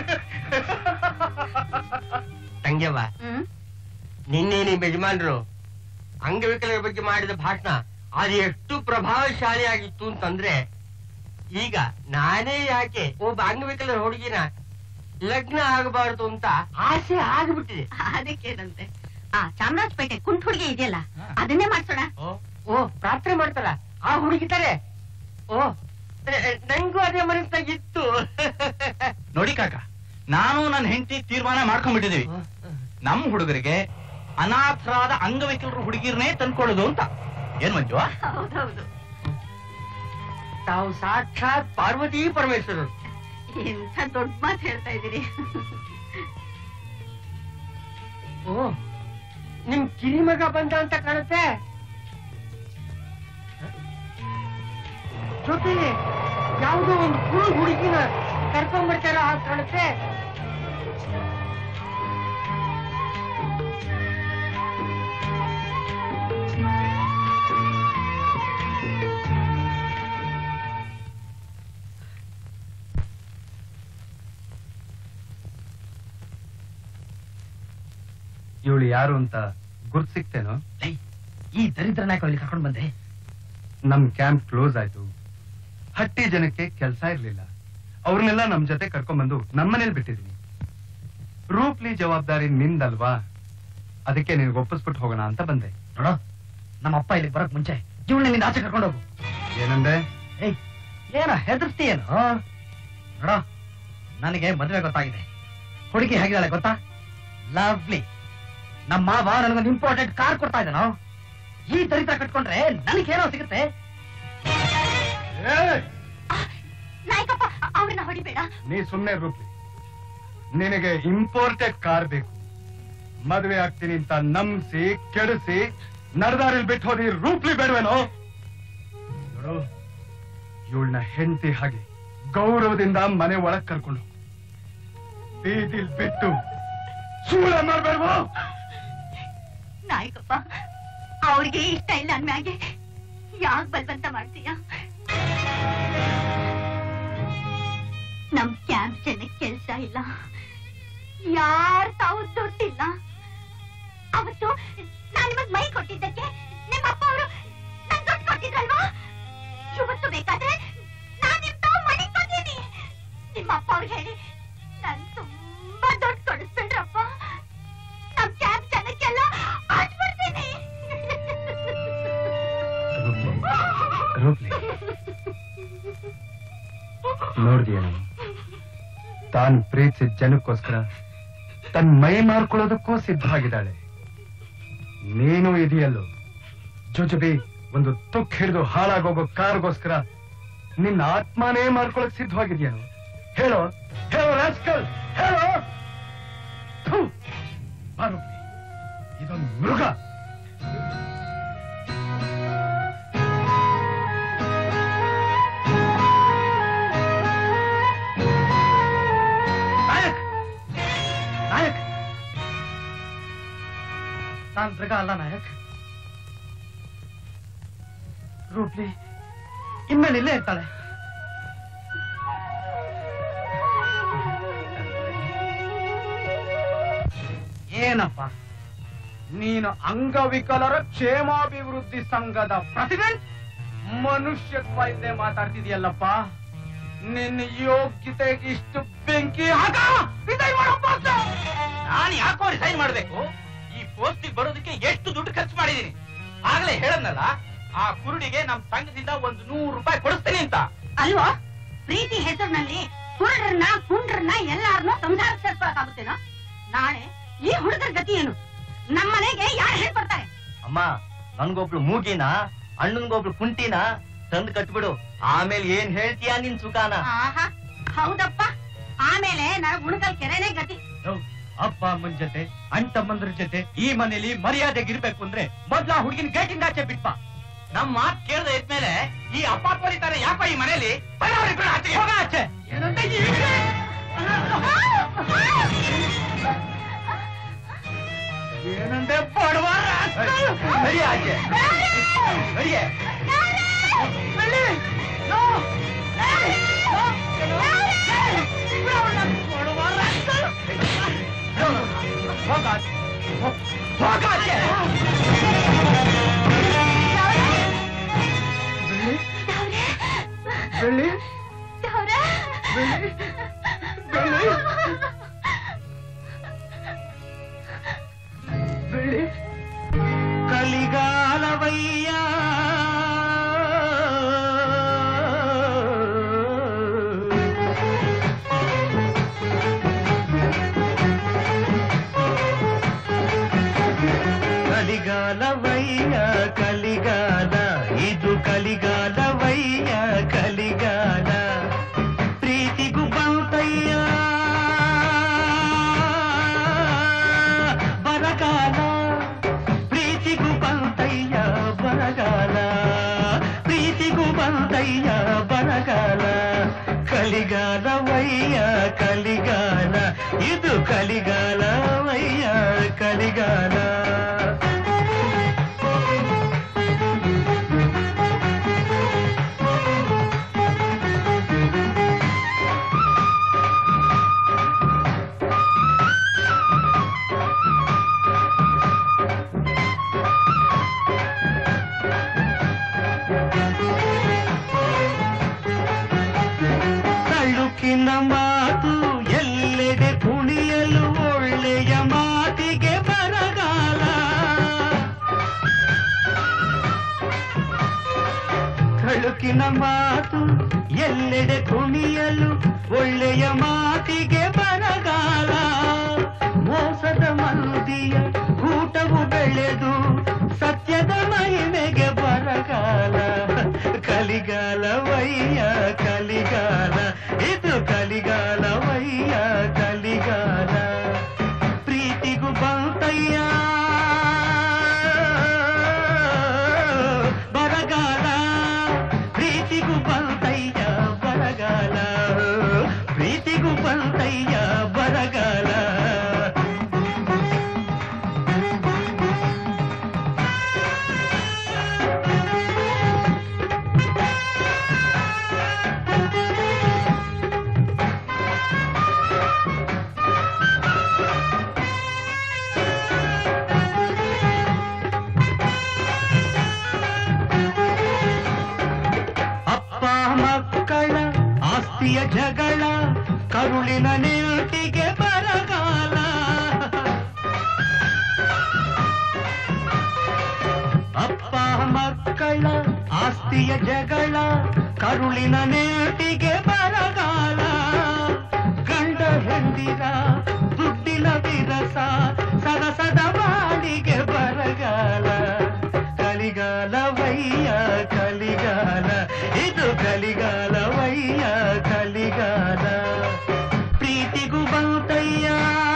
ತಂಗ್ಯವ್ವ, ನಿನ್ನೆ ನಿಮ್ಮ ಯಜಮಾನ್ರು ಅಂಗವಿಕಲರ ಬಗ್ಗೆ ಮಾಡಿದ ಭಾಷಣ ಅದು ಎಷ್ಟು ಪ್ರಭಾವಶಾಲಿಯಾಗಿತ್ತು ಅಂತಂದ್ರೆ, ಈಗ ನಾನೇ ಯಾಕೆ ಒಬ್ಬ ಅಂಗವಿಕಲರ ಹುಡುಗಿನ ಲಗ್ನ ಆಗಬಾರದು ಅಂತ ಆಸೆ ಆಗ್ಬಿಟ್ಟಿದೆ. ಅದಕ್ಕೇನಂತೆ? ಚಾಮರಾಜಪೇಟೆ ಕುಂಟ್ ಹುಡುಗಿ ಇದೆಯಲ್ಲ, ಅದನ್ನೇ ಮಾಡ್ಸೋಣ. ಓ, ಪ್ರಾರ್ಥನೆ ಮಾಡ್ತಾರ ಆ ಹುಡುಗಿತಾರೆ. ಓ, ನಂಗೂ ಅದೇ ಮನಸ್ಸಾಗಿತ್ತು. ನೋಡಿ ಕಾಕ, ನಾನು ನನ್ನ ಹೆಂಡತಿ ತೀರ್ಮಾನ ಮಾಡ್ಕೊಂಡ್ಬಿಟ್ಟಿದೀವಿ. ನಮ್ ಹುಡುಗರಿಗೆ ಅನಾಥರಾದ ಅಂಗವಿಕಲರು ಹುಡುಗಿರ್ನೇ ತಂದ್ಕೊಳ್ಳೋದು ಅಂತ. ಏನ್ ಮಂಜು? ಹೌದೌದು. ತಾವು ಸಾಕ್ಷಾತ್ ಪಾರ್ವತಿ ಪರಮೇಶ್ವರರು. ಎಂಥ ದೊಡ್ಡ ಮಾತು ಹೇಳ್ತಾ ಇದ್ದೀರಿ. ಓ, ನಿಮ್ ಕಿರಿಮಗ ಬಂದ ಅಂತ ಕಾಣುತ್ತೆ. ಜೊತೆಗೆ ಯಾವುದೋ ಒಂದು ಹುಡುಗಿನ ಕರ್ಕೊಂಡ್ಬಿಡ್ತಾರ ಅಂತ ಕಾಣುತ್ತೆ. ಇವಳು ಯಾರು ಅಂತ ಗುರ್ತು ಸಿಕ್ತೇನೋ? ಈ ದರಿದ್ರನ ಅಲ್ಲಿ ಕರ್ಕೊಂಡು ಬಂದೆ. ನಮ್ ಕ್ಯಾಂಪ್ ಕ್ಲೋಸ್ ಆಯ್ತು. ಹಟ್ಟಿ ಜನಕ್ಕೆ ಕೆಲಸ ಇರ್ಲಿಲ್ಲ. ಅವ್ರನ್ನೆಲ್ಲ ನಮ್ ಜೊತೆ ಕರ್ಕೊಂಡ್ಬಂದು ನಮ್ಮನೇಲಿ ಬಿಟ್ಟಿದೀನಿ. ರೂಪ್ಲಿ ಜವಾಬ್ದಾರಿ ನಿಂದಲ್ವಾ, ಅದಕ್ಕೆ ನಿನ್ಗೆ ಒಪ್ಪಿಸ್ಬಿಟ್ಟು ಹೋಗೋಣ ಅಂತ ಬಂದೆ. ನೋಡೋ, ನಮ್ಮ ಅಪ್ಪ ಇಲ್ಲಿ ಬರಕ್ ಮುಂಚೆ ಇವಳನ್ನ ನಿಂದ ಆಚೆ ಕರ್ಕೊಂಡು ಹೋಗು. ಏನಂದೆ? ಏಯ್, ಏನ ಹೆದರ್ಸ್ತೀಯೇನು? ನೋಡೋ, ನನಗೆ ಮದುವೆ ಗೊತ್ತಾಗಿದೆ. ಹುಡುಗಿ ಹೇಗಿದ್ದಾಳೆ ಗೊತ್ತಾ? ಲವ್ಲಿ. ನಮ್ಮ ಮಾವ ನನಗೊಂದು ಇಂಪಾರ್ಟೆಂಟ್ ಕಾರ್ ಕೊಡ್ತಾ ಇದ್ದಾನೋ. ಈ ದರಿದ್ರ ಕಟ್ಕೊಂಡ್ರೆ ನನಗೇನೋ ಸಿಗುತ್ತೆ. ನಾಯಕಪ್ಪ, ಅವ್ರನ್ನ ಹೊಡಿಬೇಡ. ನೀ ಸುಮ್ನೆ ರೂಪ್ಲಿ. ನಿನಗೆ ಇಂಪೋರ್ಟೆಡ್ ಕಾರ್ ಬೇಕು, ಮದುವೆ ಆಗ್ತೀನಿ ಅಂತ ನಂಬಿಸಿ ಕೆಡಿಸಿ ನಡೆದಾರಿಲ್ ಬಿಟ್ಟು ಹೋದಿ ರೂಪ್ಲಿ ಬೇಡವೇನೋ? ನೋಡು, ಇವಳನ್ನ ಹೆಂಡತಿ ಹಾಗೆ ಗೌರವದಿಂದ ಮನೆ ಒಳಗ್ ಕರ್ಕೊಂಡು ಬೀದಿಲ್ ಬಿಟ್ಟು ಸೂಳ ಮಾಡ್ಬೇಡ್ವೋ? ನಾಯಕಪ್ಪ, ಅವ್ರಿಗೆ ಇಷ್ಟ ಇಲ್ಲ ಅಂದ್ಮ್ಯಾಗೆ ಯಾಕೆ ಬಲ್ವಂತ ಮಾಡ್ತೀಯ? ನಮ್ ಕ್ಯಾಂಪ್ ಜನಕ್ಕೆ ಕೆಲ್ಸ ಇಲ್ಲ, ಯಾರ್ ತಾವು ದುಡ್ಡಿಲ್ಲ. ಅವತ್ತು ನಾನು ನಿಮಗ್ ಮೈ ಕೊಟ್ಟಿದ್ದಕ್ಕೆ ನಿಮ್ಮ ಅಪ್ಪ ಅವರು ನನ್ ದುಡ್ಡು ಕೊಟ್ಟಿದ್ರಲ್ವಾ? ಇವತ್ತು ಬೇಕಾದ್ರೆ ನಾನ್ ನಿಮ್ ತಾವು ಮನೆ ಕೊಡ್ತೀನಿ. ನಿಮ್ಮ ಅಪ್ಪ ಅವ್ರಿಗೆ ಹೇಳಿ ನನ್ ತುಂಬಾ ದುಡ್ಡು ಕೊಡಿಸ್ಬಿಡ್ರಪ್ಪ. ನಮ್ ಕ್ಯಾಂಪ್ ಜನಕ್ಕೆಲ್ಲ ಆಡ್ಬಿಡ್ತೀನಿ. ರೂಪ್ಲಿ, ನೋಡ್ದಿಯ, ತಾನ್ ಪ್ರೀತಿಸಿದ ಜನಕ್ಕೋಸ್ಕರ ತನ್ ಮೈ ಮಾರ್ಕೊಳ್ಳೋದಕ್ಕೂ ಸಿದ್ಧವಾಗಿದ್ದಾಳೆ. ನೀನು ಇದೆಯಲ್ಲೋ ಜೊಜಬಿ ಒಂದು ತುಕ್ ಹಿಡಿದು ಹಾಳಾಗೋಗೋ ಕಾರ್ಗೋಸ್ಕರ ನಿನ್ನ ಆತ್ಮನೇ ಮಾರ್ಕೊಳಕ್ ಸಿದ್ಧವಾಗಿದ್ಯಾನು? ಹೇಳೋ ಹೇಳೋ ರಾಸ್ಕಲ್, ಹೇಳೋ. ಥು, ಬಾ ರೂಪ್ಲಿ, ಇದೊಂದು ಮೃಗ. ನಾಯಕ್, ನಾನ್ ಮೃಗ ಅಲ್ಲ ನಾಯಕ್. ರೂಪ್ಲಿ ಇನ್ಮೇಲೆ ಇಲ್ಲೇ ಇರ್ತಾಳೆ. ಏನಪ್ಪ ನೀನು ಅಂಗವಿಕಲರ ಕ್ಷೇಮಾಭಿವೃದ್ಧಿ ಸಂಘದ ಪ್ರೆಸಿಡೆಂಟ್? ಮನುಷ್ಯತ್ವ ಇಲ್ಲದೆ ಮಾತಾಡ್ತಿದೀಯಲ್ಲಪ್ಪ. ನಿನ್ನ ಯೋಗ್ಯತೆಗೆ ಇಷ್ಟು ಬೆಂಕಿ ಹಾಕ. ನಾನು ಯಾಕೋ ರಿಸೈನ್ ಮಾಡ್ಬೇಕು? ಈ ಪೋಸ್ಟಿಗೆ ಬರೋದಕ್ಕೆ ಎಷ್ಟು ದುಡ್ಡು ಖರ್ಚು ಮಾಡಿದೀನಿ. ಆಗ್ಲೇ ಹೇಳದ್ನಲ್ಲ, ಆ ಕುರುಡಿಗೆ ನಮ್ ಸಂಘದಿಂದ ಒಂದು 100 ರೂಪಾಯಿ ಕೊಡಿಸ್ತೀನಿ ಅಂತ. ಅಲ್ವಾ? ಪ್ರೀತಿ ಹೆಸರಿನಲ್ಲಿ ಕುರುಡ್ರನ್ನ ಕುಂಡ್ರನ್ನ ಎಲ್ಲಾರನ್ನೂ ಸಂಸಾರ ಸೇರ್ಸ್ಕೊಳಕಾಗುತ್ತೇನೋ? ನಾಳೆ ಈ ಹುಡುಗರ ಗತಿ ಏನು? ನಮ್ಮನೆಗೆ ಯಾರು ಹೇಳ್ಕೊಡ್ತಾರೆ? ಅಮ್ಮ, ನನ್ಗೊಬ್ಳು ಮೂಗಿನ, ಅಣ್ಣನ್ಗೊಬ್ಳು ಕುಂಟಿನ ತಂದು ಕಟ್ಬಿಡು. ಆಮೇಲೆ ಏನ್ ಹೇಳ್ತೀಯ ನಿನ್ ಸುಖಾನ? ಆಹಾ, ಹೌದಪ್ಪ. ಆಮೇಲೆ ನನಗ್ ಉಣಕಲ್ ಕೆರೆನೇ ಗತಿ. ಅಪ್ಪ ಅಮ್ಮನ ಜೊತೆ ಅಣ್ಣ ತಮ್ಮಂದ್ರ ಜೊತೆ ಈ ಮನೇಲಿ ಮರ್ಯಾದೆಗಿರ್ಬೇಕು ಅಂದ್ರೆ ಮೊದ್ಲ ಹುಡುಗಿನ ಗೇಟಿಂದ ಆಚೆ ಬಿಟ್ಪ. ನಮ್ ಮಾತ್ ಕೇಳ್ದೆ ಇದ್ಮೇಲೆ ಈ ಅಪ್ಪ ಪೋಲಿತಾರೆ ಯಾಕೋ ಈ ಮನೇಲಿ? ಹೋಗ ಆಚೆ. ಏನಂದೆ ಬಡವ? ನಡಿ ಆಚೆ, ನಡಿಯೇ. ಬೆಳ್ಳಿ ಬೆಳ್ಳಿ ಕಲಿಗಾಲವಯ್ಯ ಕಲಿಗಾಲವಯ್ಯ ಕಲಿಗಾಲ, ಇದು ಕಲಿಗಾಲವಯ್ಯ ಕಲಿಗಾಲ. ಪ್ರೀತಿಗೂ ಬಂತಯ್ಯ ಬರಗಾಲ, ಪ್ರೀತಿಗೂ ಬಂತಯ್ಯ ಬರಗಾಲ, ಪ್ರೀತಿಗೂ ಬಂತಯ್ಯ ಬರಗಾಲ. ಕಲಿಗಾಲವಯ್ಯ ಕಲಿಗಾಲ, ಇದು ಕಲಿಗಾಲವಯ್ಯ ಕಲಿಗಾಲ. ಬೆಳಕಿನ ಮಾತು ಎಲ್ಲೆಡೆ ಕುಣಿಯಲು ಒಳ್ಳೆಯ ಮಾತಿಗೆ ಬರಗಾಲ ಮೋಸದ ಮಂದಿಯ ಕೂಟವು ಬೆಳೆದು ಸತ್ಯದ ಮಹಿಮೆಗೆ ಬರಗಾಲ ಕಲಿಗಾಲವಯ್ಯ ಕಲಿಗಾಲ ಇದು ಕಲಿಗಾಲವಯ್ಯ ಕಲಿಗಾಲ ಪ್ರೀತಿಗೂ ಬಂತಯ್ಯ ಬರಗಾಲ ಪ್ರೀತಿಗೂ ಬಂತಯ್ಯ ಬರಗಾಲ ಪ್ರೀತಿಗೂ ಬಂತಯ್ಯ ಬರಗಾಲ ಆಸ್ತಿಯ ಜಗಳ ಕರುಳಿನ ನೆನಪಿಗೆ ಬರಗಾಲ ಅಪ್ಪ ಮಕ್ಕಳ ಆಸ್ತಿಯ ಜಗಳ ಕರುಳಿನ ನೆನಪಿಗೆ ಬರಗಾಲ ಗಂಡ ಹೆಂದಿರ ದುಡ್ಡಿನ ವಿರಸ ಸರಸದ ಬಾಳಿಗೆ ಬರಗಾಲ ಕಲಿಗಾಲವಯ್ಯ ಕಲಿಗಾಲ ಇದು ಕಲಿಗಾಲವಯ್ಯ ಕಲಿಗಾಲ ಪ್ರೀತಿಗೂ ಬಂತಯ್ಯ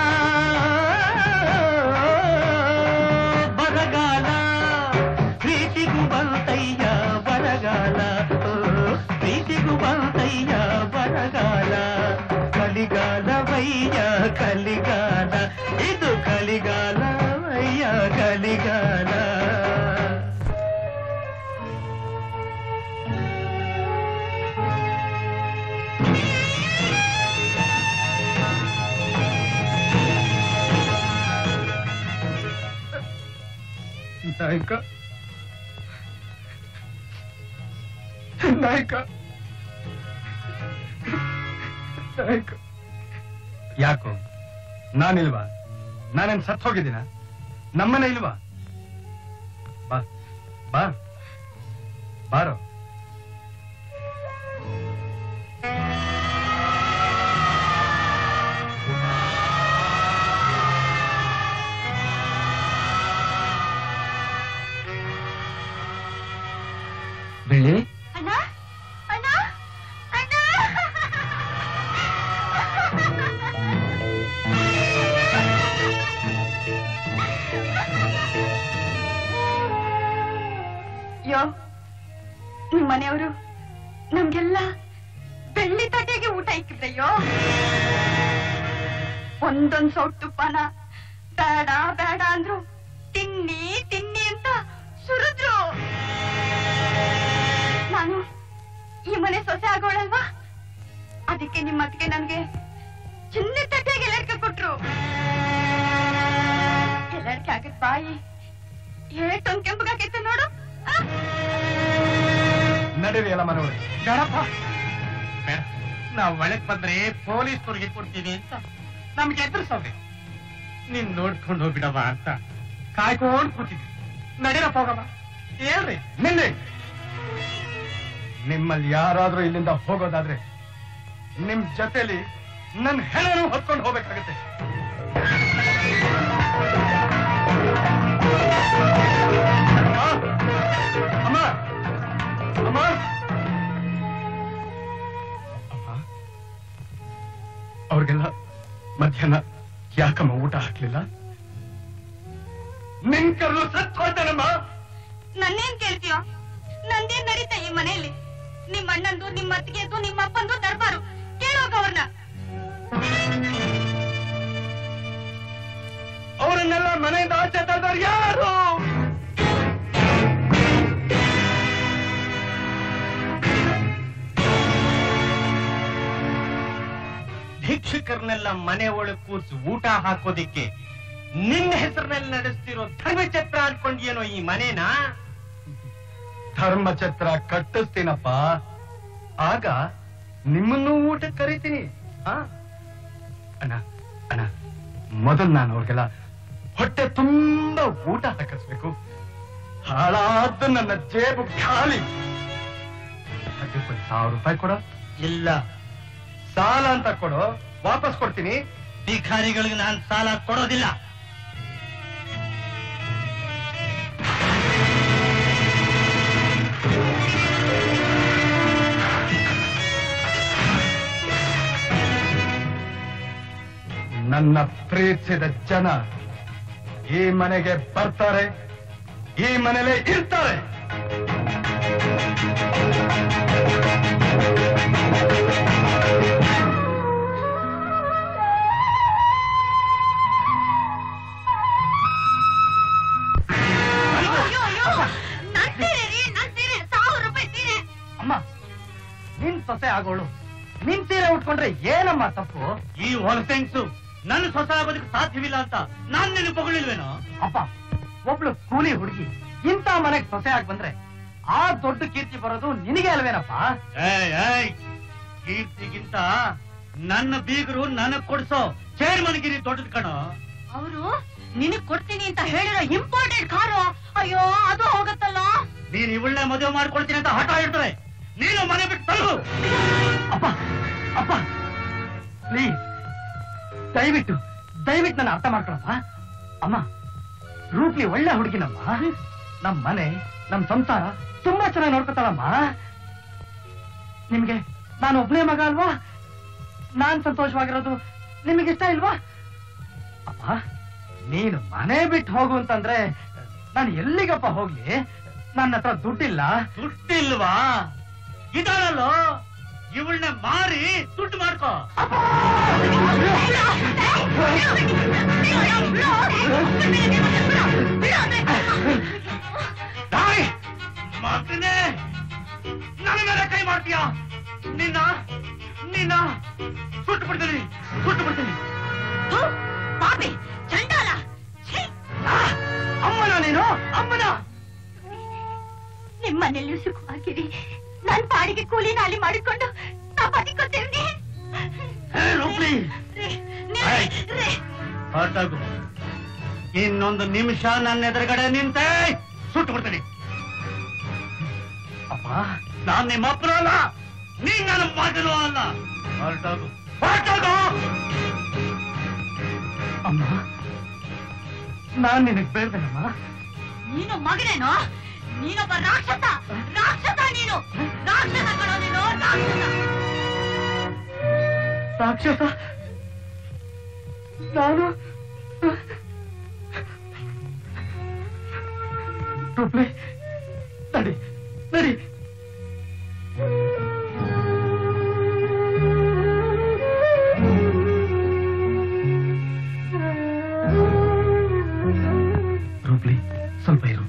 ಬರಗಾಲ ಪ್ರೀತಿಗೂ ಬಂತಯ್ಯ ಬರಗಾಲ ಪ್ರೀತಿಗೂ ಬಂತಯ್ಯ ಬರಗಾಲ ಕಲಿಗಾಲವಯ್ಯ ಕಲಿಗಾಲ ಇದು ಕಲಿಗಾಲವಯ್ಯ ಕಲಿಗಾಲ ನಾಯಕ ನಾಯಕ ನಾಯಕ ಯಾಕೋ ನಾನಿಲ್ವಾ ನಾನೇನ್ ಸತ್ ಹೋಗಿದ್ದೀನ ನಮ್ಮನೆ ಇಲ್ವಾ ಬಾ ಬಾ ಬಾರೋ ಬೆಳ್ಳಿ ಅಣ್ಣ ಅಣ್ಣ ಅಣ್ಣ ಯೋ ನಿಮ್ ಮನೆಯವರು ನಮ್ಗೆಲ್ಲ ಬೆಳ್ಳಿ ತಟ್ಟೆಗೆ ಊಟ ಇಕ್ಕಿದ್ರಯ್ಯೋ ಒಂದೊಂದ್ ಸೌಟ್ ತುಪ್ಪನ ಬೇಡ ಬೇಡ ಅಂದ್ರು ತಿನ್ನಿ ತಿನ್ನಿ ಅಂತ ಸುರಿದ್ರು ನಾನು ಈ ಮನೆ ಸೊಸೆ ಆಗೋಳಲ್ವಾ ಅದಕ್ಕೆ ನಿಮ್ಮ ಅತ್ತಿಗೆ ನನ್ಗೆ ಚಿನ್ನ ತಟ್ಟೆಗೆ ಎಲ್ಲಡ್ಕೆ ಕೊಟ್ರು ಎಲ್ಲಡ್ಕೆ ಆಗತ್ ಬಾಯಿ ಏಟೊಂದ್ ಕೆಂಪಗಾಕೈತೆ ನೋಡು ನಡೀರಿ ಎಲ್ಲ ಮನೋಳಿ ಬೇಡಪ್ಪ ಬೇಡ ನಾವ್ ಒಳಗ್ ಬಂದ್ರೆ ಪೊಲೀಸ್ನವ್ರಿಗೆ ಕೊಡ್ತೀನಿ ಅಂತ ನಮ್ಗೆ ಎದುರಿಸೋದೆ ನೀನ್ ನೋಡ್ಕೊಂಡು ಹೋಗ್ಬಿಡವ ಅಂತ ಕಾಯ್ಕೊಂಡು ಕೂತಿದ್ವಿ ನಡೀರಪ್ಪ ಹೋಗಮ್ಮ ಹೇಳ್ರಿ ನಿನ್ನೆ ನಿಮ್ಮಲ್ಲಿ ಯಾರಾದ್ರೂ ಇಲ್ಲಿಂದ ಹೋಗೋದಾದ್ರೆ ನಿಮ್ ಜೊತೆಲಿ ನನ್ನ ಹೆಣನು ಹೊತ್ಕೊಂಡು ಹೋಗ್ಬೇಕಾಗತ್ತೆ ಅಮ್ಮ ಅಮ್ಮ ಅವ್ರಿಗೆಲ್ಲ ಮಧ್ಯಾಹ್ನ ಯಾಕಮ್ಮ ಊಟ ಹಾಕ್ಲಿಲ್ಲ ನಿನ್ ಕರ್ಲು ಸತ್ ಹೋಯ್ತಾನಮ್ಮ ನನ್ನೇನ್ ಕೇಳ್ತೀಯೋ ನಂದೇನ್ ನಡೀತಾ ಈ ಮನೆಯಲ್ಲಿ ನಿಮ್ಮ ಅಣ್ಣಂದು ನಿಮ್ಮ ಅತ್ತಿಗೆದು ನಿಮ್ಮ ಅಪ್ಪಂದು ದರ್ಬಾರು ಕೇಳೋಗ ಅವ್ರನ್ನ ಅವರನ್ನೆಲ್ಲ ಮನೆಯಿಂದ ಆಚೆ ತಳ್ದವ್ರು ಯಾರು ಭಿಕ್ಷುಕರನ್ನೆಲ್ಲ ಮನೆ ಒಳಗೆ ಕೂರ್ಸಿ ಊಟ ಹಾಕೋದಿಕ್ಕೆ ನಿನ್ನ ಹೆಸರಿನಲ್ಲಿ ನಡೆಸ್ತಿರೋ ಧರ್ಮಛತ್ರ ಅನ್ಕೊಂಡ್ಯೇನೋ ಈ ಮನೇನ ಧರ್ಮಛತ್ರ ಕಟ್ಟಿಸ್ತೀನಪ್ಪ ಆಗ ನಿಮ್ಮನ್ನು ಊಟಕ್ಕೆ ಕರೀತೀನಿ ಅಣ್ಣ ಅಣ್ಣ ಮೊದಲು ನಾನು ಅವ್ರಿಗೆಲ್ಲ ಹೊಟ್ಟೆ ತುಂಬಾ ಊಟ ಹಾಕಿಸ್ಬೇಕು ಹಾಳಾದ ನನ್ನ ಜೇಬು ಖಾಲಿ 1000 ರೂಪಾಯಿ ಕೊಡು. ಇಲ್ಲ, ಸಾಲ ಅಂತ ಕೊಡು, ವಾಪಸ್ ಕೊಡ್ತೀನಿ. ಭಿಖಾರಿಗಳಿಗೆ ನಾನು ಸಾಲ ಕೊಡೋದಿಲ್ಲ. ನನ್ನ ಪ್ರೀತಿಸಿದ ಜನ ಈ ಮನೆಗೆ ಬರ್ತಾರೆ, ಈ ಮನೆಯಲ್ಲೇ ಇರ್ತಾರೆ. ಅಮ್ಮ, ನಿನ್ ಸೊಸೆ ಆಗೋಳು ನಿನ್ ಸೀರೆ ಉಟ್ಕೊಂಡ್ರೆ ಏನಮ್ಮ ತಪ್ಪು? ಈ ಹೊಲಸೆಂಗ್ಸು ನನ್ನ ಸೊಸೆ ಆಗೋದಕ್ಕೆ ಸಾಧ್ಯವಿಲ್ಲ ಅಂತ ನಾನ್ ನಿನ್ನ ಪಗಳಿಲ್ವೇನೋ? ಅಪ್ಪ, ಒಬ್ಳು ಕೂಲಿ ಹುಡುಗಿ ಇಂಥ ಮನೆಗೆ ಸೊಸೆ ಆಗಿ ಬಂದ್ರೆ ಆ ದೊಡ್ಡ ಕೀರ್ತಿ ಬರೋದು ನಿನಗೆ ಅಲ್ವೇನಪ್ಪ? ಕೀರ್ತಿಗಿಂತ ನನ್ನ ಬೀಗರು ನನಗ್ ಕೊಡ್ಸೋ ಚೇರ್ಮನ್ಗಿರಿ ದೊಡ್ಡದ್ ಕಣೋ. ಅವರು ನಿನಗ್ ಕೊಡ್ತೀನಿ ಅಂತ ಹೇಳಿರೋ ಇಂಪಾರ್ಟೆಂಟ್ ಕಾರು, ಅಯ್ಯೋ ಅದು ಹೋಗತ್ತಲ್ಲ. ನೀನ್ ಇವಳನ್ನೇ ಮದುವೆ ಮಾಡ್ಕೊಳ್ತೀನಿ ಅಂತ ಹಠ ಇಡ್ತಾರೆ. ನೀನು ಮನೆ ಬಿಟ್ಟು ತಲುಪು. ಅಪ್ಪ ಅಪ್ಪ, ಪ್ಲೀಸ್ ದಯವಿಟ್ಟು ದಯವಿಟ್ಟು ನನ್ನ ಅರ್ಥ ಮಾಡ್ಕೊಳಪ್ಪ. ಅಮ್ಮ, ರೂಪ್ಲಿ ಒಳ್ಳೆ ಹುಡುಗಿನಮ್ಮ. ನಮ್ ಮನೆ ನಮ್ ಸಂಸಾರ ತುಂಬಾ ಚೆನ್ನಾಗಿ ನೋಡ್ಕೊತಾಳಮ್ಮ. ನಿಮ್ಗೆ ನಾನು ಒಬ್ನೇ ಮಗ ಅಲ್ವಾ? ನಾನ್ ಸಂತೋಷವಾಗಿರೋದು ನಿಮಗೆ ಇಷ್ಟ ಇಲ್ವಾ? ಅಪ್ಪ, ನೀನು ಮನೆ ಬಿಟ್ಟು ಹೋಗು ಅಂತಂದ್ರೆ ನಾನು ಎಲ್ಲಿಗಪ್ಪ ಹೋಗ್ಲಿ? ನನ್ನ ಹತ್ರ ದುಡ್ಡಿಲ್ಲ. ದುಡ್ಡಿಲ್ವಾ? ಇದಾಳಲ್ಲೋ, ಇವಳನ್ನ ಮಾರಿ ದುಡ್ಡು ಮಾಡ್ಕೋ. ಮಗನೇ, ನನ್ನ ಮೇಲೆ ಕೈ ಮಾಡ್ತೀಯ? ನಿನ್ನ ನಿನ್ನ ಸುಟ್ಟು ಬಿಡ್ತೀನಿ, ಸುಟ್ಟು ಬಿಡ್ತೀನಿ. ಪಾಪಿ ಚಂಡಾಲ. ಅಮ್ಮನ ನೀನು, ಅಮ್ಮನ. ನಿಮ್ಮನೆಯಲ್ಲಿ ಸುಖವಾಗಿರಿ. ನನ್ ಪಾಡಿಗೆ ಕೂಲಿ ನಾಲಿ ಮಾಡಿಕೊಂಡು ನಾ ಬದುಕೋತೇವ್ನಿ. ಹೊರಟಾಗು. ಇನ್ನೊಂದು ನಿಮಿಷ ನನ್ನ ಎದುರುಗಡೆ ನಿಂತೆ ಸುಟ್ಟು ಬಿಡ್ತೀನಿ. ಅಪ್ಪ, ನಾನ್ ನಿಮ್ಮ ಅಪ್ಪನೂ ಅಲ್ಲ, ನೀನ್ ನನ್ನ ಮಗನೂ ಅಲ್ಲ. ಹೊರಟಾಗು, ಹೊರಟಾಗು. ಅಮ್ಮ, ನಾನ್ ನಿನಗ್ ಬೇಡ್ಬೇನಮ್ಮ. ನೀನು ಮಗನೇನೋ? ನೀನೊಬ್ಬ ರಾಕ್ಷಸ, ರಾಕ್ಷಸ ನೀನು, ರಾಕ್ಷಸ ಕಣೋ ನೀನು, ರಾಕ್ಷಸ. ರಾಕ್ಷಸ ನಾನು? ರೂಪ್ಲಿ, ನಡಿ ನಡಿ. ರೂಪ್ಲಿ, ಸ್ವಲ್ಪ ಇರು.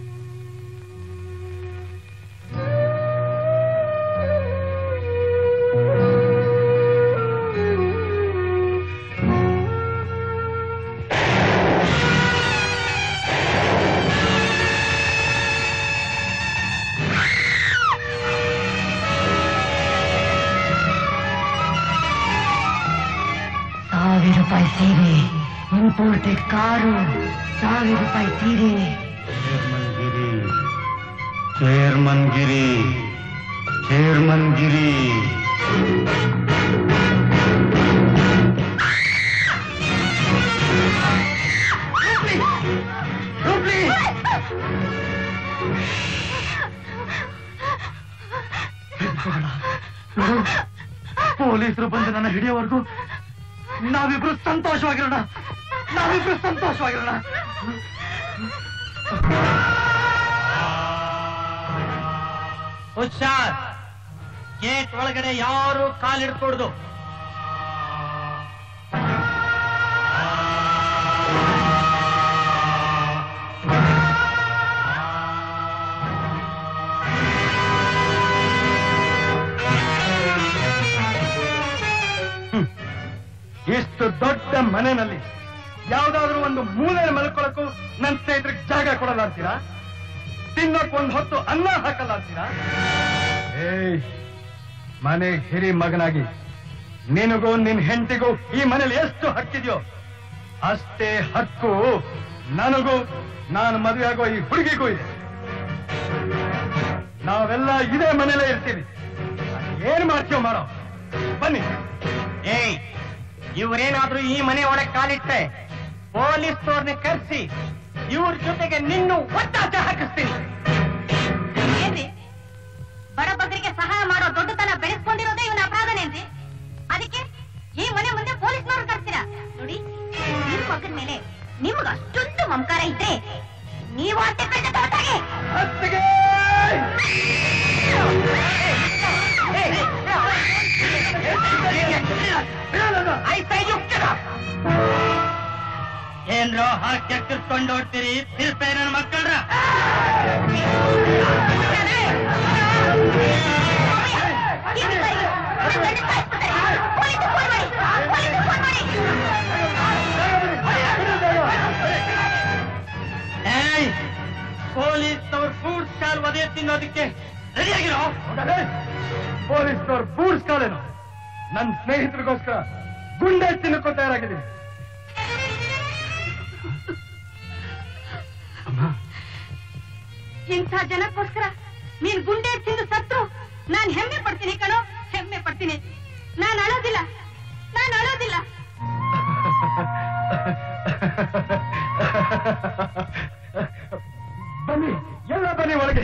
₹1000 ಸೀರೆ, ಇಂಪೋರ್ಟೆಡ್ ಕಾರು, ₹1000 ಸೀರೆ. ಚೇರ್ಮನ್ ಗಿರಿ, ಚೇರ್ಮನ್ ಗಿರಿ. ಪೊಲೀಸರು ಬಂದು ನನ್ನ ಹಿಡಿಯೋವರೆಗೂ ನಾವಿಬ್ರು ಸಂತೋಷವಾಗಿರೋಣ, ನಾವಿಬ್ರು ಸಂತೋಷವಾಗಿರೋಣ. ಹುಷಾರ್, ಗೇಟ್ ಒಳಗಡೆ ಯಾರು ಕಾಲಿಡ್ಕೊಡ್ದು. ಇಷ್ಟು ದೊಡ್ಡ ಮನೆಯಲ್ಲಿ ಯಾವ್ದಾದ್ರು ಒಂದು ಮೂಲೆಯಲ್ಲಿ ಮಲ್ಕೊಳ್ಳಕ್ಕೂ ನನ್ನ ಸ್ನೇಹಿತರಿಗೆ ಜಾಗ ಕೊಡಲ್ಲ ಅಂತೀರಾ? ತಿನ್ನಕ್ ಒಂದ್ ಹೊತ್ತು ಅನ್ನ ಹಾಕಲ್ಲ ಅಂತೀರಾ? ಮನೆ ಹಿರಿ ಮಗನಾಗಿ ನಿನಗೂ ನಿನ್ ಹೆಂಡತಿಗೂ ಈ ಮನೇಲಿ ಎಷ್ಟು ಹಕ್ಕಿದೆಯೋ ಅಷ್ಟೇ ಹಕ್ಕು ನನಗೂ, ನಾನು ಮದುವೆ ಆಗೋ ಈ ಹುಡುಗಿಗೂ ಇದೆ. ನಾವೆಲ್ಲ ಇದೇ ಮನೇಲೇ ಇರ್ತೀವಿ. ಏನ್ ಮಾಡ್ತೀವ ಮಾಡೋ ಬನ್ನಿ. ಏಯ್, ಇವ್ರೇನಾದ್ರೂ ಈ ಮನೆ ಒಳಗೆ ಕಾಲಿಟ್ರೆ ಪೊಲೀಸ್ನವ್ರನ್ನ ಕರೆಸಿ ಇವ್ರ ಜೊತೆಗೆ ನಿನ್ನೂ ಒತ್ತಾಟ ಹಾಕಿಸ್ತೀನಿ. ಏನ್ರಿ, ಬಡಬಗ್ಗರಿಗೆ ಸಹಾಯ ಮಾಡೋ ದೊಡ್ಡತನ ಬೆಳೆಸ್ಕೊಂಡಿರೋದೇ ಇವನ ಅಪರಾಧನೇನ್ರಿ? ಅದಕ್ಕೆ ಈ ಮನೆ ಮುಂದೆ ಪೊಲೀಸ್ನವ್ರು ಕರ್ತೀರಾ? ನೋಡಿ, ನಿಮ್ ಮಗನ ಮೇಲೆ ನಿಮ್ಗೆ ಅಷ್ಟೊಂದು ಮಮಕಾರ ಇದ್ರೆ ನೀವು ಅತ್ತೆ ಕಟ್ಟ ತೋಟಾಗೆ ಏನ್ರೋ ಹಾಕಿ ಕಿರ್ಕೊಂಡು ಓಡ್ತೀರಿ ತಿರ್ಪೆ ನನ್ನ ಮಕ್ಕಳ್ರ? ಪೊಲೀಸ್ನವ್ರು ಫೂಡ್ಸ್ ಕಾಲ್ ಒದೆ ತಿನ್ನೋದಕ್ಕೆ ರೆಡಿಯಾಗಿರೋ. ಪೊಲೀಸ್ನವ್ರು ಬೂಡ್ಸ್ ಕಾಲೇನು? ನನ್ನ ಸ್ನೇಹಿತರಿಗೋಸ್ಕರ ಗುಂಡೆ ತಿನ್ನಕ್ಕೂ ತಯಾರಾಗಿದ್ದೀನಿ. ಇಂಥ ಜನಕ್ಕೋಸ್ಕರ ನೀನ್ ಗುಂಡೆ ತಿಂದು ಸತ್ರು ನಾನ್ ಹೆಮ್ಮೆ ಪಡ್ತೀನಿ ಕಣೋ, ಹೆಮ್ಮೆ ಪಡ್ತೀನಿ. ನಾನು ಅಳೋದಿಲ್ಲ, ನಾನು ಅಳೋದಿಲ್ಲ. ಬನ್ನಿ, ಎಲ್ಲ ಬನ್ನಿ ಒಳಗೆ.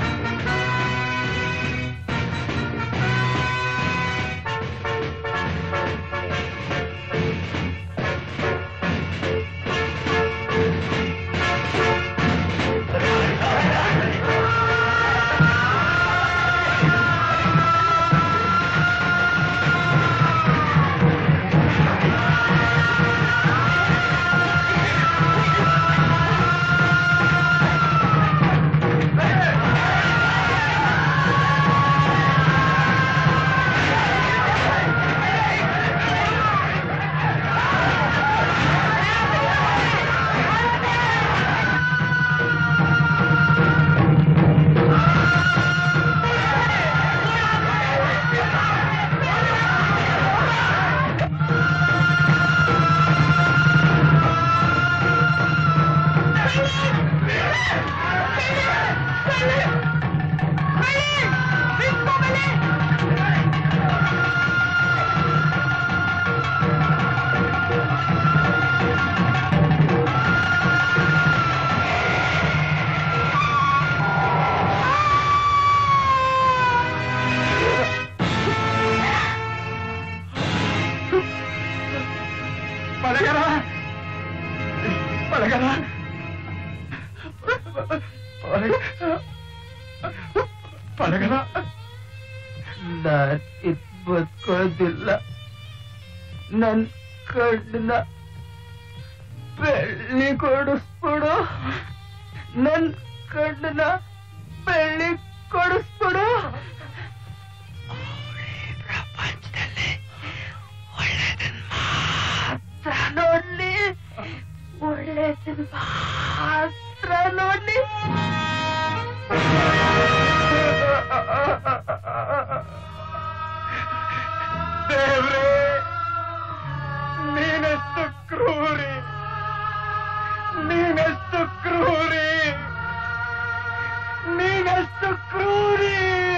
ಬದುಕೋದಿಲ್ಲ. ನನ್ ಕಣ್ಣ ಬೆಳ್ಳಿ ಕೊಡಿಸ್ಬಿಡು, ನನ್ ಕಣ್ಣ ಬೆಳ್ಳಿ ಕೊಡಿಸ್ಬಿಡು. ಪ್ರಪಂಚದಲ್ಲಿ ಒಳ್ಳೆದನ್ ಮಾತ್ರ ನೋಡ್ಲಿ, ಒಳ್ಳೆದನ್ ಮಾತ್ರ ನೋಡ್ಲಿ. ದೇವ್ರೇ, ನೀನೆಷ್ಟು ಕ್ರೂರಿ, ನೀನೆಷ್ಟು ಕ್ರೂರಿ, ನೀನೆಷ್ಟು ಕ್ರೂರಿ.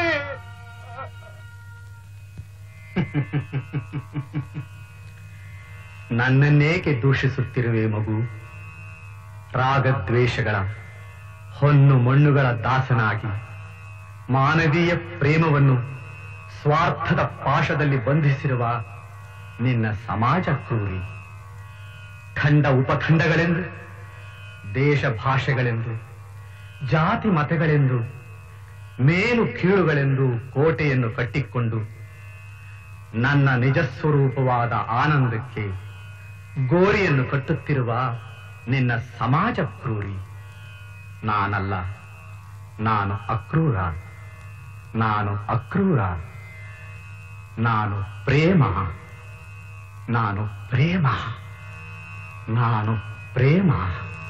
ನನ್ನನ್ನೇಕೆ ದೂಷಿಸುತ್ತಿರುವೆ ಮಗು? ರಾಗದ್ವೇಷಗಳ ಹೊನ್ನು ಮಣ್ಣುಗಳ ದಾಸನಾಗಿ ಮಾನವೀಯ ಪ್ರೇಮವನ್ನು ಸ್ವಾರ್ಥದ ಪಾಶದಲ್ಲಿ ಬಂಧಿಸಿರುವ ನಿನ್ನ ಸಮಾಜ ಕ್ರೂರಿ. ಖಂಡ ಉಪಖಂಡಗಳೆಂದು, ದೇಶ ಭಾಷೆಗಳೆಂದು, ಜಾತಿ ಮತಗಳೆಂದು, ಮೇಲು ಕೀಳುಗಳೆಂದು ಕೋಟೆಯನ್ನು ಕಟ್ಟಿಕೊಂಡು ನನ್ನ ನಿಜಸ್ವರೂಪವಾದ ಆನಂದಕ್ಕೆ ಗೋರಿಯನ್ನು ಕಟ್ಟುತ್ತಿರುವ ನಿನ್ನ ಸಮಾಜ ಕ್ರೂರಿ. ನಾನಲ್ಲ, ನಾನು ಅಕ್ರೂರ, ನಾನು ಅಕ್ರೂರ, ನಾನು ಪ್ರೇಮ, ನಾನು ಪ್ರೇಮ, ನಾನು ಪ್ರೇಮ.